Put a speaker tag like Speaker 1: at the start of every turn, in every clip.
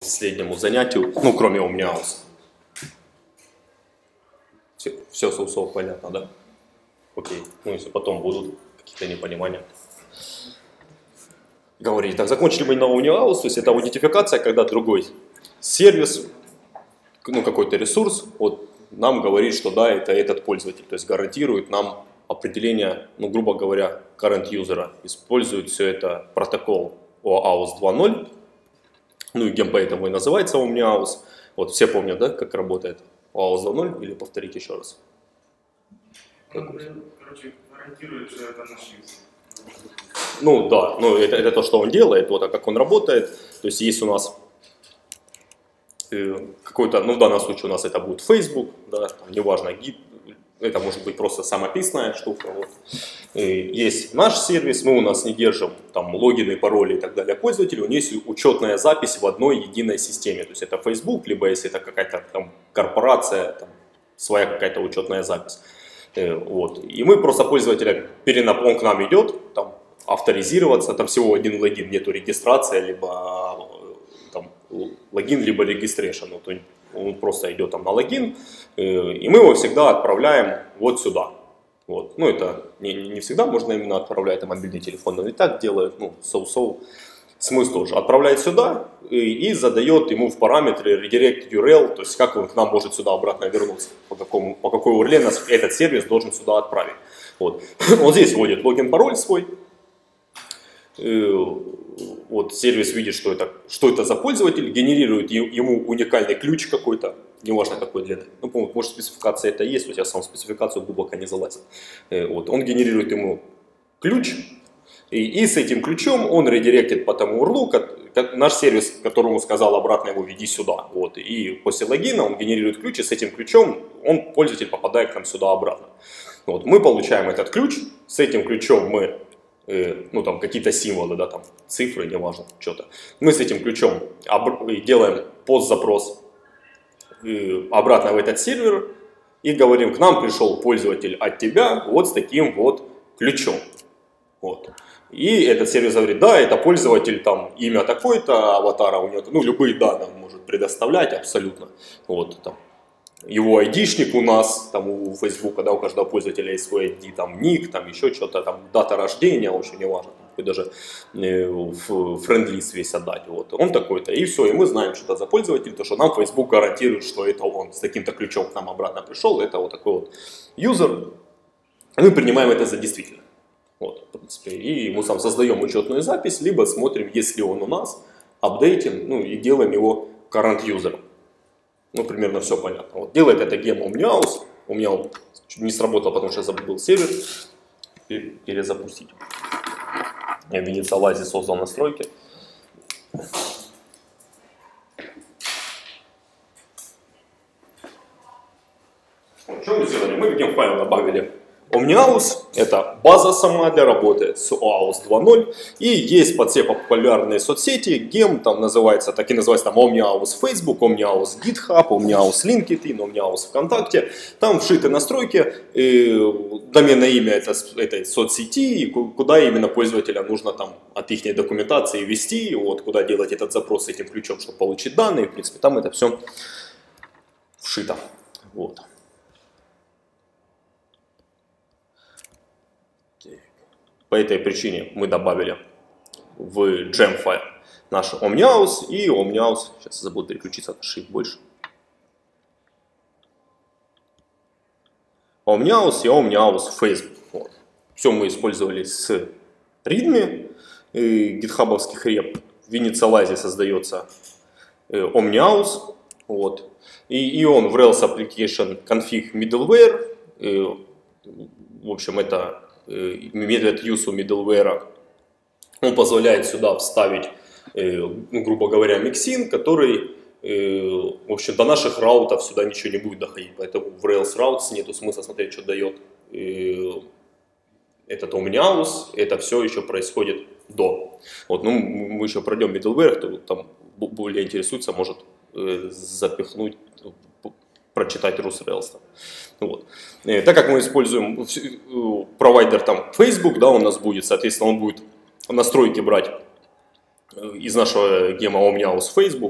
Speaker 1: последнему занятию, ну, кроме OmniHouse. Все соусов понятно, да? Окей, ну, если потом будут какие-то непонимания. Говорили, так, закончили мы на OmniHouse, то есть это аутентификация, когда другой сервис, ну, какой-то ресурс, вот, нам говорит, что да, это этот пользователь, то есть гарантирует нам определение, ну, грубо говоря, current user, использует все это протокол OAuth 2.0, ну и гем поэтому и называется OmniHouse. Вот все помнят, да, как работает OAuth 2.0, или повторите еще раз?
Speaker 2: Короче, гарантирует, что это наш юзер.
Speaker 1: Ну да, ну это то, что он делает, вот, а как он работает. То есть есть у нас какой-то, ну в данном случае у нас это будет Facebook, да, там, неважно, гид, это может быть просто самописная штука. Вот. Есть наш сервис, мы у нас не держим там логины, пароли и так далее пользователей, у них есть учетная запись в одной единой системе. То есть это Facebook, либо если это какая-то там корпорация, там, своя какая-то учетная запись. Вот. И мы просто пользователя, он к нам идет, там, авторизироваться, там всего один логин, нету регистрации, либо там, логин, либо registration. Вот он просто идет там на логин, и мы его всегда отправляем вот сюда. Вот. Ну, это не всегда можно именно отправлять на мобильный телефон, но и так делают, ну, смысл тоже. Отправляет сюда и задает ему в параметры redirect URL, то есть как он к нам может сюда обратно вернуться, по какой URL нас этот сервис должен сюда отправить. Вот. Он здесь вводит логин, пароль свой. Вот сервис видит, что это за пользователь, генерирует ему уникальный ключ какой-то, неважно какой длины. Ну, по-моему, может спецификация это есть, то есть я сам в спецификацию глубоко не залазил. Вот. Он генерирует ему ключ, и с этим ключом он редиректит по тому URL, наш сервис, которому сказал обратно его веди сюда. Вот. И после логина он генерирует ключ, и с этим ключом пользователь попадает к нам сюда обратно. Вот. Мы получаем этот ключ, с этим ключом мы, ну там какие-то символы, да, там цифры, неважно, что-то. Мы с этим ключом делаем пост-запрос обратно в этот сервер и говорим, к нам пришел пользователь от тебя вот с таким вот ключом. Вот. И этот сервис говорит, да, это пользователь, там, имя такое-то, аватара у него, ну, любые данные он может предоставлять абсолютно. Вот, там, его айдишник у нас, там, у Facebook, да, у каждого пользователя есть свой ID, там, ник, там, еще что-то, там, дата рождения, в общем, неважно, там, даже в френд-лист весь отдать, вот, он такой-то, и все, и мы знаем, что это за пользователь, то, что нам Facebook гарантирует, что это он с таким-то ключом к нам обратно пришел, это вот такой вот юзер, и мы принимаем это за действительно. Вот, в принципе, и мы сам создаем учетную запись, либо смотрим, если он у нас, апдейтим, ну, и делаем его current user. Ну, примерно все понятно. Вот, делает это гем OmniHouse. У меня он не сработал, потому что я забыл сервер. Перезапустить. Я в инициалайзе создал настройки. Что мы сделали? Мы в гем-файл добавили OmniHouse, это база сама для работы с OAuth 2.0, и есть под все популярные соцсети, гем, там называется, так и называется там OmniHouse Facebook, OmniHouse GitHub, OmniHouse LinkedIn, OmniHouse ВКонтакте, там вшиты настройки, доменное имя этой соцсети, куда именно пользователя нужно там от их документации ввести, вот, куда делать этот запрос с этим ключом, чтобы получить данные, в принципе, там это все вшито. Вот. По этой причине мы добавили в gem файл наш OmniHouse и OmniHouse. Сейчас я забыл переключиться на Shift больше. OmniHouse и OmniHouse Facebook. Вот. Все мы использовали с readme гитхабовских реп. В инициалайзе создается OmniHouse. Вот. И он в Rails Application Config Middleware. В общем, это метод use middleware, он позволяет сюда вставить, грубо говоря, миксин, который, в общем, до наших раутов сюда ничего не будет доходить, поэтому в Rails Routes нету смысла смотреть, что дает этот OmniHouse, это все еще происходит до. Вот, ну, мы еще пройдем middleware, кто там более интересуется, может запихнуть, прочитать Rails. Вот. Так как мы используем провайдер там Facebook, да, у нас будет, соответственно, он будет настройки брать из нашего гема OmniHouse Facebook,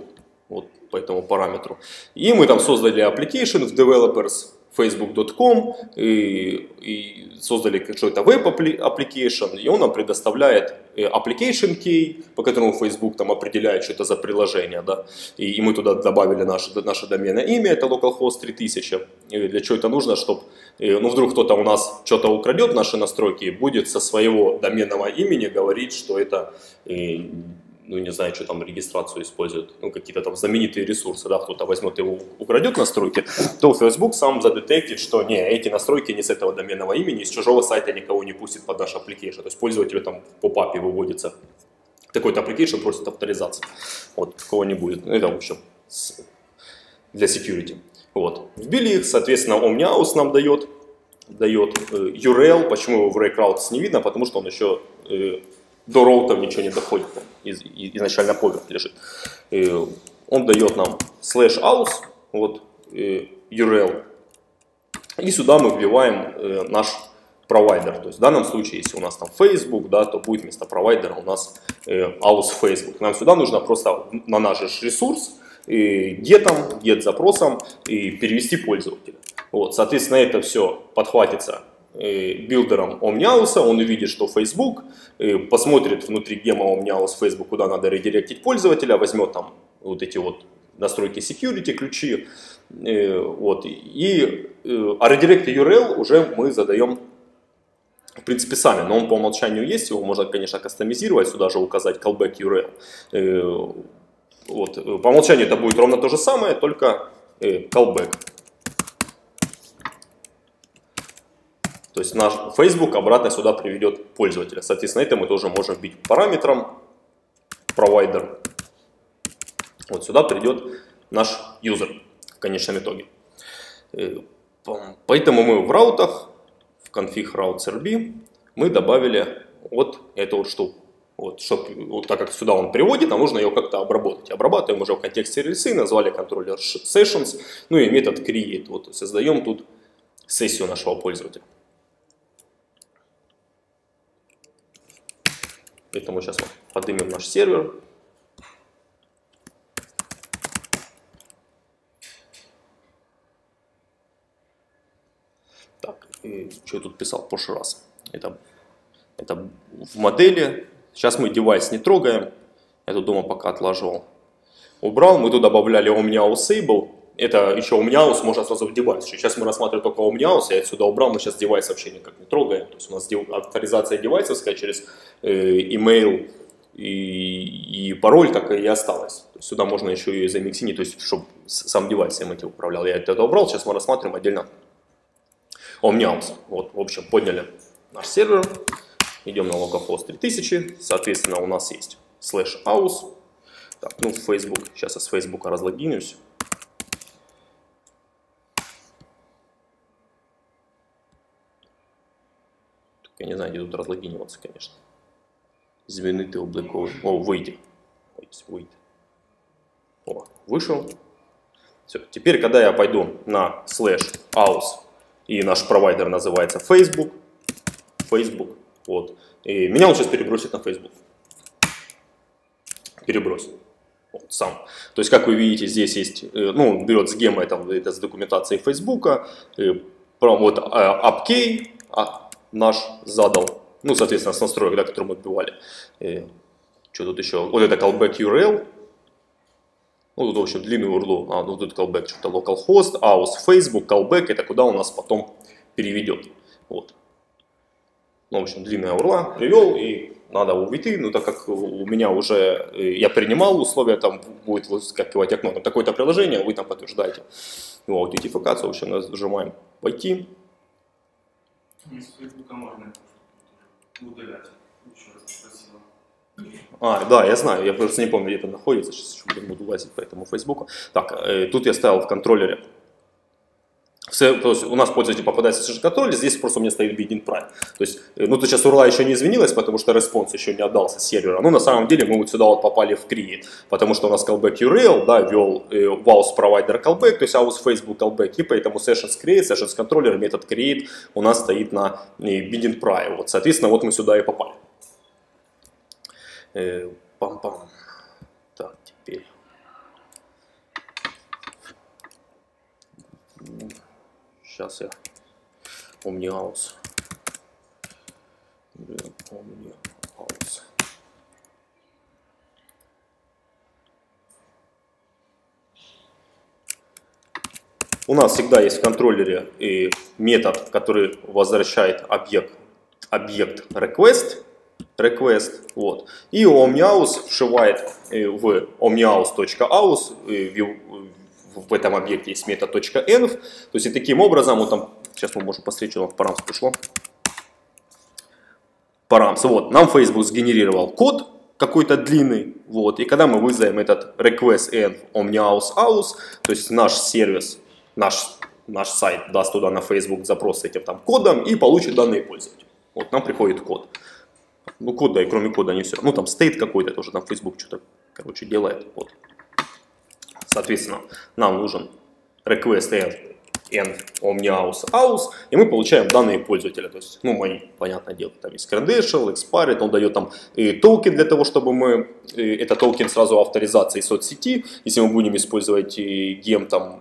Speaker 1: вот по этому параметру. И мы там создали application в developers facebook.com и создали какой-то веб-application, и он нам предоставляет application key, по которому Facebook там определяет, что это за приложение, да, и мы туда добавили наше доменное имя, это localhost 3000, и для чего это нужно, чтобы, ну, вдруг кто-то у нас что-то украдет, наши настройки, и будет со своего доменного имени говорить, что это, ну, не знаю, что там регистрацию используют, ну, какие-то там знаменитые ресурсы, да, кто-то возьмет его, украдет настройки, то Facebook сам задетектит, что не, эти настройки не с этого доменного имени, с чужого сайта никого не пустит под наш application, то есть пользователю там по папе выводится такой-то application, просит авторизации, вот, такого не будет, ну, это, в общем, для security, вот, вбили их, соответственно, Omniaus нам дает URL, почему его в Raycrowds не видно, потому что он еще до роутов ничего не доходит, изначально поверх лежит. Он дает нам /aus, вот, URL, и сюда мы вбиваем наш провайдер. То есть в данном случае, если у нас там Facebook, да, то будет вместо провайдера у нас aus Facebook. Нам сюда нужно просто на наш ресурс get запросом и перевести пользователя. Вот, соответственно, это все подхватится билдером Omniaus, он увидит, что Facebook, посмотрит внутри гема Omniaus Facebook, куда надо редиректить пользователя, возьмет там вот эти вот настройки security, ключи, вот, а redirect URL уже мы задаем, в принципе, сами, но он по умолчанию есть, его можно, конечно, кастомизировать, сюда же указать callback URL. Вот, по умолчанию это будет ровно то же самое, только callback. То есть наш Facebook обратно сюда приведет пользователя. Соответственно, это мы тоже можем вбить параметром провайдер. Вот сюда придет наш юзер в конечном итоге. Поэтому мы в раутах, в config routes RB, мы добавили вот эту вот штуку. Вот, вот так как сюда он приводит, нам нужно ее как-то обработать. Обрабатываем уже в контексте рельсы, назвали контроллер sessions, ну и метод create. Вот, создаем тут сессию нашего пользователя. Поэтому сейчас мы поднимем наш сервер. Так, и что я тут писал в прошлый раз? Это в модели. Сейчас мы девайс не трогаем. Я тут дома пока отлаживал. Убрал. Мы тут добавляли Omniausable. Это еще Omniaus можно сразу в девайс. Сейчас мы рассматриваем только Omniaus. Я отсюда убрал. Мы сейчас девайс вообще никак не трогаем. То есть у нас авторизация девайсовская через email и пароль так и осталась. То есть сюда можно еще и замиксинить, то есть чтобы сам девайс им этим управлял. Я это убрал. Сейчас мы рассматриваем отдельно Omniaus. Вот, в общем, подняли наш сервер. Идем на localhost 3000, соответственно, у нас есть /aus. Так, ну, Facebook. Сейчас я с Facebook разлогинюсь. Я не знаю, где тут разлогиниваться, конечно. Звенитый облаковый. О, выйти. Выйти. О, вышел. Все. Теперь, когда я пойду на /aus, и наш провайдер называется Facebook. Вот. И меня он сейчас перебросит на Facebook. Перебросит. Вот, сам. То есть, как вы видите, здесь есть, ну, он берет с гема, это с документацией Facebook, вот AppKey наш задал, ну, соответственно, с настроек, да, которые мы отбивали. Что тут еще? Вот это callback URL. Ну, тут, в общем, длинный URL. Ну, тут callback, что-то localhost, aus, Facebook, callback, это куда у нас потом переведет. Вот. Ну, в общем, длинная URL привел, и надо уйти, ну, так как у меня уже, я принимал условия, там будет выскакивать окно, там такое-то приложение, вы там подтверждаете его аутентификацию, в общем, нажимаем «Войти».
Speaker 2: Из Facebook можно удалять, еще раз спросила.
Speaker 1: Да, я знаю, я просто не помню, где это находится, сейчас еще буду лазить по этому Facebook. Так, тут я ставил в контроллере. То есть у нас пользователь попадается в сессион контроллер, здесь просто у меня стоит Bidding Prime. То есть, ну, тут сейчас URL еще не извинилась, потому что респонс еще не отдался с сервера. Но на самом деле мы вот сюда вот попали в create, потому что у нас callback URL, да, ввел aus provider callback, то есть aus Facebook callback, и поэтому sessions create, sessions controller, метод create у нас стоит на Bidding Prime. Вот, соответственно, вот мы сюда и попали. Пам-пам. Так, теперь. Сейчас я OmniHouse. OmniHouse. У нас всегда есть в контроллере метод, который возвращает объект request, вот. И OmniHouse вшивает в omnihouse.aus, в этом объекте есть метод .env, то есть и таким образом, вот там, сейчас мы можем посмотреть, что нам в params пришло. Params, вот, нам Facebook сгенерировал код какой-то длинный, вот, и когда мы вызовем этот request env omnihouse.aus, то есть наш сервис, наш сайт даст туда на Facebook запрос с этим там кодом и получит данные пользователя. Вот, нам приходит код. Ну, код, да, и кроме кода не все. Ну, там стейт какой-то тоже, там Facebook что-то, короче, делает. Вот. Соответственно, нам нужен request env omnihouse.aus, и мы получаем данные пользователя. То есть, ну, мои, понятное дело, там есть credential, expired, он дает там токен для того, чтобы мы, это токен сразу авторизации соцсети. Если мы будем использовать гем там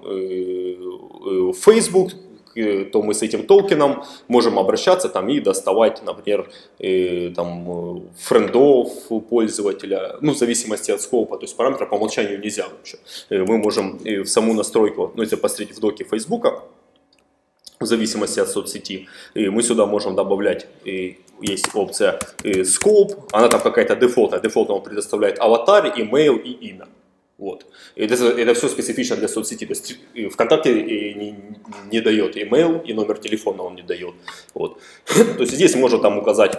Speaker 1: Facebook, то мы с этим токеном можем обращаться там и доставать, например, там френдов пользователя, ну, в зависимости от скопа, то есть параметра по умолчанию нельзя вообще. Мы можем в саму настройку, ну, если посмотреть в доке Фейсбука, в зависимости от соцсети, мы сюда можем добавлять, есть опция scope, она там какая-то дефолтная, он предоставляет аватар, email и имя. Вот. Это все специфично для соцсети. То есть ВКонтакте не дает email и номер телефона он не дает. Вот. То есть здесь можно там указать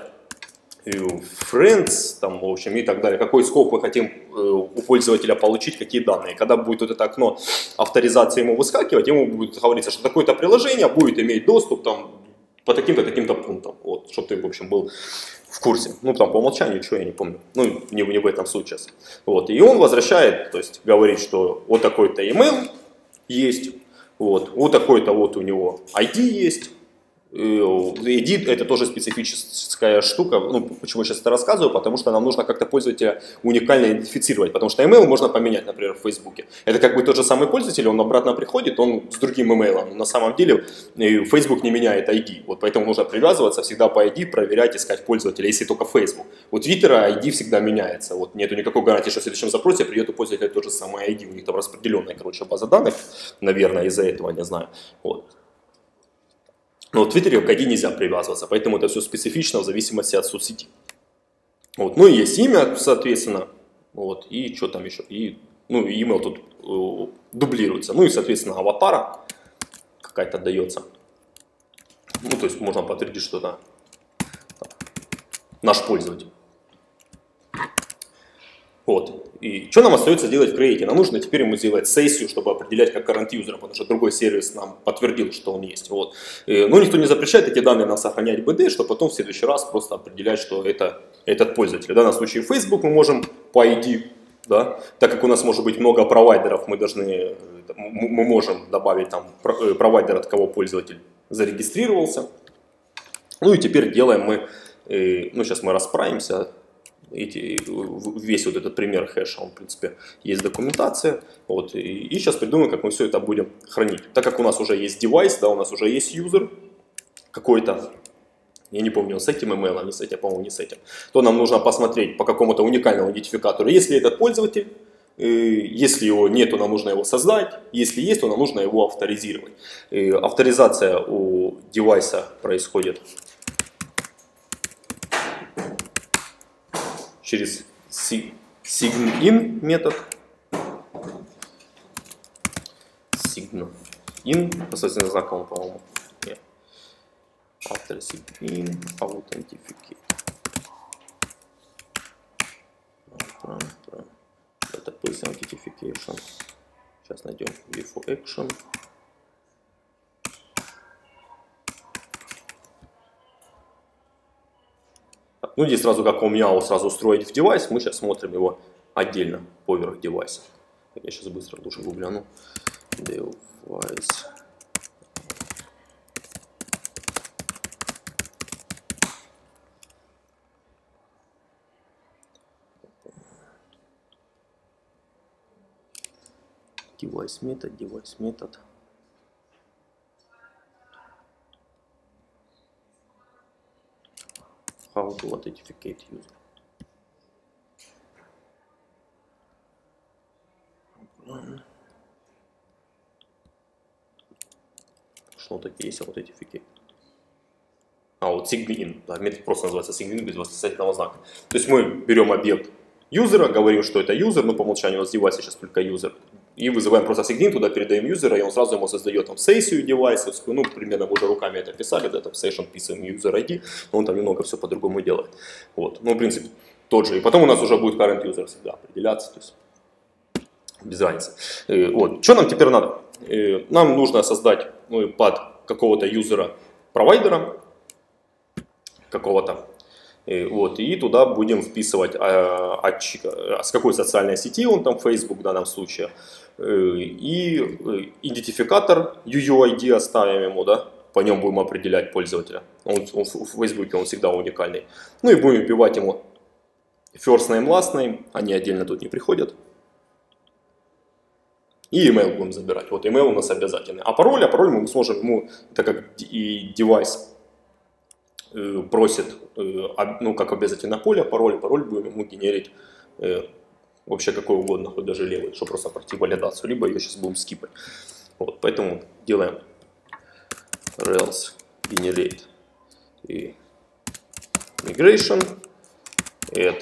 Speaker 1: friends, там, в общем, и так далее. Какой скоп мы хотим у пользователя получить, какие данные. Когда будет вот это окно авторизации ему выскакивать, ему будет говориться, что такое-то приложение будет иметь доступ там, по таким-то, таким-то пунктам. Вот, чтобы ты, в общем, был в курсе. Ну, там по умолчанию, что я не помню. Ну, не в этом суть сейчас. Вот. И он возвращает, то есть говорит, что вот такой-то email есть, вот такой-то вот у него ID есть. Edit это тоже специфическая штука. Ну, почему я сейчас это рассказываю? Потому что нам нужно как-то пользователя уникально идентифицировать. Потому что email можно поменять, например, в Фейсбуке. Это как бы тот же самый пользователь, он обратно приходит, он с другим email. На самом деле Facebook не меняет ID. Вот поэтому нужно привязываться всегда по ID, проверять, искать пользователя, если только Facebook. Вот Twitter ID всегда меняется. Вот нету никакой гарантии, что в следующем запросе придет у пользователя тот же самый ID. У них там распределенная, короче, база данных, наверное, из-за этого, не знаю. Вот. Но в Твиттере к ID нельзя привязываться, поэтому это все специфично в зависимости от соцсети. Вот. Ну и есть имя, соответственно, вот, и что там еще, и, ну, и email тут дублируется, ну и, соответственно, аватара какая-то дается. Ну, то есть можно подтвердить, что это наш пользователь. Вот. И что нам остается делать в Create? Нам нужно теперь ему сделать сессию, чтобы определять как current user, потому что другой сервис нам подтвердил, что он есть. Вот. Но никто не запрещает эти данные нам сохранять в BD, чтобы потом в следующий раз просто определять, что это этот пользователь. В данном случае Facebook мы можем по ID, да? Так как у нас может быть много провайдеров, мы можем добавить там провайдер, от кого пользователь зарегистрировался. Ну и теперь делаем мы, ну сейчас мы расправимся. Весь вот этот пример хэша, он, в принципе, есть документация. Вот, и сейчас придумаем, как мы все это будем хранить. Так как у нас уже есть девайс, да, у нас уже есть юзер какой-то, я не помню, с этим email, не с этим, по-моему, не с этим, то нам нужно посмотреть по какому-то уникальному идентификатору, если этот пользователь, если его нет, то нам нужно его создать, если есть, то нам нужно его авторизировать. Авторизация у девайса происходит через sign-in метод. Sign-in, последовательным знаком, по-моему. After sign-in, authenticate. Database authentication. Сейчас найдем before action. Ну, здесь сразу как OmniHouse сразу устроить в девайс, мы сейчас смотрим его отдельно поверх девайса. Я сейчас быстро лучше гугляну. Девайс. Девайс метод. How to authenticate user. Что такие есть authenticate? А вот sign-in, да, метод просто называется sign-in без восклицательного знака. То есть мы берем объект юзера, говорим, что это юзер, но по умолчанию у нас девайс сейчас только юзер, и вызываем просто sign-in, туда передаем юзера, и он сразу ему создает там сессию девайсовскую, ну, примерно мы уже руками это писали, да, там session писаем user ID, но он там немного все по-другому делает. Вот, ну, в принципе, тот же. И потом у нас уже будет current user всегда определяться, то есть без разницы. Вот, что нам теперь надо? Нам нужно создать под какого-то юзера провайдера, какого-то. Вот, и туда будем вписывать, с какой социальной сети он там, Facebook в данном случае, и идентификатор UUID оставим ему, да, по нем будем определять пользователя. Он в Facebook он всегда уникальный. Ну и будем вбивать ему first name, last name, они отдельно тут не приходят. И email будем забирать. Вот email у нас обязательный. А пароль мы сможем ему, так как и девайс просит, ну, как обязательно пароль будем ему генерить вообще какой угодно, хоть даже левый, чтобы просто пройти валидацию, либо ее сейчас будем скипать. Вот, поэтому делаем Rails generate и migration add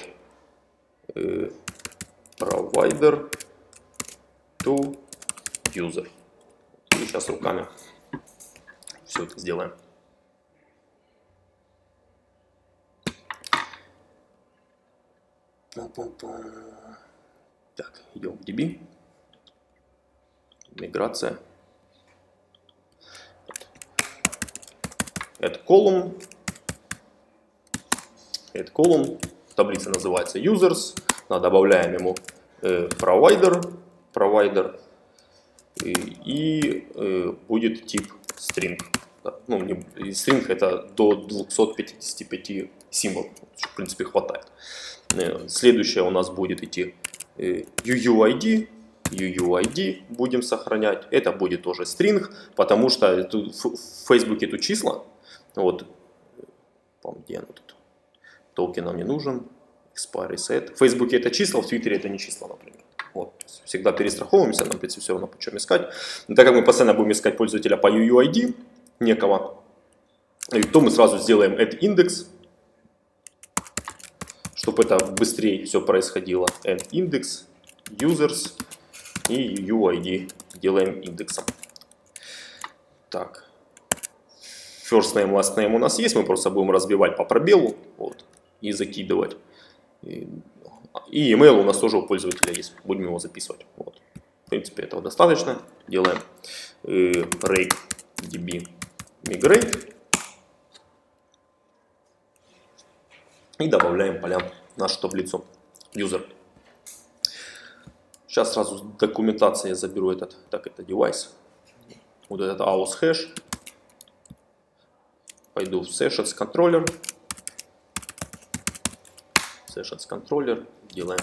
Speaker 1: provider to user. И сейчас руками все это сделаем. Так, идем в DB. Миграция. Add column. Таблица называется users. Добавляем ему provider. И будет тип string. Ну, string это до 255 символов. В принципе, хватает. Следующее у нас будет идти UUID будем сохранять. Это будет тоже string, потому что в Facebook тут числа. Вот, где оно тут? Токен нам не нужен. Expiry set. В Facebook это числа, в Твиттере это не числа, например. Вот, всегда перестраховываемся, нам придется все равно по чем искать. Но так как мы постоянно будем искать пользователя по UUID некого, то мы сразу сделаем add index, чтобы это быстрее все происходило. Add index, users и UUID делаем индексом. Так. First name, last name у нас есть, мы просто будем разбивать по пробелу, вот, и закидывать. И email у нас тоже у пользователя есть, будем его записывать. Вот. В принципе, этого достаточно. Делаем rake db migrate и добавляем полям в нашу таблицу user. Сейчас сразу документация я заберу этот, так, это девайс, вот этот aus хэш. Пойду в sessions controller, делаем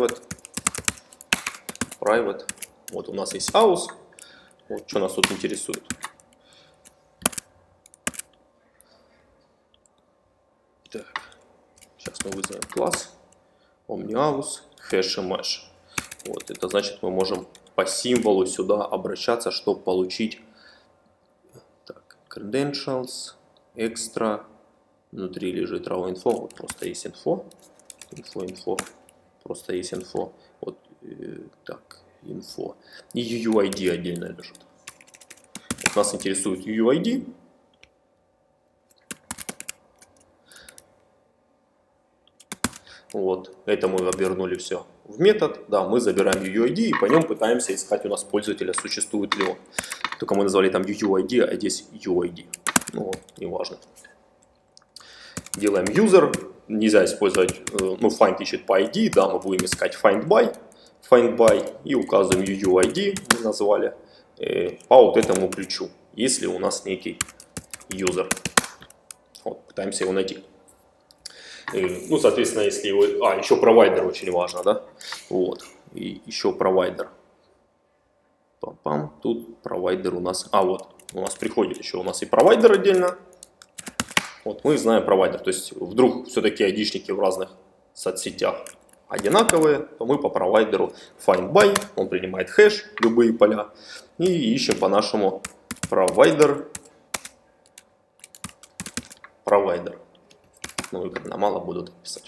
Speaker 1: private. Вот у нас есть aus. Вот что нас тут интересует. Так, сейчас мы вызовем класс omniaus hash. Вот, это значит, мы можем по символу сюда обращаться, чтобы получить так, credentials, extra, внутри лежит raw info, вот просто есть info, просто есть info, вот так, info, и UUID отдельно лежит. Вот нас интересует UUID. Вот, это мы обернули все в метод, да, мы забираем UUID и по нем пытаемся искать у нас пользователя, существует ли он. Только мы назвали там UUID, а здесь UID. Ну, неважно. Делаем user, нельзя использовать, ну, find ищет по ID, да, мы будем искать find by и указываем UUID, мы назвали, по вот этому ключу, если у нас некий user. Вот, пытаемся его найти. Ну, соответственно, если его... еще провайдер очень важно, да? Вот. И еще провайдер. Пам-пам. Тут провайдер у нас... вот. У нас приходит еще у нас и провайдер отдельно. Вот мы знаем провайдер. То есть вдруг все-таки айдишники в разных соцсетях одинаковые, то мы по провайдеру find by, он принимает хэш, любые поля, и ищем по нашему провайдер. Ну, на мало буду так писать.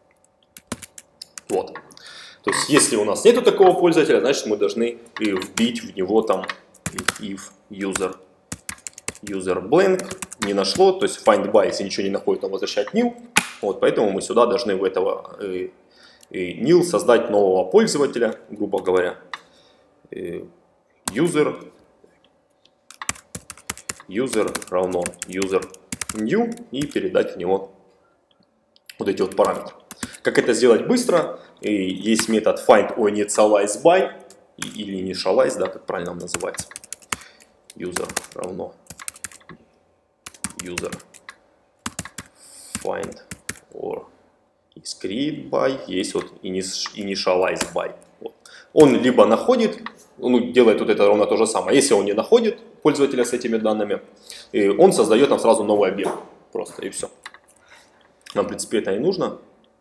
Speaker 1: Вот. То есть, если у нас нету такого пользователя, значит мы должны вбить в него там if user blank, не нашло, то есть find by, если ничего не находит, он возвращает nil. Вот, поэтому мы сюда должны в этого nil создать нового пользователя, грубо говоря, user равно user new и передать в него вот эти вот параметры. Как это сделать быстро? Есть метод find or initialize by или initialize, да, как правильно он называется. User равно user find or is create by, есть вот initialize by. Вот. Он либо находит, ну, делает вот это ровно то же самое. Если он не находит пользователя с этими данными, он создает нам сразу новый объект. Просто и все. Нам, в принципе, это не нужно.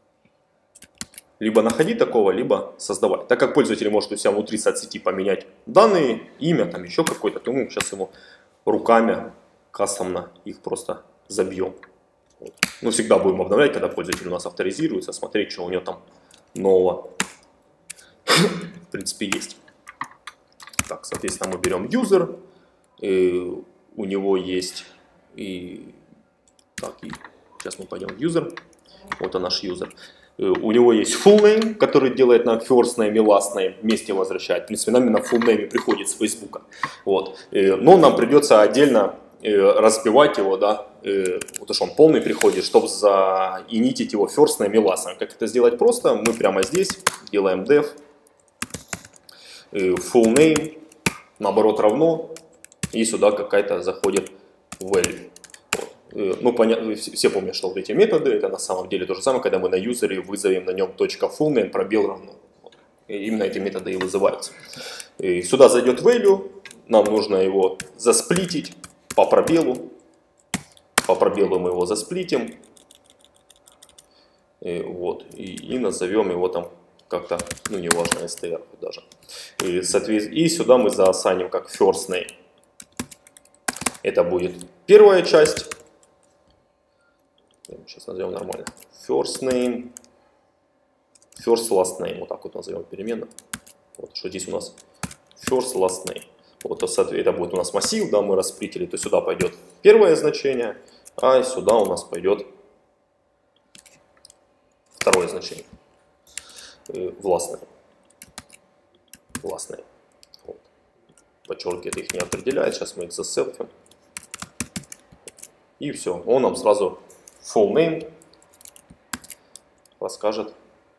Speaker 1: Либо находить такого, либо создавать. Так как пользователь может у себя внутри соцсети поменять данные, имя, там еще какое-то, то мы сейчас ему руками кастомно их просто забьем. Вот. Ну, всегда будем обновлять, когда пользователь у нас авторизируется, смотреть, что у него там нового в принципе есть. Так, соответственно, мы берем user, у него есть сейчас мы пойдем в user, вот он наш user. У него есть full name, который делает нам first name и last name, вместе возвращает. В принципе, нам на full name приходит с Facebook. Вот. Но нам придется отдельно разбивать его, да, вот что он полный приходит, чтобы заинитить его first name и last name. Как это сделать просто? Мы прямо здесь делаем def full name, наоборот равно, и сюда какая-то заходит value. Ну, понятно, все помнят, что вот эти методы, это на самом деле то же самое, когда мы на юзере вызовем на нем .fullname, пробел равно. Вот. Именно эти методы и вызываются. И сюда зайдет value, нам нужно его засплитить по пробелу. По пробелу мы его засплитим. И назовем его там как-то, ну, неважно, str даже. И сюда мы заасаним как first name. Это будет первая часть. Сейчас назовем нормально. First name, first last name. Вот так вот назовем переменно. Вот что здесь у нас first last name. Вот это будет у нас массив, да, мы расплитили. То сюда пойдет первое значение, а сюда у нас пойдет второе значение. В last name. Last name. Вот. Подчерки это их не определяет. Сейчас мы их заселфим. И все. Он нам сразу full name расскажет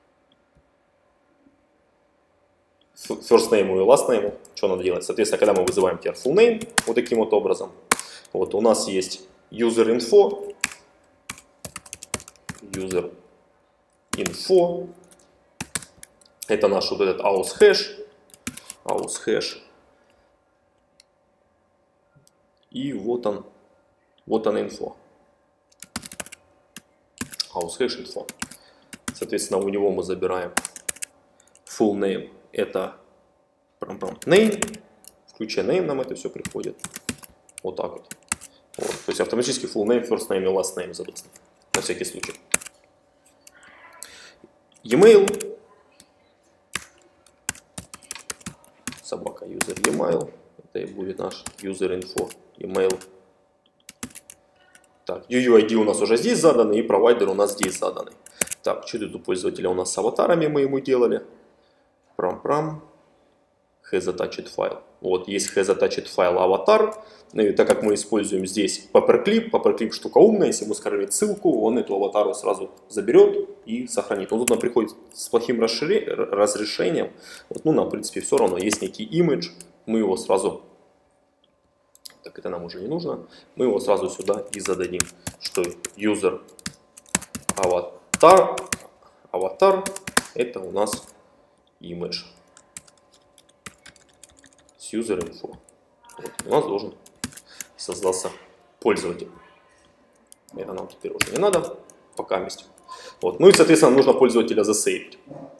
Speaker 1: first name и last name, что надо делать. Соответственно, когда мы вызываем теперь full name вот таким вот образом, вот у нас есть user info, это наш вот этот aus hash, и вот он info. Aus hash info. Соответственно, у него мы забираем full name, это name, включая name нам это все приходит. Вот так вот. То есть автоматически full name, first name и last name задастся. На всякий случай. E-mail. Собака user e-mail. Это и будет наш user info e-mail. Так, UUID у нас уже здесь заданный, и провайдер у нас здесь заданный. Так, что тут у пользователя у нас с аватарами мы ему делали? Has attached file. Вот, есть has attached file аватар. И так как мы используем здесь paperclip штука умная, если ему скормить ссылку, он эту аватару сразу заберет и сохранит. Он тут нам приходит с плохим разрешением. Вот, ну, нам, в принципе, все равно. Есть некий image, мы его сразу... Так, это нам уже не нужно. Мы его сразу сюда и зададим, что user аватар это у нас image с user info. Вот, у нас должен создаться пользователь. Это нам теперь уже не надо, пока вместе. Вот. Ну и, соответственно, нужно пользователя засейвить.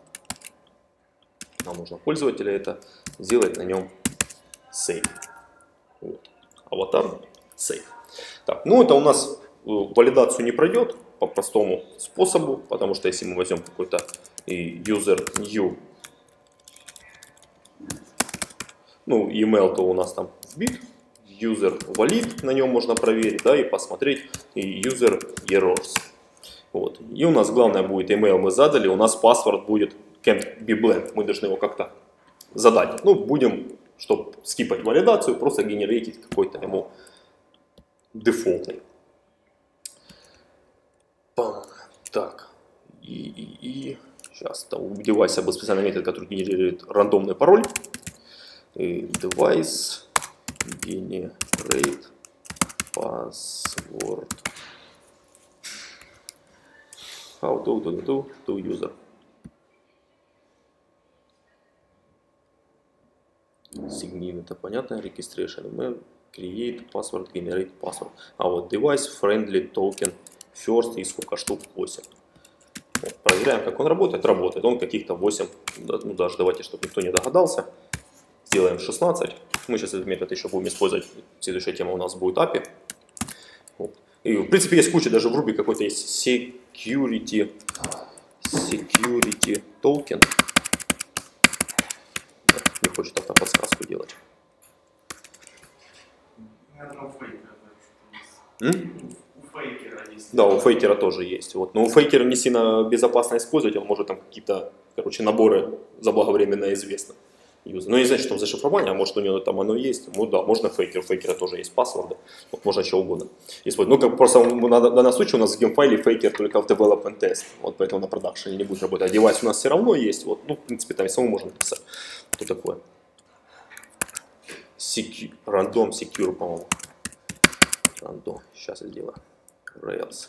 Speaker 1: Нам нужно пользователя это сделать, на нем сейв. Вот. Аватар, сейв. Так, ну это у нас валидацию не пройдет по простому способу, потому что если мы возьмем какой-то user new, ну email, то у нас там вбит, user valid, на нем можно проверить, да, и посмотреть, и user errors. Вот. И у нас главное будет email мы задали, у нас паспорт будет can't be blank, мы должны его как-то задать. Ну, будем, чтобы скипать валидацию, просто генерировать какой-то ему дефолтный. Так, и сейчас там у девайса был специальный метод, который генерирует рандомный пароль. И device generate password how to user. Signin это понятно, registration email, create password, generate password. А вот device friendly token first и сколько штук 8. Вот, проверяем, как он работает. Работает он каких-то 8, ну даже давайте, чтобы никто не догадался. Сделаем 16. Мы сейчас этот метод еще будем использовать. Следующая тема у нас будет API. Вот. И в принципе есть куча, даже в Ruby какой-то есть security token. Не хочет автоподсказку делать.
Speaker 2: У фейкера есть.
Speaker 1: Да, у фейкера тоже есть. Вот. Но у фейкера не сильно безопасно использовать, он может там какие-то, короче, наборы заблаговременно известны. Но не значит, что в зашифровании, а может у него там оно есть. Ну да, можно фейкер, у фейкера тоже есть паспорты, вот, можно что угодно использовать. Ну как просто в данном случае у нас в геймфайле фейкер только в development test, вот поэтому на продакшене не будет работать. А девайс у нас все равно есть, вот, ну в принципе там и самому можно написать. Что такое? Random secure, по-моему. Random, сейчас я сделаю. Rails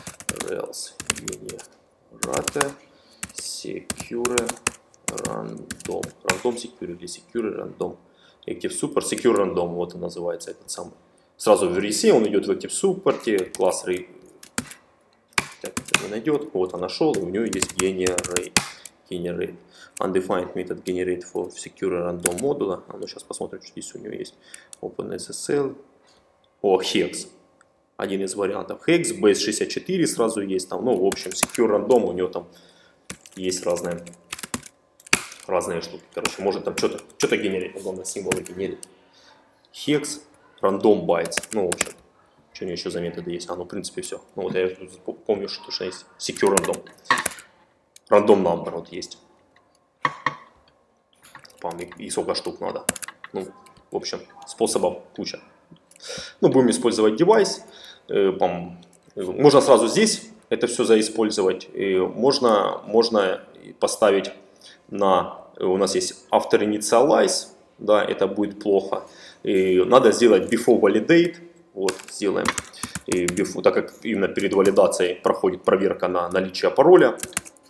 Speaker 1: generator secure random. Random secure или secure random. Active Super secure random, вот и называется этот самый. Сразу в RESE он идет в Active Support, класс не найдет, вот он нашел, и у него есть generate. Undefined method generate for secure random модула. А ну сейчас посмотрим, что здесь у него есть. OpenSSL. О, Hex. Один из вариантов. Hex, Base64 сразу есть там. Ну, в общем, secure random у него там есть разные штуки. Короче, может там что-то генерить, главное символы генерить. Hex, random bytes. Ну, в общем, что у него еще за методы есть? А, ну, в принципе, все. Ну, вот я помню, что есть secure random. Random number вот есть. И сколько штук надо. Ну, в общем, способов куча. Ну, будем использовать девайс. Можно сразу здесь это все заиспользовать. Можно поставить на... У нас есть after initialize. Да, это будет плохо. И надо сделать before validate. Вот, сделаем. Так как именно перед валидацией проходит проверка на наличие пароля.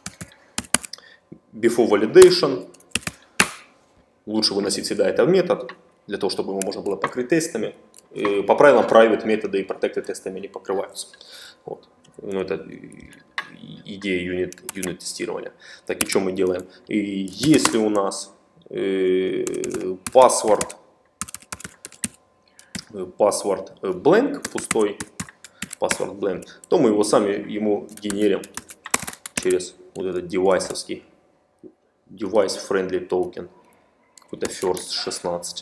Speaker 1: Before validation. Лучше выносить всегда этот метод, для того, чтобы его можно было покрыть тестами. И по правилам private методы и protected тестами не покрываются. Вот. Ну, это идея юнит тестирования. Так, и что мы делаем? И если у нас password blank, пустой password blank, то мы его сами ему генерим через вот этот девайсовский device friendly token. Какой-то first 16.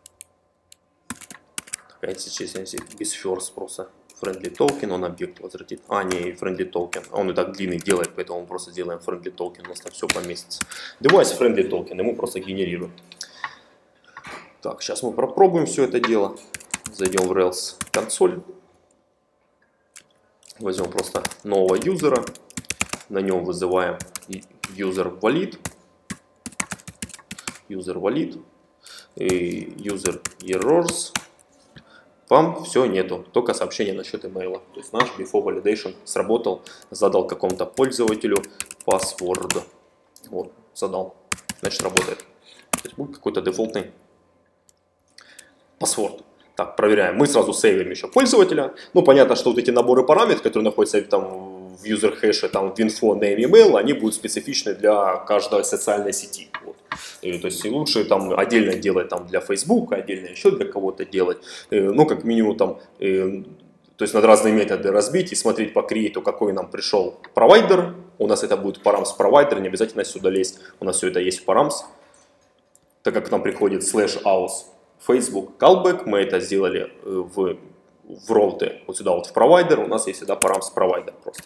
Speaker 1: Если без first просто friendly token, он объект возвратит. А, не, friendly token. Он и так длинный делает, поэтому мы просто сделаем friendly token, у нас там все поместится. Device friendly token, ему просто генерируем. Так, сейчас мы попробуем все это дело. Зайдем в Rails консоль. Возьмем просто нового юзера. На нем вызываем user valid. User valid. И user errors. Вам все нету, только сообщение насчет email. То есть наш before validation сработал, задал какому-то пользователю password. Вот, задал, значит работает. То есть будет какой-то дефолтный password. Так. Так, проверяем. Мы сразу сейвим еще пользователя. Ну, понятно, что вот эти наборы параметров, которые находятся там в user хэше, там в info, name, email, они будут специфичны для каждой социальной сети. Вот. И, то есть лучше там отдельно делать там для Facebook, отдельно еще для кого-то делать. Ну, как минимум там, то есть надо разные методы разбить и смотреть по креату, какой нам пришел провайдер. У нас это будет params провайдер, не обязательно сюда лезть. У нас все это есть в params. Так как нам приходит /aus Facebook callback, мы это сделали в роуте, вот сюда вот в провайдер, у нас есть всегда params провайдер просто.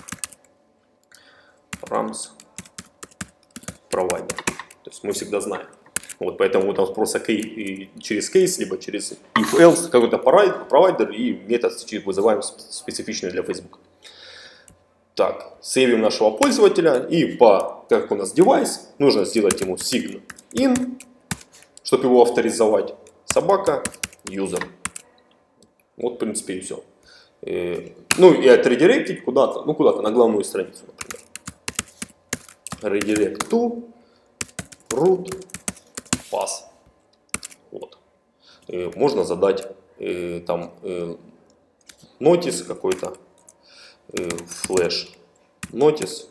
Speaker 1: Params провайдер. То есть мы всегда знаем. Вот, поэтому вот там просто через кейс, либо через if-else какой-то провайдер и метод вызываем специфичный для Facebook. Так, сейвим нашего пользователя и как у нас девайс, нужно сделать ему sign in, чтобы его авторизовать. Собака, user. Вот, в принципе, и все. Ну, и отредиректить куда-то, ну, куда-то на главную страницу, например. Redirect to root pass. Вот. Можно задать там notice какой-то, flash notice,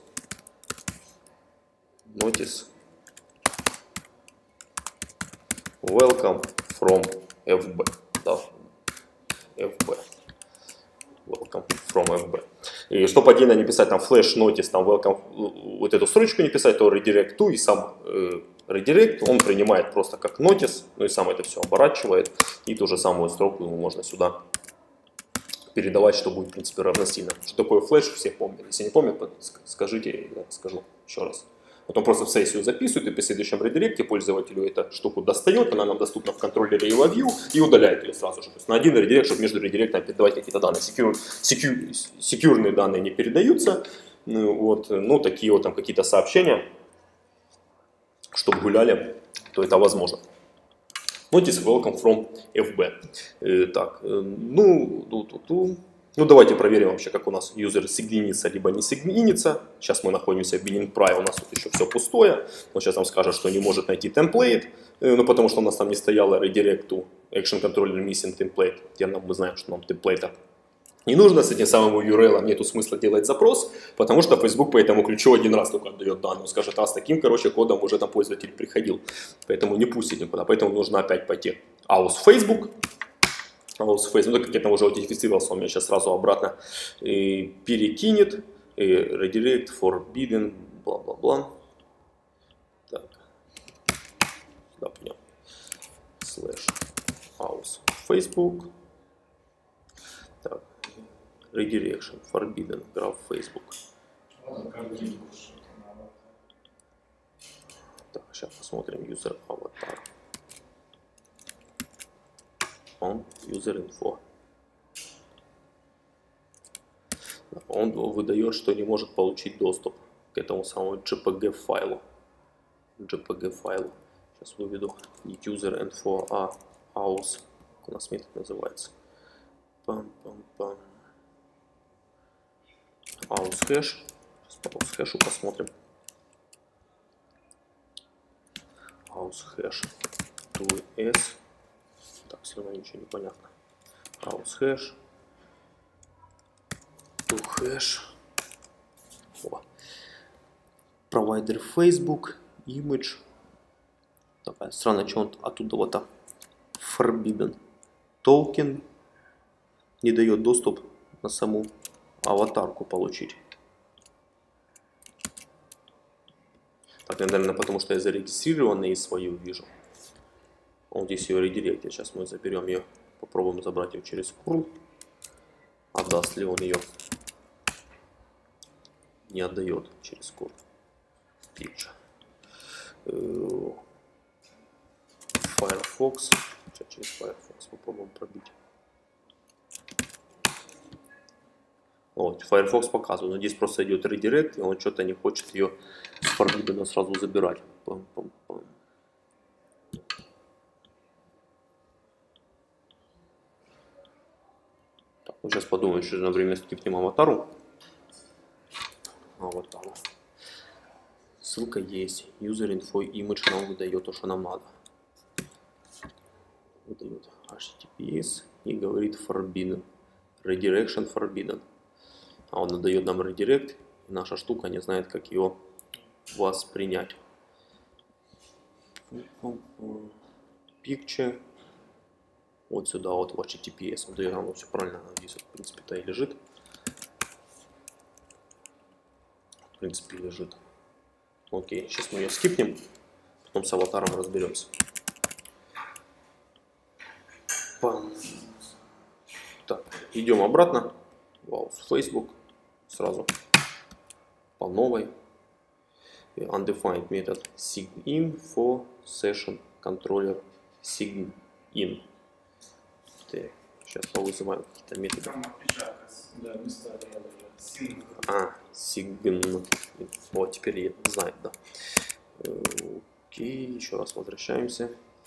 Speaker 1: welcome from FB. Да. FB. Welcome from FB. И чтобы отдельно не писать там flash notice, там welcome, вот эту строчку не писать, то redirect to и сам redirect, он принимает просто как notice, ну и сам это все оборачивает. И ту же самую строку можно сюда передавать, что будет в принципе равносильно. Что такое флеш, все помнят. Если не помнят, скажите, я скажу еще раз. Потом просто в сессию записывают, и при следующем редиректе пользователю эту штуку достает, она нам доступна в контроллере EvoView и удаляет ее сразу же. То есть на один редирект, чтобы между редиректами передавать какие-то данные. Секьюрные данные не передаются. Ну, вот, ну такие вот там какие-то сообщения, чтобы гуляли, то это возможно. Notice welcome from FB. Так, ну давайте проверим вообще, как у нас юзер сигнинится, либо не сигнинится. Сейчас мы находимся в Beginning Pry, у нас тут еще все пустое. Он сейчас нам скажет, что не может найти темплейт, ну потому что у нас там не стояло redirect to action controller missing template, где мы знаем, что нам темплейта не нужно, с этим самым URL нету смысла делать запрос, потому что Facebook по этому ключу один раз только отдает данные. Он скажет, а с таким, кодом уже там пользователь приходил. Поэтому не пустит никуда. Поэтому нужно опять пойти aus Facebook. Ну, как я там уже аутентифицировался, он меня сейчас сразу обратно перекинет. Redirect, forbidden, бла-бла-бла. Так. Сюда пойдем. /aus Facebook. Так. Redirection, forbidden, graph Facebook. Так, сейчас посмотрим user avatar. Он user info. Он выдает, что не может получить доступ к этому самому JPG файлу. Сейчас выведу user info, aus, как у нас метод называется. Пам-пам-пам. Aus hash. Сейчас по aus хэшу посмотрим. Aus hash to s. Так, все равно ничего не понятно. Aus hash to hash. Провайдер Facebook, image. Такая странно, что он оттуда вот forbidden token не дает доступ на саму аватарку получить. Так, наверное, потому что я зарегистрированный и свою вижу. Он здесь ее редиректит. Сейчас мы заберем ее, попробуем забрать ее через curl. Отдаст ли он ее? Не отдает через curl. Picture. Firefox. Сейчас через Firefox попробуем пробить. Вот, Firefox показывает, но здесь просто идет редирект, и он что-то не хочет ее с forbidden сразу забирать. Пам-пам-пам. Так, ну сейчас подумаем, что одновременно скипнем аватару. Ссылка есть. User info image нам выдает то, что нам надо. выдает HTTPS и говорит forbidden, redirection forbidden. А он выдает нам redirect, и наша штука не знает, как его воспринять. Picture. Вот сюда, вот в HTTPS. Вот оно все правильно, здесь, в принципе-то и лежит. В принципе, лежит. Окей, сейчас мы ее скипнем, потом с аватаром разберемся. Так, идем обратно. Вау, Facebook. Сразу по новой. Undefined метод sign-in for session controller sign-in. Сейчас повызываем какие-то методы.
Speaker 2: Да, места рядом.
Speaker 1: Sign. Вот, теперь я знаю, да. Окей, еще раз возвращаемся.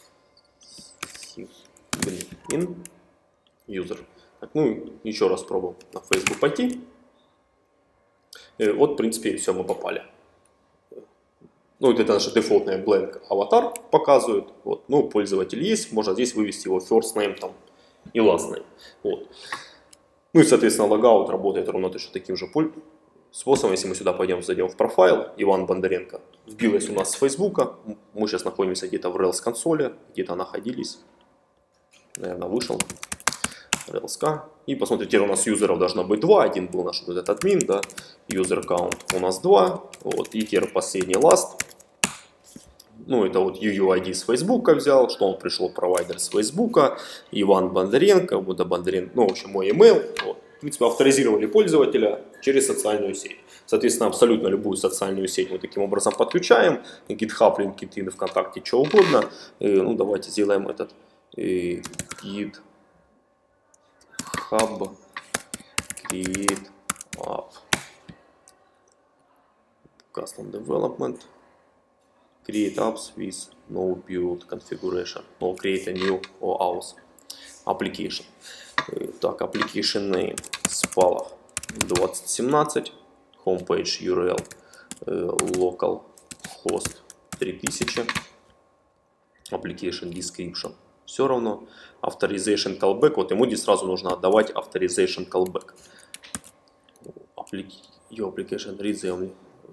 Speaker 1: Sign-in. User. Так, ну, еще раз пробуем на Facebook пойти. Вот, в принципе, все, мы попали. Ну, это наша дефолтная blank аватар показывает. Вот. Ну, пользователь есть, можно здесь вывести его first name там, и last name. Вот. Ну и, соответственно, логаут работает ровно точно таким же способом. Если мы сюда пойдем, зайдем в профайл, Иван Бондаренко вбилась у нас с Фейсбука. Мы сейчас находимся где-то в Rails консоли, где-то находились. Наверное, вышел. Rails. И посмотрите, у нас юзеров должно быть 2. Один был наш вот этот админ, да. User count у нас 2. Вот. И теперь последний last. Ну, это вот UUID с Фейсбука взял, что он пришел провайдер с Фейсбука, Иван Бондаренко, вот Бондаренко, ну, в общем, мой email. Вот. В принципе, авторизировали пользователя через социальную сеть. Соответственно, абсолютно любую социальную сеть мы таким образом подключаем. GitHub, LinkedIn, ВКонтакте, что угодно. Ну, давайте сделаем этот GitHub Create App Custom Development. Create apps with no build configuration. No create a new or else application. Так, application name Spalach 2017. Homepage URL localhost 3000. Application description. Все равно. Authorization callback. Вот ему здесь сразу нужно отдавать authorization callback. Your application reads only.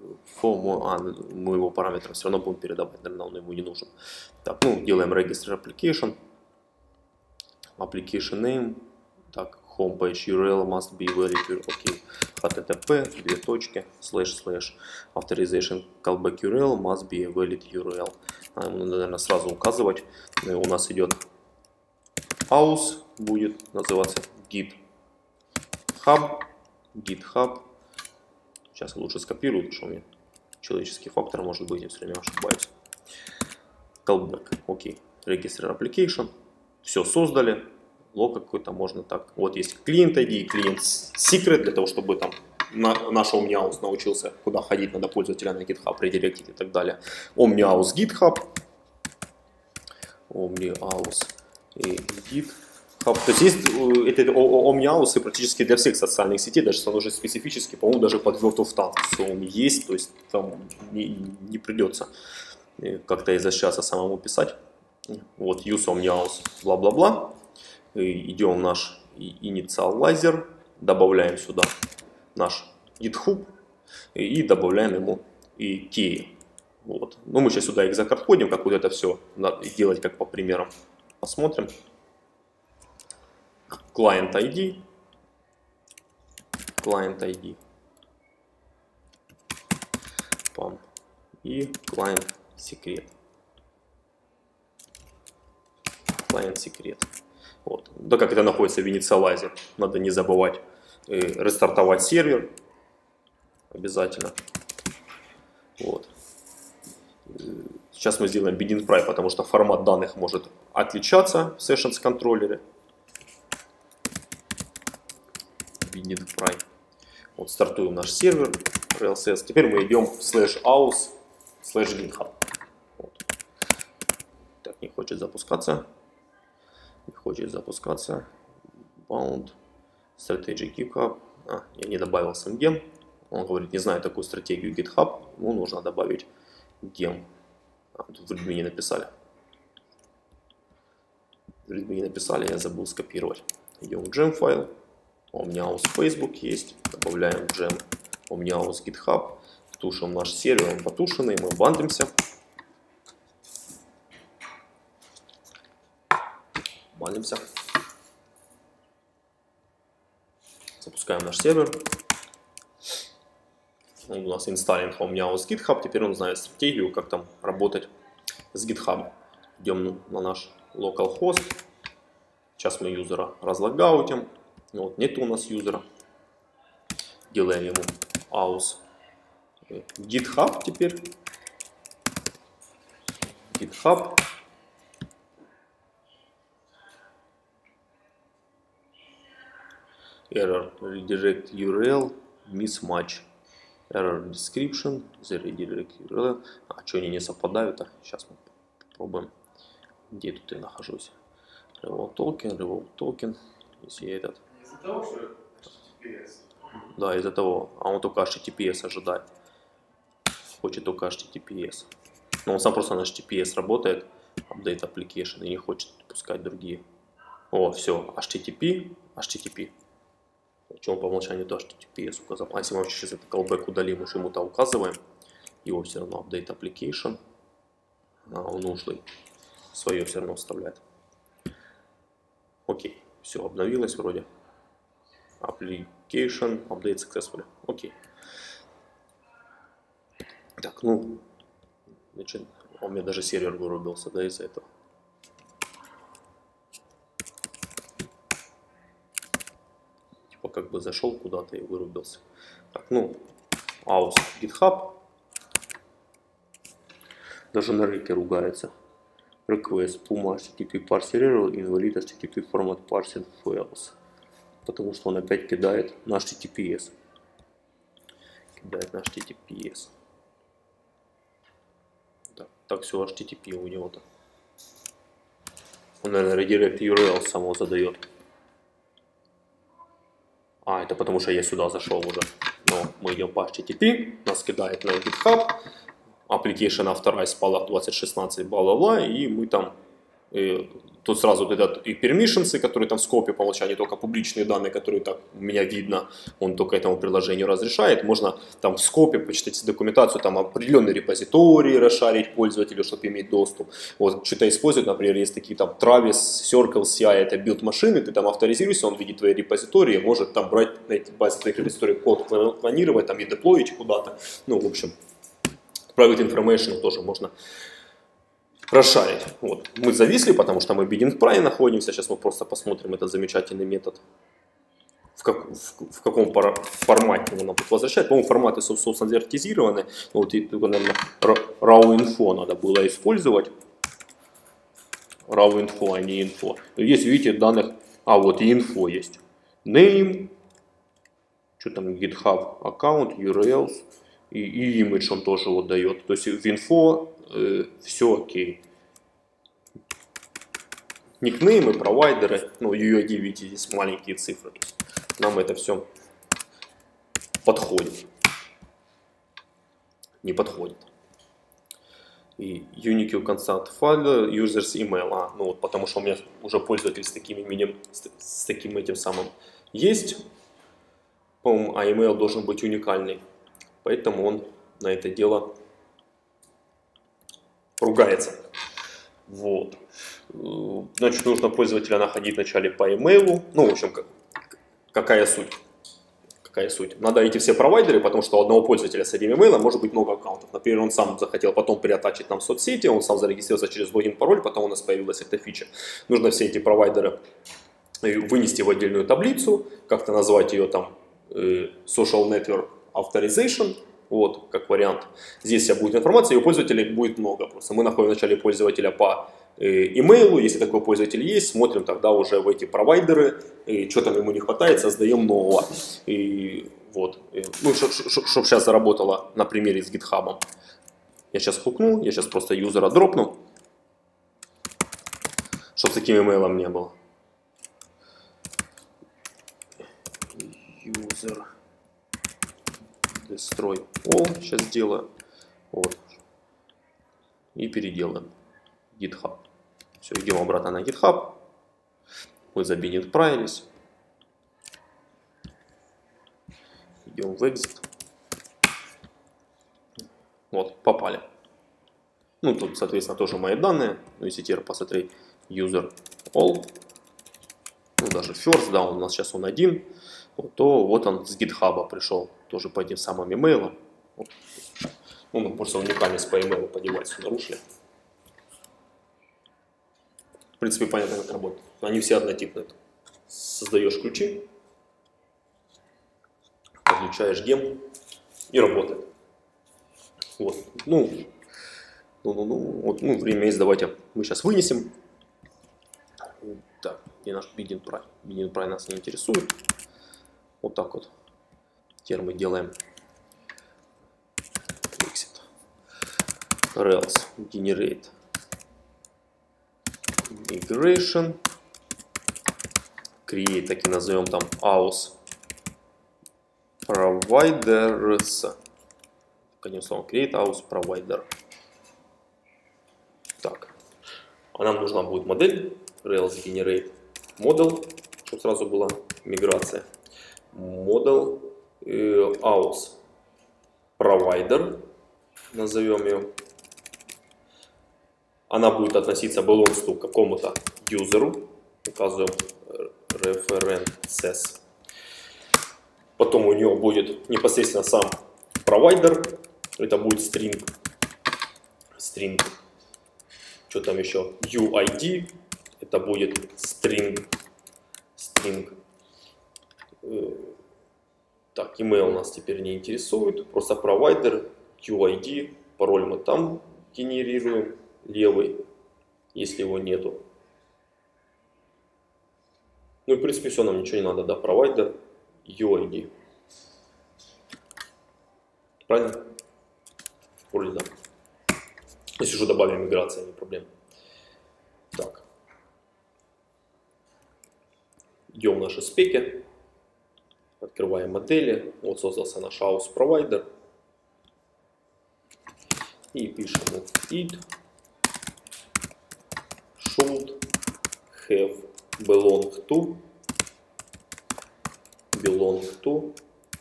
Speaker 1: Мы его параметры все равно будем передавать, наверное, он ему не нужен. Так, ну, делаем register application. Application name. Так, homepage URL must be very pure. Окей. HTTP, / authorization callback URL must be a valid URL. Ему, наверное, сразу указывать. У нас идет aus, будет называться GitHub. Сейчас я лучше скопирую, потому что у меня человеческий фактор может быть, я все время ошибаюсь. Callback, окей. Register application. Все создали. Лог какой-то можно так. Вот есть клиент ID и клиент secret, для того, чтобы там наш OmniAus научился, куда ходить, надо пользователя на GitHub редиректить и так далее. OmniAus GitHub. OmniAus и GitHub. То есть есть OmniAus практически для всех социальных сетей, даже он уже специфически, по-моему, даже под World of Tanks он есть, то есть там не придется как-то изощряться самому писать. Вот use OmniAus, бла-бла-бла. Идем в наш инициалайзер, добавляем сюда наш GitHub и добавляем ему и key. Вот. Ну, мы сейчас сюда экзокод ходим, как вот это все делать, как по примерам. Посмотрим. Client ID. И client секрет. Вот. Да, как это находится в инициалайзе. Надо не забывать рестартовать сервер. Обязательно. Вот. Сейчас мы сделаем begin pry, потому что формат данных может отличаться в sessions контроллере. Begin pry. Вот стартуем наш сервер RLCS. Теперь мы идем в /aus /GitHub. Вот. Так, не хочет запускаться. Bound Strategic GitHub. Я не добавил SMGem. Он говорит, не знаю такую стратегию GitHub. Ну, нужно добавить gem. Тут в админе написали. не написали, я забыл скопировать. Идем в gem файл. Omnihouse Facebook есть. Добавляем gem Omnihouse GitHub. Тушим наш сервер, он потушенный. Мы бандимся. Запускаем наш сервер. Он у нас инсталлинг Omnihouse GitHub. Теперь он знает стратегию, как там работать с GitHub. Идем на наш localhost. Сейчас мы юзера разлогаутим. Вот, нет у нас юзера. Делаем ему aus GitHub теперь. GitHub. Error redirect URL mismatch. Error description the redirect URL. А что они не совпадают? Сейчас мы попробуем. Где тут я нахожусь? Revolve token. Если я этот.
Speaker 2: Из-за того, что HTTPS.
Speaker 1: Да, из-за того. А он только HTTPS ожидает. Хочет только HTTPS. Но он сам просто на HTTPS работает. Update application и не хочет пускать другие. О, все. HTTP. Почему по умолчанию то HTTPS указал. А если мы вообще сейчас этот callback удалим, уж ему-то указываем. Его все равно update application. Он ушлый. Свое все равно вставляет. Окей. Все, обновилось вроде. Application, update successfully. Окей. Так, ну, значит, у меня даже сервер вырубился, да, из-за этого. Типа как бы зашел куда-то и вырубился. Так, ну, aus GitHub. Даже на рыке ругается. Request Puma HTTP parser error invalid HTTP format parsing fails. Потому что он опять кидает на HTTPS. Так все HTTP у него-то. Он, наверное, redirect URL самого задает. Это потому что я сюда зашел уже. Но мы идем по HTTP, нас кидает на GitHub. Application authorized PALAC 2016, бла-бла-бла, и мы там, тут сразу вот этот и permissions, которые там в скопе по умолчанию, только публичные данные, которые так у меня видно, он только этому приложению разрешает. Можно там в скопе почитать документацию, там определенные репозитории расшарить пользователю, чтобы иметь доступ. Вот что-то использовать, например, есть такие там Travis, Circle, CI, это билд машины, ты там авторизируешься, он видит твои репозитории, может там брать на эти базы твоих репозиторий код, клонировать там и деплоить куда-то. Ну, в общем. Private information тоже можно расшарить. Вот. Мы зависли, потому что мы в bidding prime находимся. Сейчас мы просто посмотрим этот замечательный метод. В каком формате он нам тут возвращает. По-моему, форматы, собственно, стандартизированы. Вот, и, наверное, raw info надо было использовать. Raw info, а не info. Здесь, видите, данных... вот и info есть. Name. Что там? GitHub аккаунт, URLs. И image он тоже вот дает. То есть в инфо все окей. Никнеймы, провайдеры, ну UID, видите, здесь маленькие цифры. То есть нам это все подходит. Не подходит. И unique constant file, users email. Ну вот потому что у меня уже пользователь с таким именем, с таким этим самым есть. По-моему, а email должен быть уникальный. Поэтому он на это дело ругается. Вот. Значит, нужно пользователя находить вначале по имейлу. Ну, в общем, какая суть? Надо эти все провайдеры, потому что у одного пользователя с одним имейлом может быть много аккаунтов. Например, он сам захотел потом переатачить нам соцсети, он сам зарегистрировался через логин, пароль, потом у нас появилась эта фича. Нужно все эти провайдеры вынести в отдельную таблицу, как-то назвать ее там social network authorization, вот, как вариант. Здесь вся будет информация, и у пользователей будет много. Просто мы находим в начале пользователя по имейлу, если такой пользователь есть, смотрим тогда уже в эти провайдеры, и что там ему не хватает, создаем нового. И вот, ну, чтобы сейчас заработало на примере с GitHub. Я сейчас хукну, я сейчас просто юзера дропну, чтобы таким имейлом не было. User destroy all, сейчас сделаю, вот, и переделаем GitHub. Все, идем обратно на GitHub, Мы забининправились. Идем в exit. Вот, попали. Ну, тут, соответственно, тоже мои данные. Ну, если теперь посмотреть user all, ну, даже first, да, у нас сейчас он один, вот, то вот он с GitHub пришел, тоже по этим самым имейлам. Вот. Ну, мы просто уникальность по имейлу по девайсу нарушили. В принципе, понятно, как работает. Они все однотипные. Создаешь ключи, подключаешь гем и работает. Вот. Вот, время есть, давайте мы сейчас вынесем. Так, где наш Binding Pry? Binding Pry нас не интересует. Вот так вот. Теперь мы делаем exit. Rails generate migration. Create, так и назовем там aus providers. Одним словом, create aus provider. Так, а нам нужна будет модель Rails generate model, чтобы сразу была миграция. Model aus provider, назовем ее. Она будет относиться belongs to какому-то юзеру, указываем references. Потом у нее будет непосредственно сам провайдер, это будет string, что там еще, UID, это будет string. Так, email нас теперь не интересует, просто провайдер, UID, пароль мы там генерируем, левый, если его нету. Ну и в принципе все, нам ничего не надо, да, провайдер, UID. Правильно? Вроде да. Если уже добавим миграция, не проблема. Так. Идем в наши спеки. Открываем модели. Вот создался наш aus provider. И пишем it should have belong to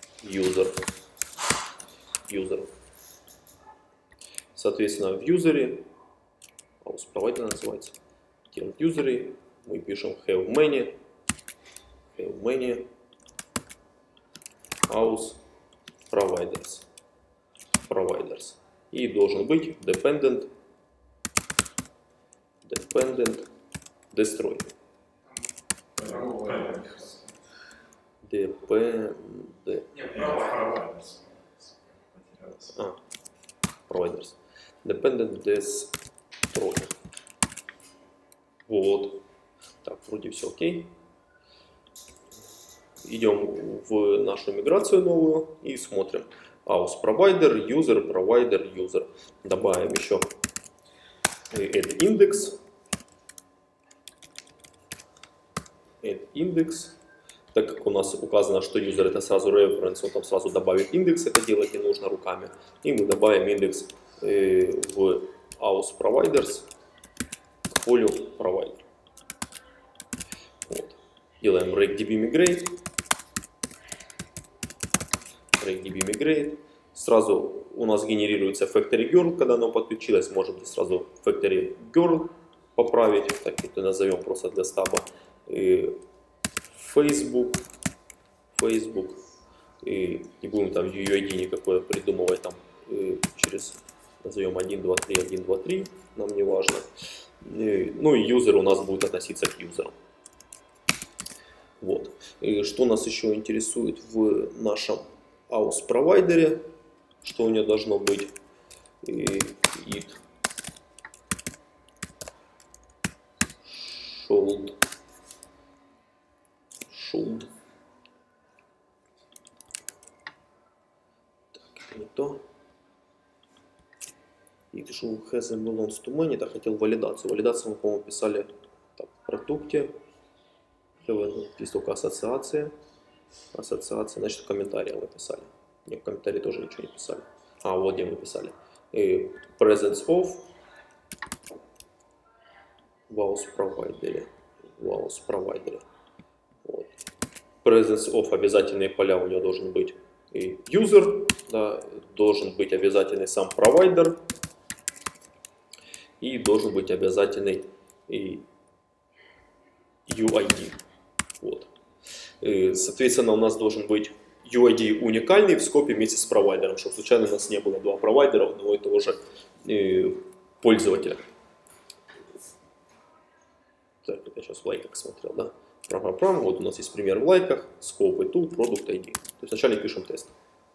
Speaker 1: user. Соответственно, в юзере, aus provider называется, в юзере мы пишем have many aus providers. И должен быть dependent destroy. Providers. Dependent destroy. Вот. Так, вроде все окей. Идем в нашу миграцию новую и смотрим. Aus provider, user. Добавим еще add index. Так как у нас указано, что user это сразу reference, он там сразу добавит индекс, это делать не нужно руками. И мы добавим индекс в aus providers, полю provider. Вот. Делаем regdb migrate. Сразу у нас генерируется factory girl, когда оно подключилось. Можем сразу factory girl поправить. Так вот и назовем просто для стаба. Facebook. И не будем там UID никакое придумывать там через, назовем 123, нам не важно. Ну и юзер у нас будет относиться к юзеру. Вот. И что нас еще интересует в нашем aus провайдере, что у него должно быть? It should. Так, это не то. It should has belongs to many. Так, хотел валидацию. Валидацию мы, по-моему, писали так, в продукте. Здесь только ассоциация. Значит, в комментариях мы писали. Нет, в комментарии тоже ничего не писали. А, вот где мы писали. Presence of в aus AUS провайдере. Вот. Presence of обязательные поля у него должен быть и user, да, должен быть обязательный сам провайдер и должен быть обязательный и UID. Вот. И, соответственно, у нас должен быть UID уникальный в скопе вместе с провайдером, чтобы случайно у нас не было два провайдера одного и того же пользователя. Так, я сейчас в лайках смотрел, да? Вот у нас есть пример в лайках, scope и tool, product ID. То есть вначале пишем тест.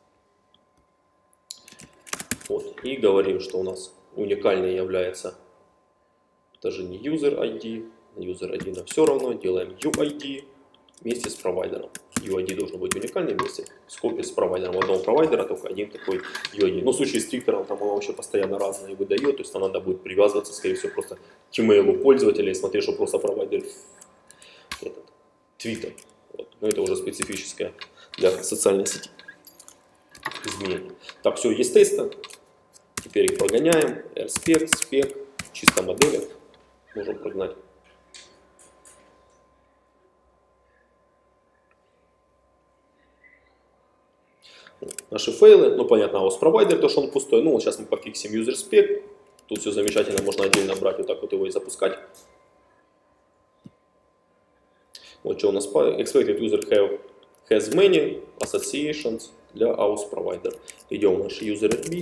Speaker 1: Вот. И говорим, что у нас уникальный является даже не user ID, user ID нам все равно, делаем UID вместе с провайдером. UID должен быть уникальный вместе в скопе с провайдером. У одного провайдера только один такой UID. Но в случае с Twitter'ом там он вообще постоянно разные выдает, то есть там надо будет привязываться, скорее всего, просто к email пользователя и смотреть, что просто провайдер Twitter. Вот. Но это уже специфическое для социальной сети изменение. Так, все, есть тесты. Теперь их прогоняем. RSpec, spec, чисто модели можем прогнать. Наши фейлы, ну понятно, AUS провайдер, то что он пустой. Ну вот сейчас мы пофиксим user spec. Тут все замечательно, можно отдельно брать, вот так вот его и запускать. Вот что у нас expected user has many associations для AUS провайдер. Идем в наш user RB,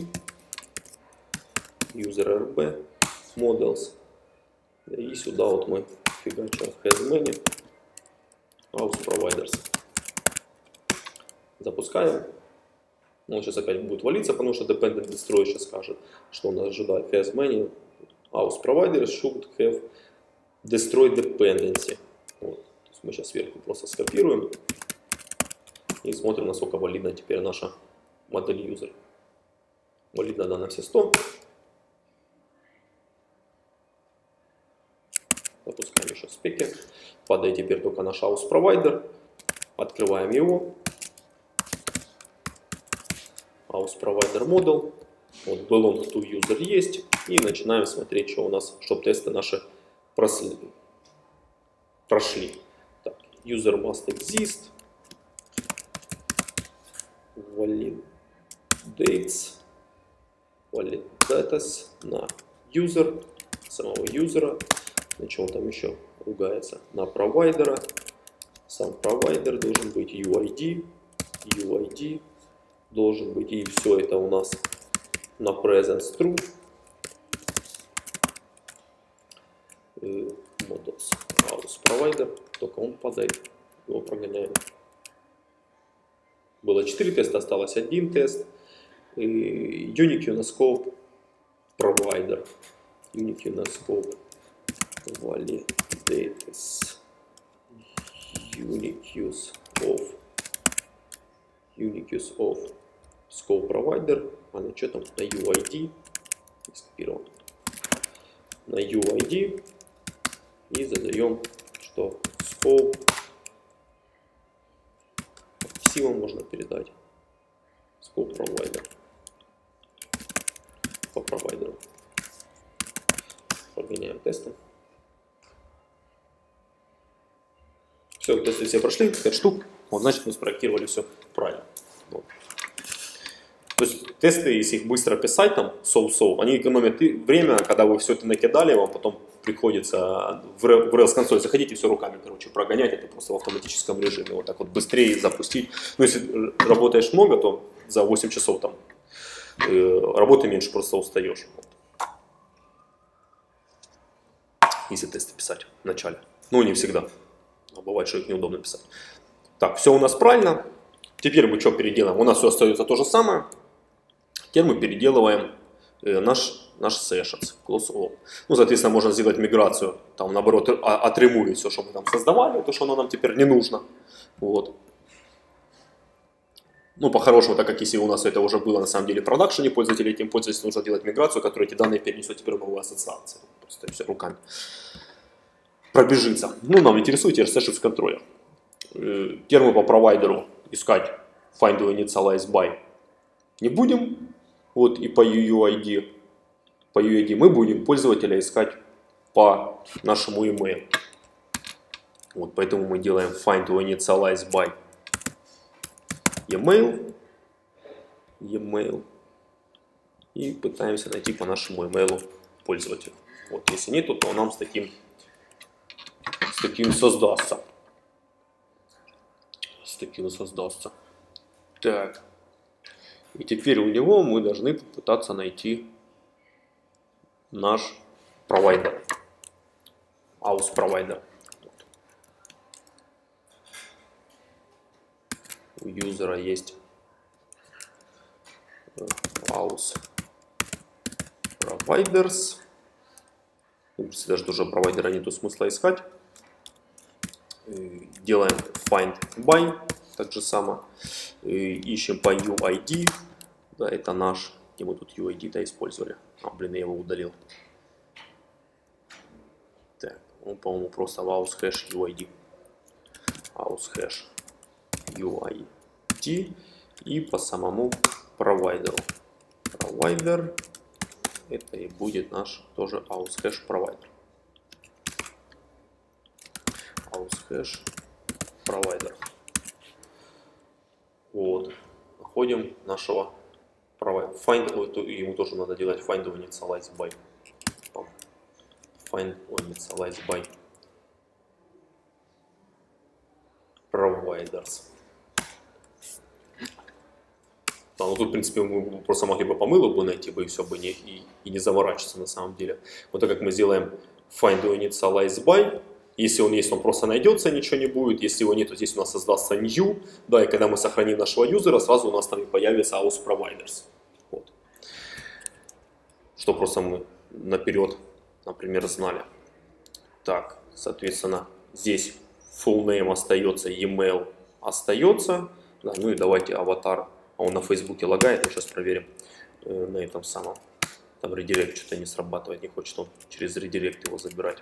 Speaker 1: user RB, models. И сюда вот мы фигачим has many AUS providers. Запускаем. Он сейчас опять будет валиться, потому что Dependent Destroy сейчас скажет, что он ожидает. Has many AUS providers should have destroyed dependency. Вот. То есть мы сейчас сверху просто скопируем и смотрим, насколько валидна теперь наша модель user. Валидна да, на все 100. Запускаем еще спеки. Падает теперь только наш AUS провайдер. Открываем его. AUS провайдер model. Вот belong to user есть. И начинаем смотреть, что у нас, чтобы тесты наши прошли. Так, user must exist. Validates на user, самого юзера. На чем там еще ругается? На провайдера. Сам провайдер должен быть UID. UID должен быть. И все это у нас на presence true. Models AUS провайдер. Только он падает. Его прогоняем. Было 4 теста, осталось 1 тест. Unique Uniscope Provider. Unique Uniscope Validates Unique use of Scope Provider. А на что там? На UID. Скопирован. На UID. И задаем, что Scope силам можно передать. Scope Provider. По провайдеру. Подгоняем тесты. Все, тесты все прошли, 5 штук. Вот, значит, мы спроектировали все правильно. Вот. То есть тесты, если их быстро писать, там, so-so, они экономят время, когда вы все это накидали, вам потом приходится в Rails консоль заходить и все руками, короче, прогонять, это просто в автоматическом режиме, вот так вот быстрее запустить. Ну, если работаешь много, то за 8 часов там работы меньше, просто устаешь. Вот. Если тесты писать в начале. Ну, не всегда. А бывает, что их неудобно писать. Так, все у нас правильно. Теперь мы что переделаем? У нас все остается то же самое. Теперь мы переделываем наш sessions, close all. Ну, соответственно, можно сделать миграцию, там, наоборот, отремувить все, что мы там создавали, то, что оно нам теперь не нужно. Вот. Ну, по-хорошему, так как если у нас это уже было на самом деле в продакшене пользователей, этим пользователям нужно делать миграцию, которая эти данные перенесет теперь в новую ассоциацию. Просто все руками пробежится. Ну, нам интересует теперь sessions контроллер. Теперь мы по провайдеру искать find or initialize by не будем. Вот, и по UID мы будем пользователя искать по нашему email. Вот, поэтому мы делаем find to initialize by email. И пытаемся найти по нашему email пользователя. Вот, если нету, то нам с таким создастся. Так. И теперь у него мы должны попытаться найти наш провайдер. AUS провайдер. У юзера есть AUS providers. Если даже тоже провайдера нету смысла искать. Делаем find by, так же само. Ищем по UID. Да, это наш. И мы тут UID-то использовали. Блин, я его удалил. Так, он, по-моему, просто в AUS hash UID. AUS hash UID. И по самому провайдеру. Провайдер. Это и будет наш тоже AUS hash провайдер. AUS hash провайдер. Вот. Находим нашего провайдера. Ему тоже надо делать find initialize by. Find initialize by providers. Да, ну тут, в принципе, мы просто могли бы по мылу найти бы и все бы и не заморачиваться на самом деле. Вот так как мы сделаем find initialize by, если он есть, он просто найдется, ничего не будет. Если его нет, то здесь у нас создастся new. Да, и когда мы сохраним нашего юзера, сразу у нас там и появится AUS providers. Вот. Что просто мы наперед, например, знали. Так, соответственно, здесь full name остается, email остается. Да, ну и давайте аватар. А он на Фейсбуке лагает, мы сейчас проверим на этом самом. Там редирект что-то не срабатывает, не хочет он через редирект его забирать.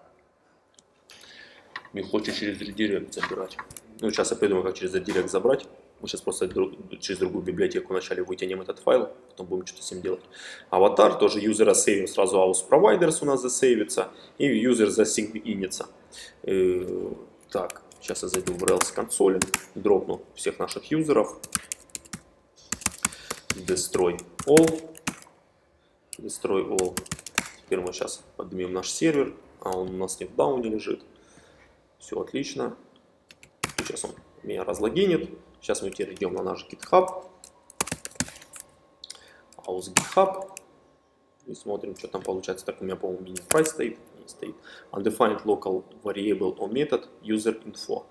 Speaker 1: Не хочет через редирект забирать. Ну, сейчас я придумаю, как через редирект забрать. Мы сейчас просто через другую библиотеку вначале вытянем этот файл, потом будем что-то с ним делать. Аватар, тоже юзера сейвим, сразу AUS providers у нас засейвится, и юзер засигнится. Так, сейчас я зайду в Rails консоль, дропну всех наших юзеров. Destroy all. Теперь мы сейчас поднимем наш сервер, а он у нас не в дауне лежит. Все отлично. Сейчас он меня разлогинит. Сейчас мы теперь идем на наш GitHub. AUS GitHub. И смотрим, что там получается. Так, у меня, по-моему, mini-price стоит. Не стоит. Undefined local variable or method user info.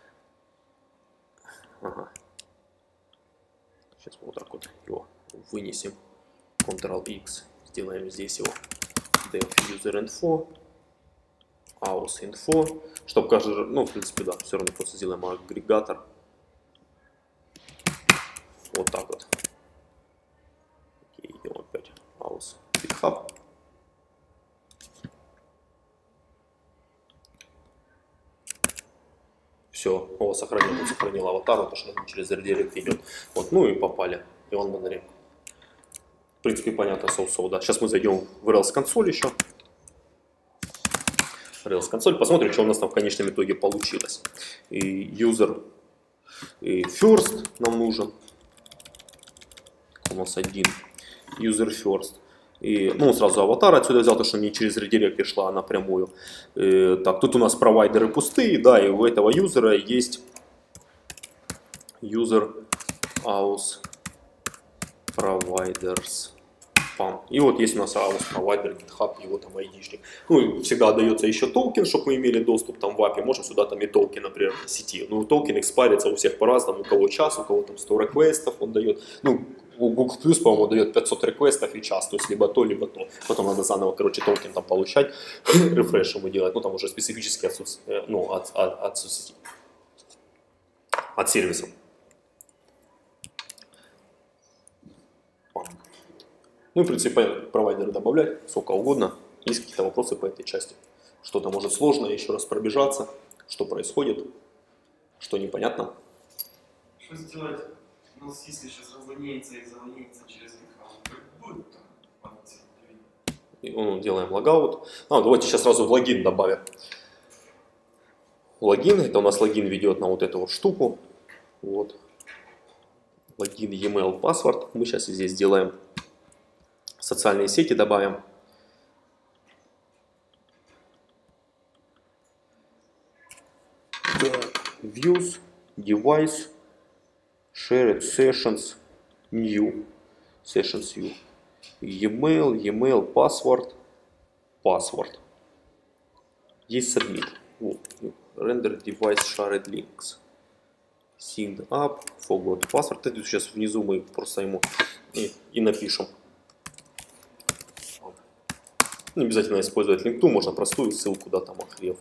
Speaker 1: Ага. Сейчас мы вот так вот его вынесем. Ctrl-X. Сделаем здесь его def user info. AUS info. Чтобы каждый, ну, в принципе, да, все равно просто сделаем агрегатор. Вот так вот. Окей, идем опять. AUS GitHub. Все, о, сохранил аватар, потому что через редирект идет. Вот, ну и попали. Иван Бондаренко. В принципе, понятно, соусов, да. Сейчас мы зайдем в Rails консоль еще. Rails консоль, посмотрим, что у нас там в конечном итоге получилось. И user и first нам нужен. У нас один user first. И, ну, сразу аватар отсюда взял, потому что не через редирект шла, а напрямую. Так, тут у нас провайдеры пустые, да, и у этого юзера есть user AUS providers. И вот есть у нас AUS провайдер, GitHub, его там ID-шник. Ну, всегда дается еще токен, чтобы мы имели доступ там в API. Можем сюда там и токен, например, сети. Ну, токен экспарится у всех по-разному. У кого час, у кого там 100 реквестов он дает. Ну, у Google Plus, по-моему, дает 500 реквестов и час. То есть, либо то, либо то. Потом надо заново, короче, токен там получать. Рефреш ему делать. Ну, там уже специфически от сервисов. Ну, в принципе, провайдеры добавлять сколько угодно. Есть какие-то вопросы по этой части. Что-то может сложно, еще раз пробежаться. Что происходит, что непонятно.
Speaker 2: Что сделать? У нас если сейчас разлогинится и залогинится через GitHub, будет там?
Speaker 1: Делаем логаут. Давайте сейчас сразу в логин добавим. логин. Это у нас логин ведет на вот эту вот штуку. Вот. Логин, e-mail, паспорт. Мы сейчас здесь сделаем социальные сети, добавим. Views, device, shared sessions, new, sessions new, e-mail, password. Есть submit. Вот. Render device shared links. Signed up, forgot password. Это сейчас внизу мы просто ему и напишем. Не обязательно использовать линкту, можно простую ссылку, да, там охрев.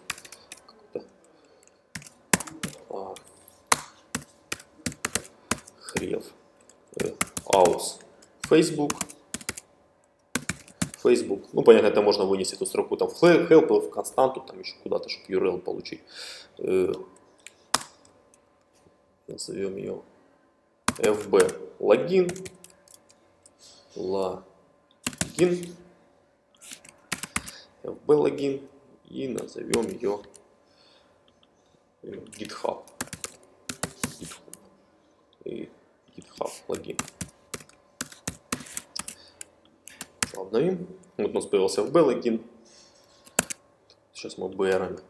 Speaker 1: Aus. Facebook. Ну, понятно, это можно вынести эту строку там в help, в константу, там еще куда-то, чтобы URL получить. Назовем ее FB логин. FB логин. И назовем ее GitHub. GitHub логин. Обновим. Вот у нас появился FB логин. Сейчас мы BR-ами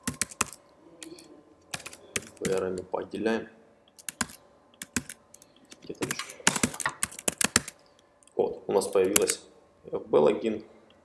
Speaker 1: поотделяем. Где-то еще. Вот, у нас появилась FB логин.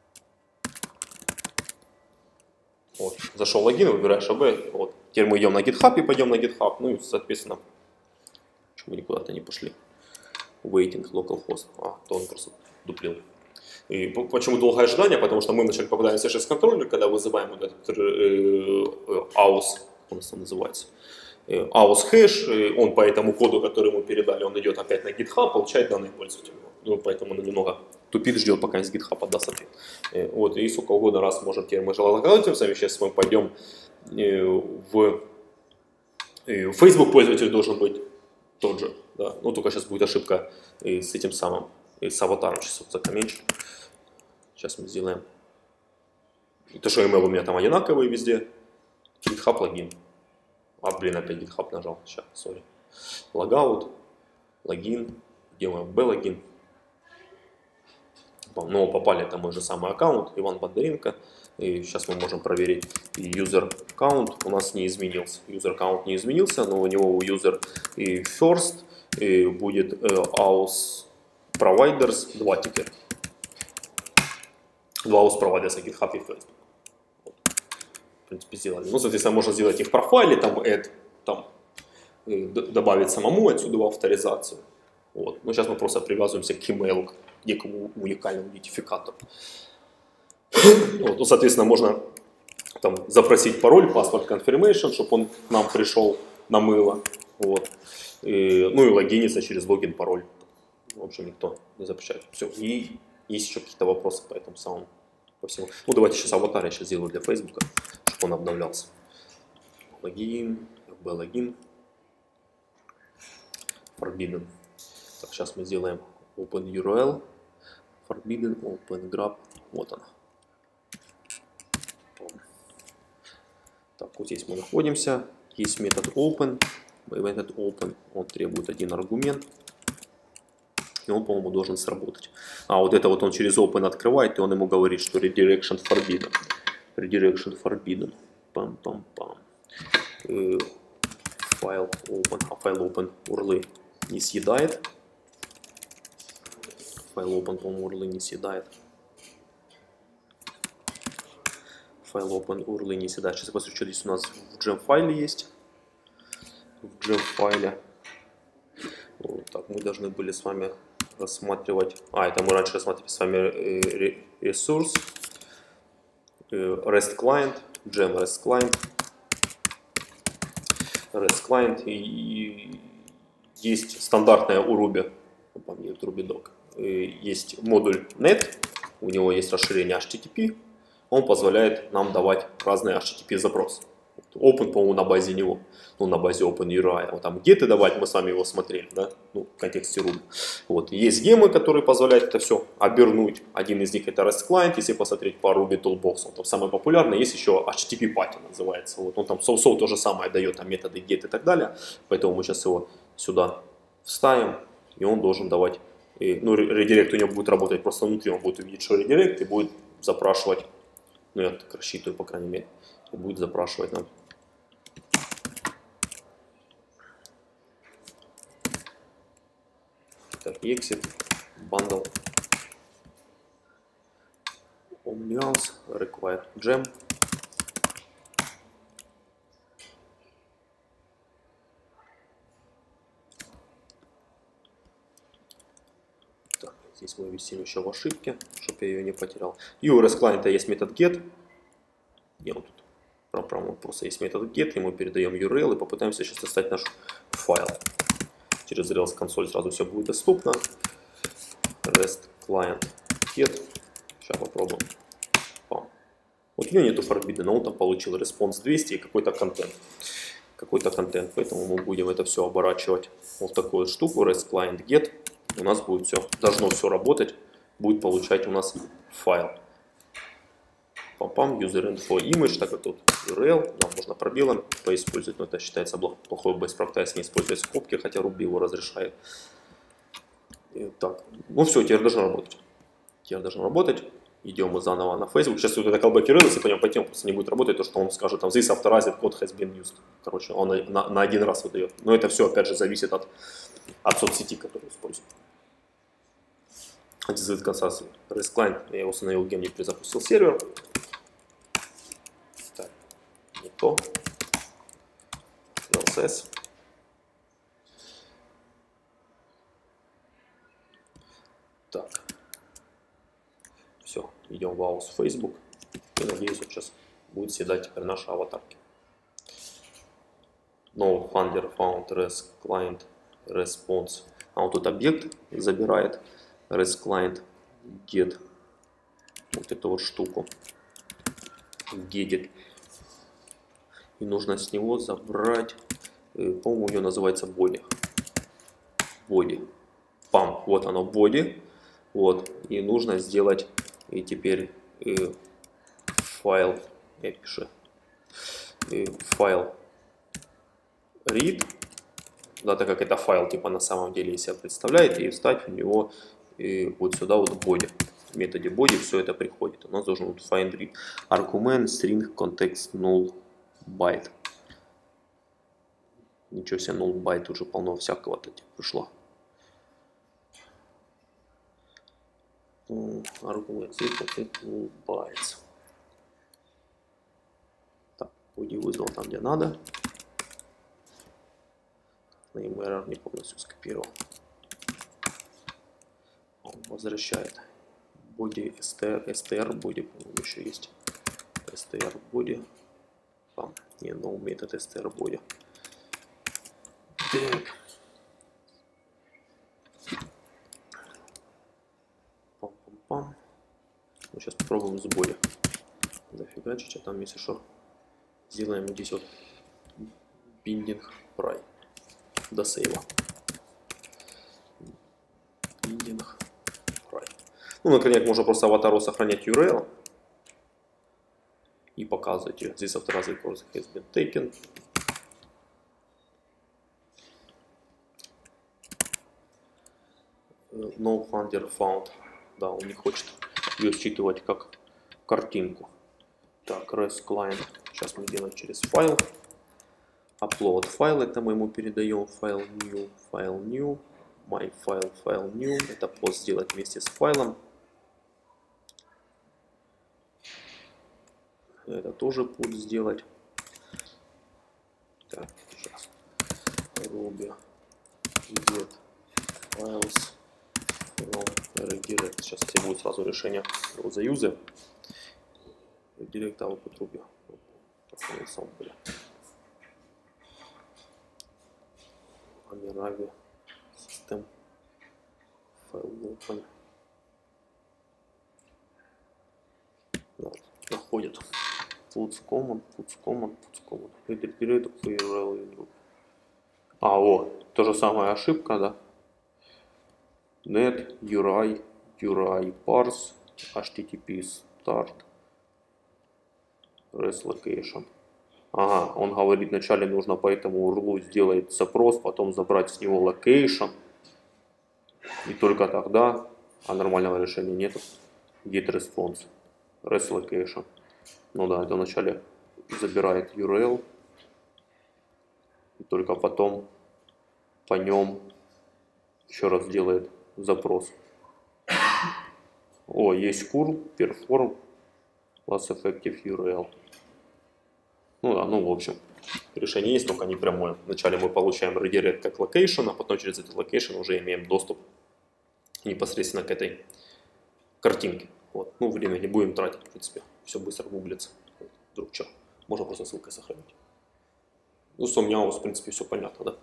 Speaker 1: Вот, зашел логин, выбираешь FB. Вот. Теперь мы идем на GitHub и пойдем на GitHub. Ну и, соответственно, почему мы никуда-то не пошли? Waiting localhost. То он просто дуплил. И почему долгое ожидание? Потому что мы вначале попадаем в CSS контроллер, когда вызываем вот этот aus, он называется, aus хэш, он по этому коду, который мы передали, он идет опять на GitHub, получает данные пользователя. Ну, поэтому он немного тупит, ждет, пока из GitHub отдаст ответ. Вот, и сколько угодно раз можем теперь мы локализуемся, сейчас мы пойдем в Facebook пользователь должен быть тот же, да, ну только сейчас будет ошибка с этим самым, с аватаром, сейчас вот закоменчим. Сейчас мы сделаем. То, что email у меня там одинаковый везде. GitHub логин. Блин, опять GitHub нажал. Сейчас, сори. Логаут. Логин. Делаем B логин. Но попали это мой же самый аккаунт. Иван Бондаренко. И сейчас мы можем проверить. User count у нас не изменился. User count не изменился, но у него user и first и будет aus providers 2 теперь. 2 aus providers, GitHub и Facebook. Вот. В принципе, сделали. Ну, соответственно, можно сделать их в профайле, там add, там добавить самому отсюда в авторизацию. Вот. Но сейчас мы просто привязываемся к email, к некому уникальному идентификатору. Вот. Ну, соответственно, можно там запросить пароль, password confirmation, чтобы он к нам пришел на мыло. Вот. Ну и логиниться через логин, пароль. В общем, никто не запрещает. Все. И есть еще какие-то вопросы по этому самому, по всему. Ну, давайте сейчас аватар я сейчас сделаю для Facebook, чтобы он обновлялся. Логин, FB логин. Forbidden. Так, сейчас мы сделаем open URL. Forbidden, open grab. Вот она. Так, вот здесь мы находимся. Есть метод open. Метод open, он требует один аргумент. И он, по-моему, должен сработать. Вот это вот он через open открывает, и он ему говорит, что redirection forbidden. Redirection forbidden. Пам-пам-пам. Файл open. Файл open урлы не съедает. Файл open, по-моему, урлы не съедает. Файл open урлы не съедает. Сейчас я посмотрю, что здесь у нас в gem файле есть. В gem файле. Вот так, мы должны были с вами рассматривать. Это мы раньше рассматривали с вами ресурс. REST client. Gem REST client. REST client. И есть стандартная у Ruby. По мне, RubyDoc. Есть модуль net. У него есть расширение HTTP. Он позволяет нам давать разные HTTP запросы. Open, по-моему, на базе него, ну, на базе OpenURI. Вот там get давать, мы с вами его смотрели, да, ну, в контексте Ruby. Вот, есть гемы, которые позволяют это все обернуть. Один из них это REST Client, если посмотреть по Ruby Toolbox, он там самый популярный. Есть еще HTTP Party называется. Вот, он там so то же самое дает, там методы get и так далее. Поэтому мы сейчас его сюда вставим, и он должен давать, ну, редирект у него будет работать просто внутри, он будет видеть, что редирект, и будет запрашивать, ну, я так рассчитываю, по крайней мере, и будет запрашивать нам. Так, exit, bundle, omnials, require gem. Так, здесь мы висим еще в ошибке, чтобы я ее не потерял. И у REST клиента есть метод get. Где он тут? Просто есть метод get, и мы передаем URL и попытаемся сейчас достать наш файл. Через Rails консоль сразу все будет доступно. REST client get. Сейчас попробуем. Пам. Вот у него нету forbidden, но он там получил response 200 и какой-то контент. Поэтому мы будем это все оборачивать вот такую штуку. REST client get. У нас будет все, должно все работать. Будет получать у нас файл. Пам-пам, user info image, так как тут URL, нам можно пробелом поиспользовать, но это считается плохой best practice, не использовать скобки, хотя Ruby его разрешает. И так, ну все, теперь должно работать. Идем мы заново на Facebook. Сейчас вот это callback URL, если по нему пойти, он просто не будет работать, то что он скажет, там, this authorized code has been used. Короче, он на один раз выдает. Но это все, опять же, зависит от соцсети, которую использует. Антизит касается REST Client, я его установил, где мне перезапустил сервер. Так, не то. LSS. Так. Все, идем в AUS Facebook. И надеюсь, вот сейчас будет съедать теперь наши аватарки. No Finder found REST Client response. А вот тут объект забирает. REST Client get вот эту вот штуку, get, и нужно с него забрать, по-моему, у него называется body, пам, вот оно body, вот, и нужно сделать, и теперь файл, я пишу, файл read, да, так как это файл типа на самом деле из себя представляет, и вставить в него вот сюда вот body. В методе body все это приходит. У нас должен вот find read. Argument, string, context, null, byte. Ничего себе, null byte, уже полно всякого-то пришло. Argument, string, context, null, bytes. Так, body вызвал там, где надо. Name error не полностью скопировал. Он возвращает body str body, по-моему, еще есть str body, не no метод str body. Так, пам-пам-пам. Ну, сейчас попробуем с body зафигачить, а там, если что, сделаем здесь вот binding pry до сейва. Binding. Ну, например, можно просто аватару сохранять URL и показывать ее. Здесь authorized course has been taken. No Finder found. Да, он не хочет ее считывать как картинку. Так, REST Client. Сейчас мы делаем через файл. Upload файл. Это мы ему передаем. Файл new. My file new. Это пост сделать вместе с файлом. Это тоже путь сделать. Так, сейчас. Ruby get files from redirect. Сейчас все будет сразу решение его заюза. Redirect output Ruby. Amiravi system file open. Находит. Puts command. такому. А, о, то же самая ошибка, да? Net, URI, parse, HTTP start, REST location. Ага, он говорит, вначале нужно по этому URL сделать запрос, потом забрать с него location. И только тогда, а нормального решения нет. Get response, REST location. Ну да, это вначале забирает URL. И только потом по нем еще раз делает запрос. О, есть curl, perform, plus effective URL. Ну да, ну в общем, решение есть, только не прямое. Вначале мы получаем redirect как location, а потом через этот location уже имеем доступ непосредственно к этой картинке. Вот. Ну, время не будем тратить, в принципе, все быстро гуглится. Вдруг что, можно просто ссылкой сохранить. Ну, с Omnihouse, в принципе, все понятно, да?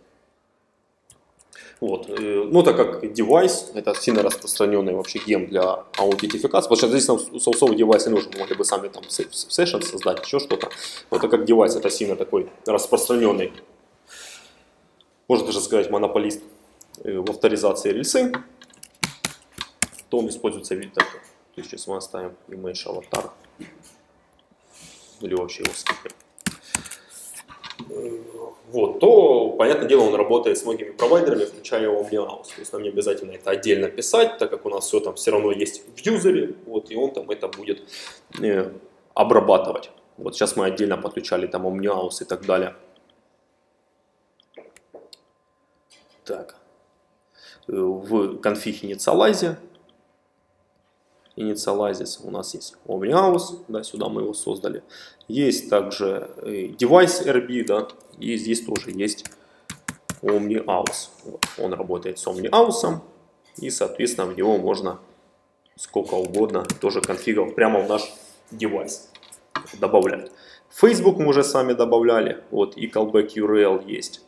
Speaker 1: Вот. Ну, так как девайс, это сильно распространенный вообще гем для аутентификации, потому что здесь нам соусовый девайс не нужен, мы могли бы сами там сессион создать, еще что-то. Но так как девайс это сильно такой распространенный, можно даже сказать, монополист в авторизации рельсы, то он используется вид такой. То есть сейчас мы оставим image аватар или вообще его скипер. Вот, то, понятное дело, он работает с многими провайдерами, включая Omnihouse. То есть нам не обязательно это отдельно писать, так как у нас все там все равно есть в юзере, вот, и он там это будет обрабатывать. Вот сейчас мы отдельно подключали там Omnihouse и так далее. Так, в конфиг Initializes у нас есть Omnihouse, да, сюда мы его создали. Есть также Device RB, да, и здесь тоже есть Omnihouse. Вот, он работает с Omnihouse, и, соответственно, в него можно сколько угодно тоже конфигов прямо в наш девайс добавлять. Facebook мы уже сами добавляли, вот, и callback URL есть.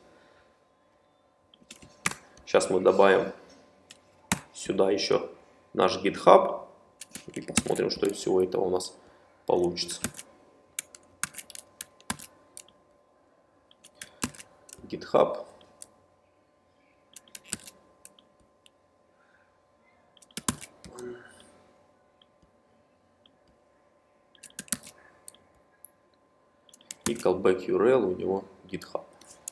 Speaker 1: Сейчас мы добавим сюда еще наш GitHub. И посмотрим, что из всего этого у нас получится. GitHub. И callback URL у него GitHub.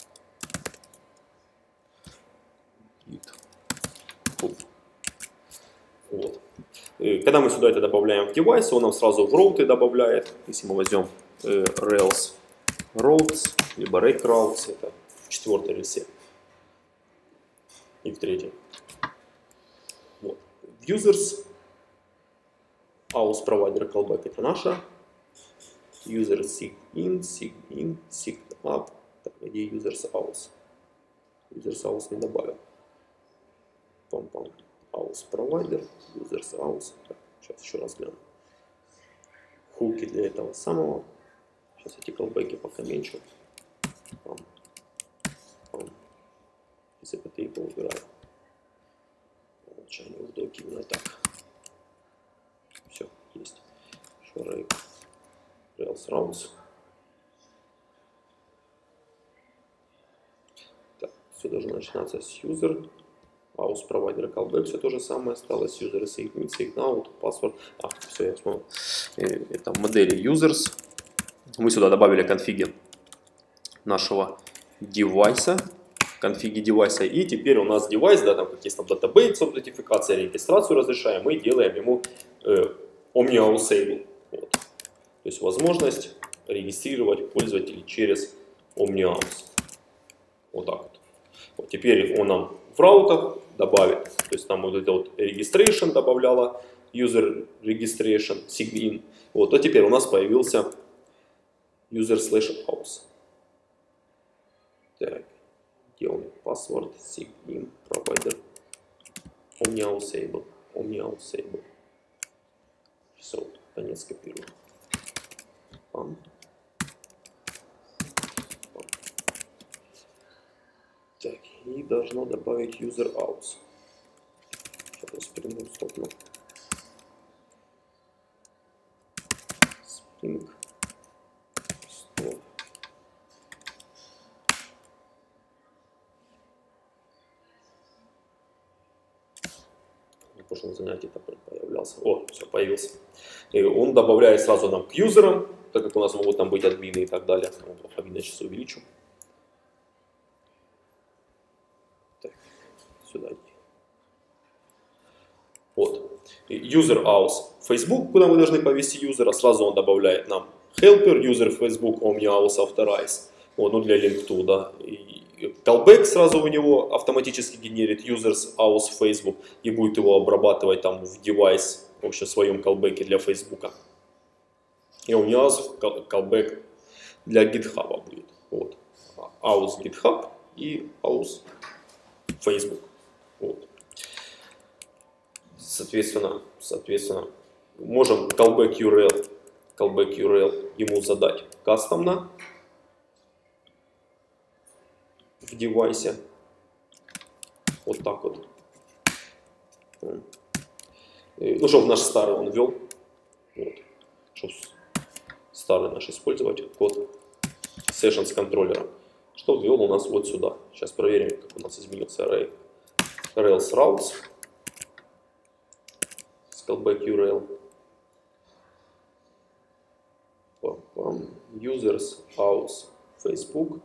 Speaker 1: Вот. Когда мы сюда это добавляем в девайс, он нам сразу в роуты добавляет. Если мы возьмем Rails routes, либо rake routes, это в 4-й рельсе и в 3-й. Вот. В users, house provider callback это наша. User sign in, sign up. Так, где users house? Users house не добавил. Пам-пам. House provider, users house. Так, сейчас еще раз гляну. Хуки для этого самого. Сейчас эти колбеки пока меньше. Пам. Пам. Если это типа убираю. Умолчание в доке именно так. Все, есть. Еще рейк. Rails routes. Так, все должно начинаться с user. House provider callback, все то же самое осталось. User sign out, password. А, все, я вспомнил. Это модели users. Мы сюда добавили конфиги нашего девайса. Конфиги девайса. И теперь у нас девайс, да, там какие-то database, аутентификация, регистрацию разрешаем. Мы делаем ему Omnihouse. Вот. То есть возможность регистрировать пользователей через Omnihouse. Вот так вот. Вот теперь он нам в раутах добавит, то есть там вот это вот registration добавляла, user registration, sign. Вот, а теперь у нас появился user/house. Так, где он? Password, sign, provider, Omnihouse. Все, конец копирую. Пам. Так, и должно добавить user house. Сейчас Spring стопну. Spring. Стоп. прошлом занятии появлялся. О, все, появился. И он добавляет сразу нам к юзерам, так как у нас могут там быть админы и так далее. Алфавитно сейчас увеличу. Так, сюда. Вот. User aus Facebook, куда мы должны повести юзера. Сразу он добавляет нам helper, user Facebook, omnia aus authorize. Вот, ну для link to, да. И callback сразу у него автоматически генерит users aus Facebook и будет его обрабатывать там в девайс, в общем, в своем callback для Facebook. И у него callback для GitHub будет. Вот. Aus GitHub и aus Facebook. Вот. Соответственно, можем callback URL ему задать кастомно в девайсе. Вот так вот. Ну, чтобы наш старый он ввел. Вот. Чтобы старый наш использовать код sessions контроллера. Что ввел у нас вот сюда. Сейчас проверим, как у нас изменился array. Rails routes. Callback URL. Users aus Facebook.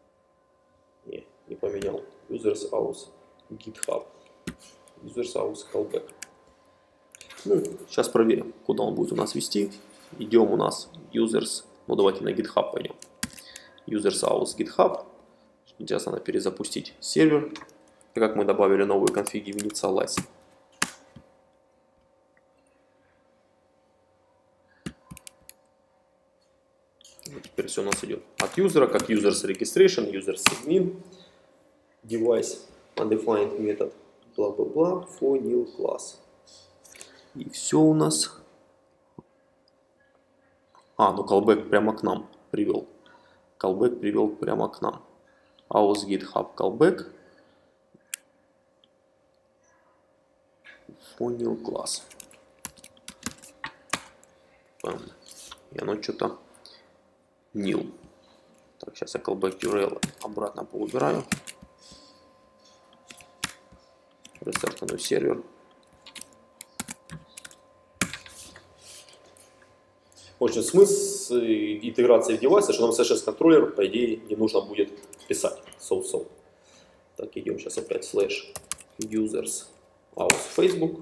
Speaker 1: Не поменял. Users aus GitHub. Users aus callback. Ну, сейчас проверим, куда он будет у нас вести. Идем у нас users. Ну, давайте на GitHub пойдем. Users aus GitHub. Сейчас надо перезапустить сервер. И как мы добавили новую конфиги в initialize. Теперь все у нас идет от юзера, как users registration, users admin, device, undefined метод, бла-бла-бла, for new class. И все у нас. Ну callback прямо к нам привел. Callback привел прямо к нам. Aus GitHub callback for new class. И оно что-то new. Так, сейчас я callback URL обратно поубираю. Рестартану сервер. В общем, смысл интеграции в девайсе, что нам sessions контроллер, по идее, не нужно будет писать. So. Так, идем сейчас опять slash users aus Facebook.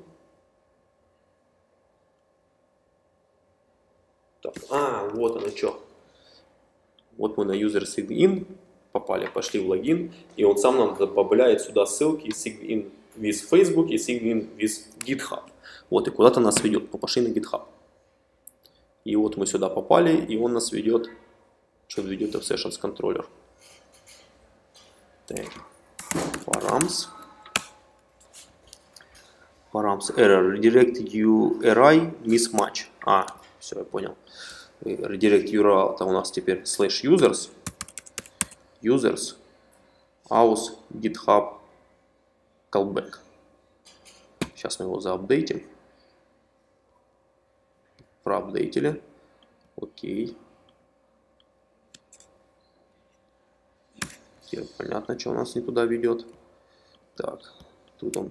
Speaker 1: Так, вот оно что. Вот мы на user sign-in попали, пошли в логин, и он сам нам добавляет сюда ссылки sign-in with Facebook и sign-in with GitHub. Вот, и куда-то нас ведет. Мы пошли на GitHub. И вот мы сюда попали, и он нас ведет, что ведет в sessions controller. Так, params error, redirect URI mismatch. Все, я понял. Redirect URL это у нас теперь slash users aus GitHub callback. Сейчас мы его заапдейтим. Проапдейтили. Окей. Теперь понятно, что у нас не туда ведет. Так, тут он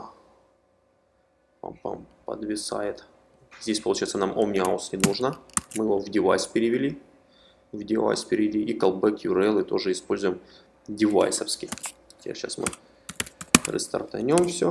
Speaker 1: подвисает. Здесь, получается, нам omnia-aus не нужно. Мы его в девайс перевели. И callback URL тоже используем девайсовски. Теперь сейчас мы рестартанем все.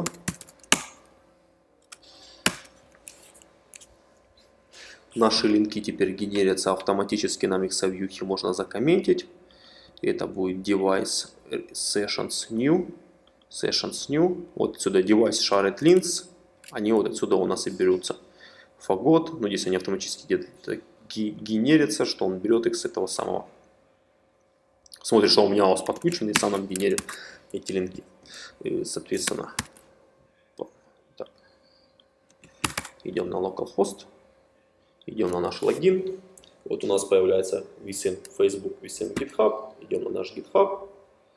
Speaker 1: Наши линки теперь генерятся автоматически. Нам их со вьюхи можно закомментить. Это будет device sessions new. Вот отсюда device shared links. Они вот отсюда у нас и берутся. Фагот, но здесь они автоматически где-то генерятся, что он берет их с этого самого. Смотрит, что у меня AUS подключен, и сам нам генерит эти линки. И, соответственно, так. Идем на localhost, идем на наш логин. Вот у нас появляется within Facebook, within GitHub. Идем на наш GitHub.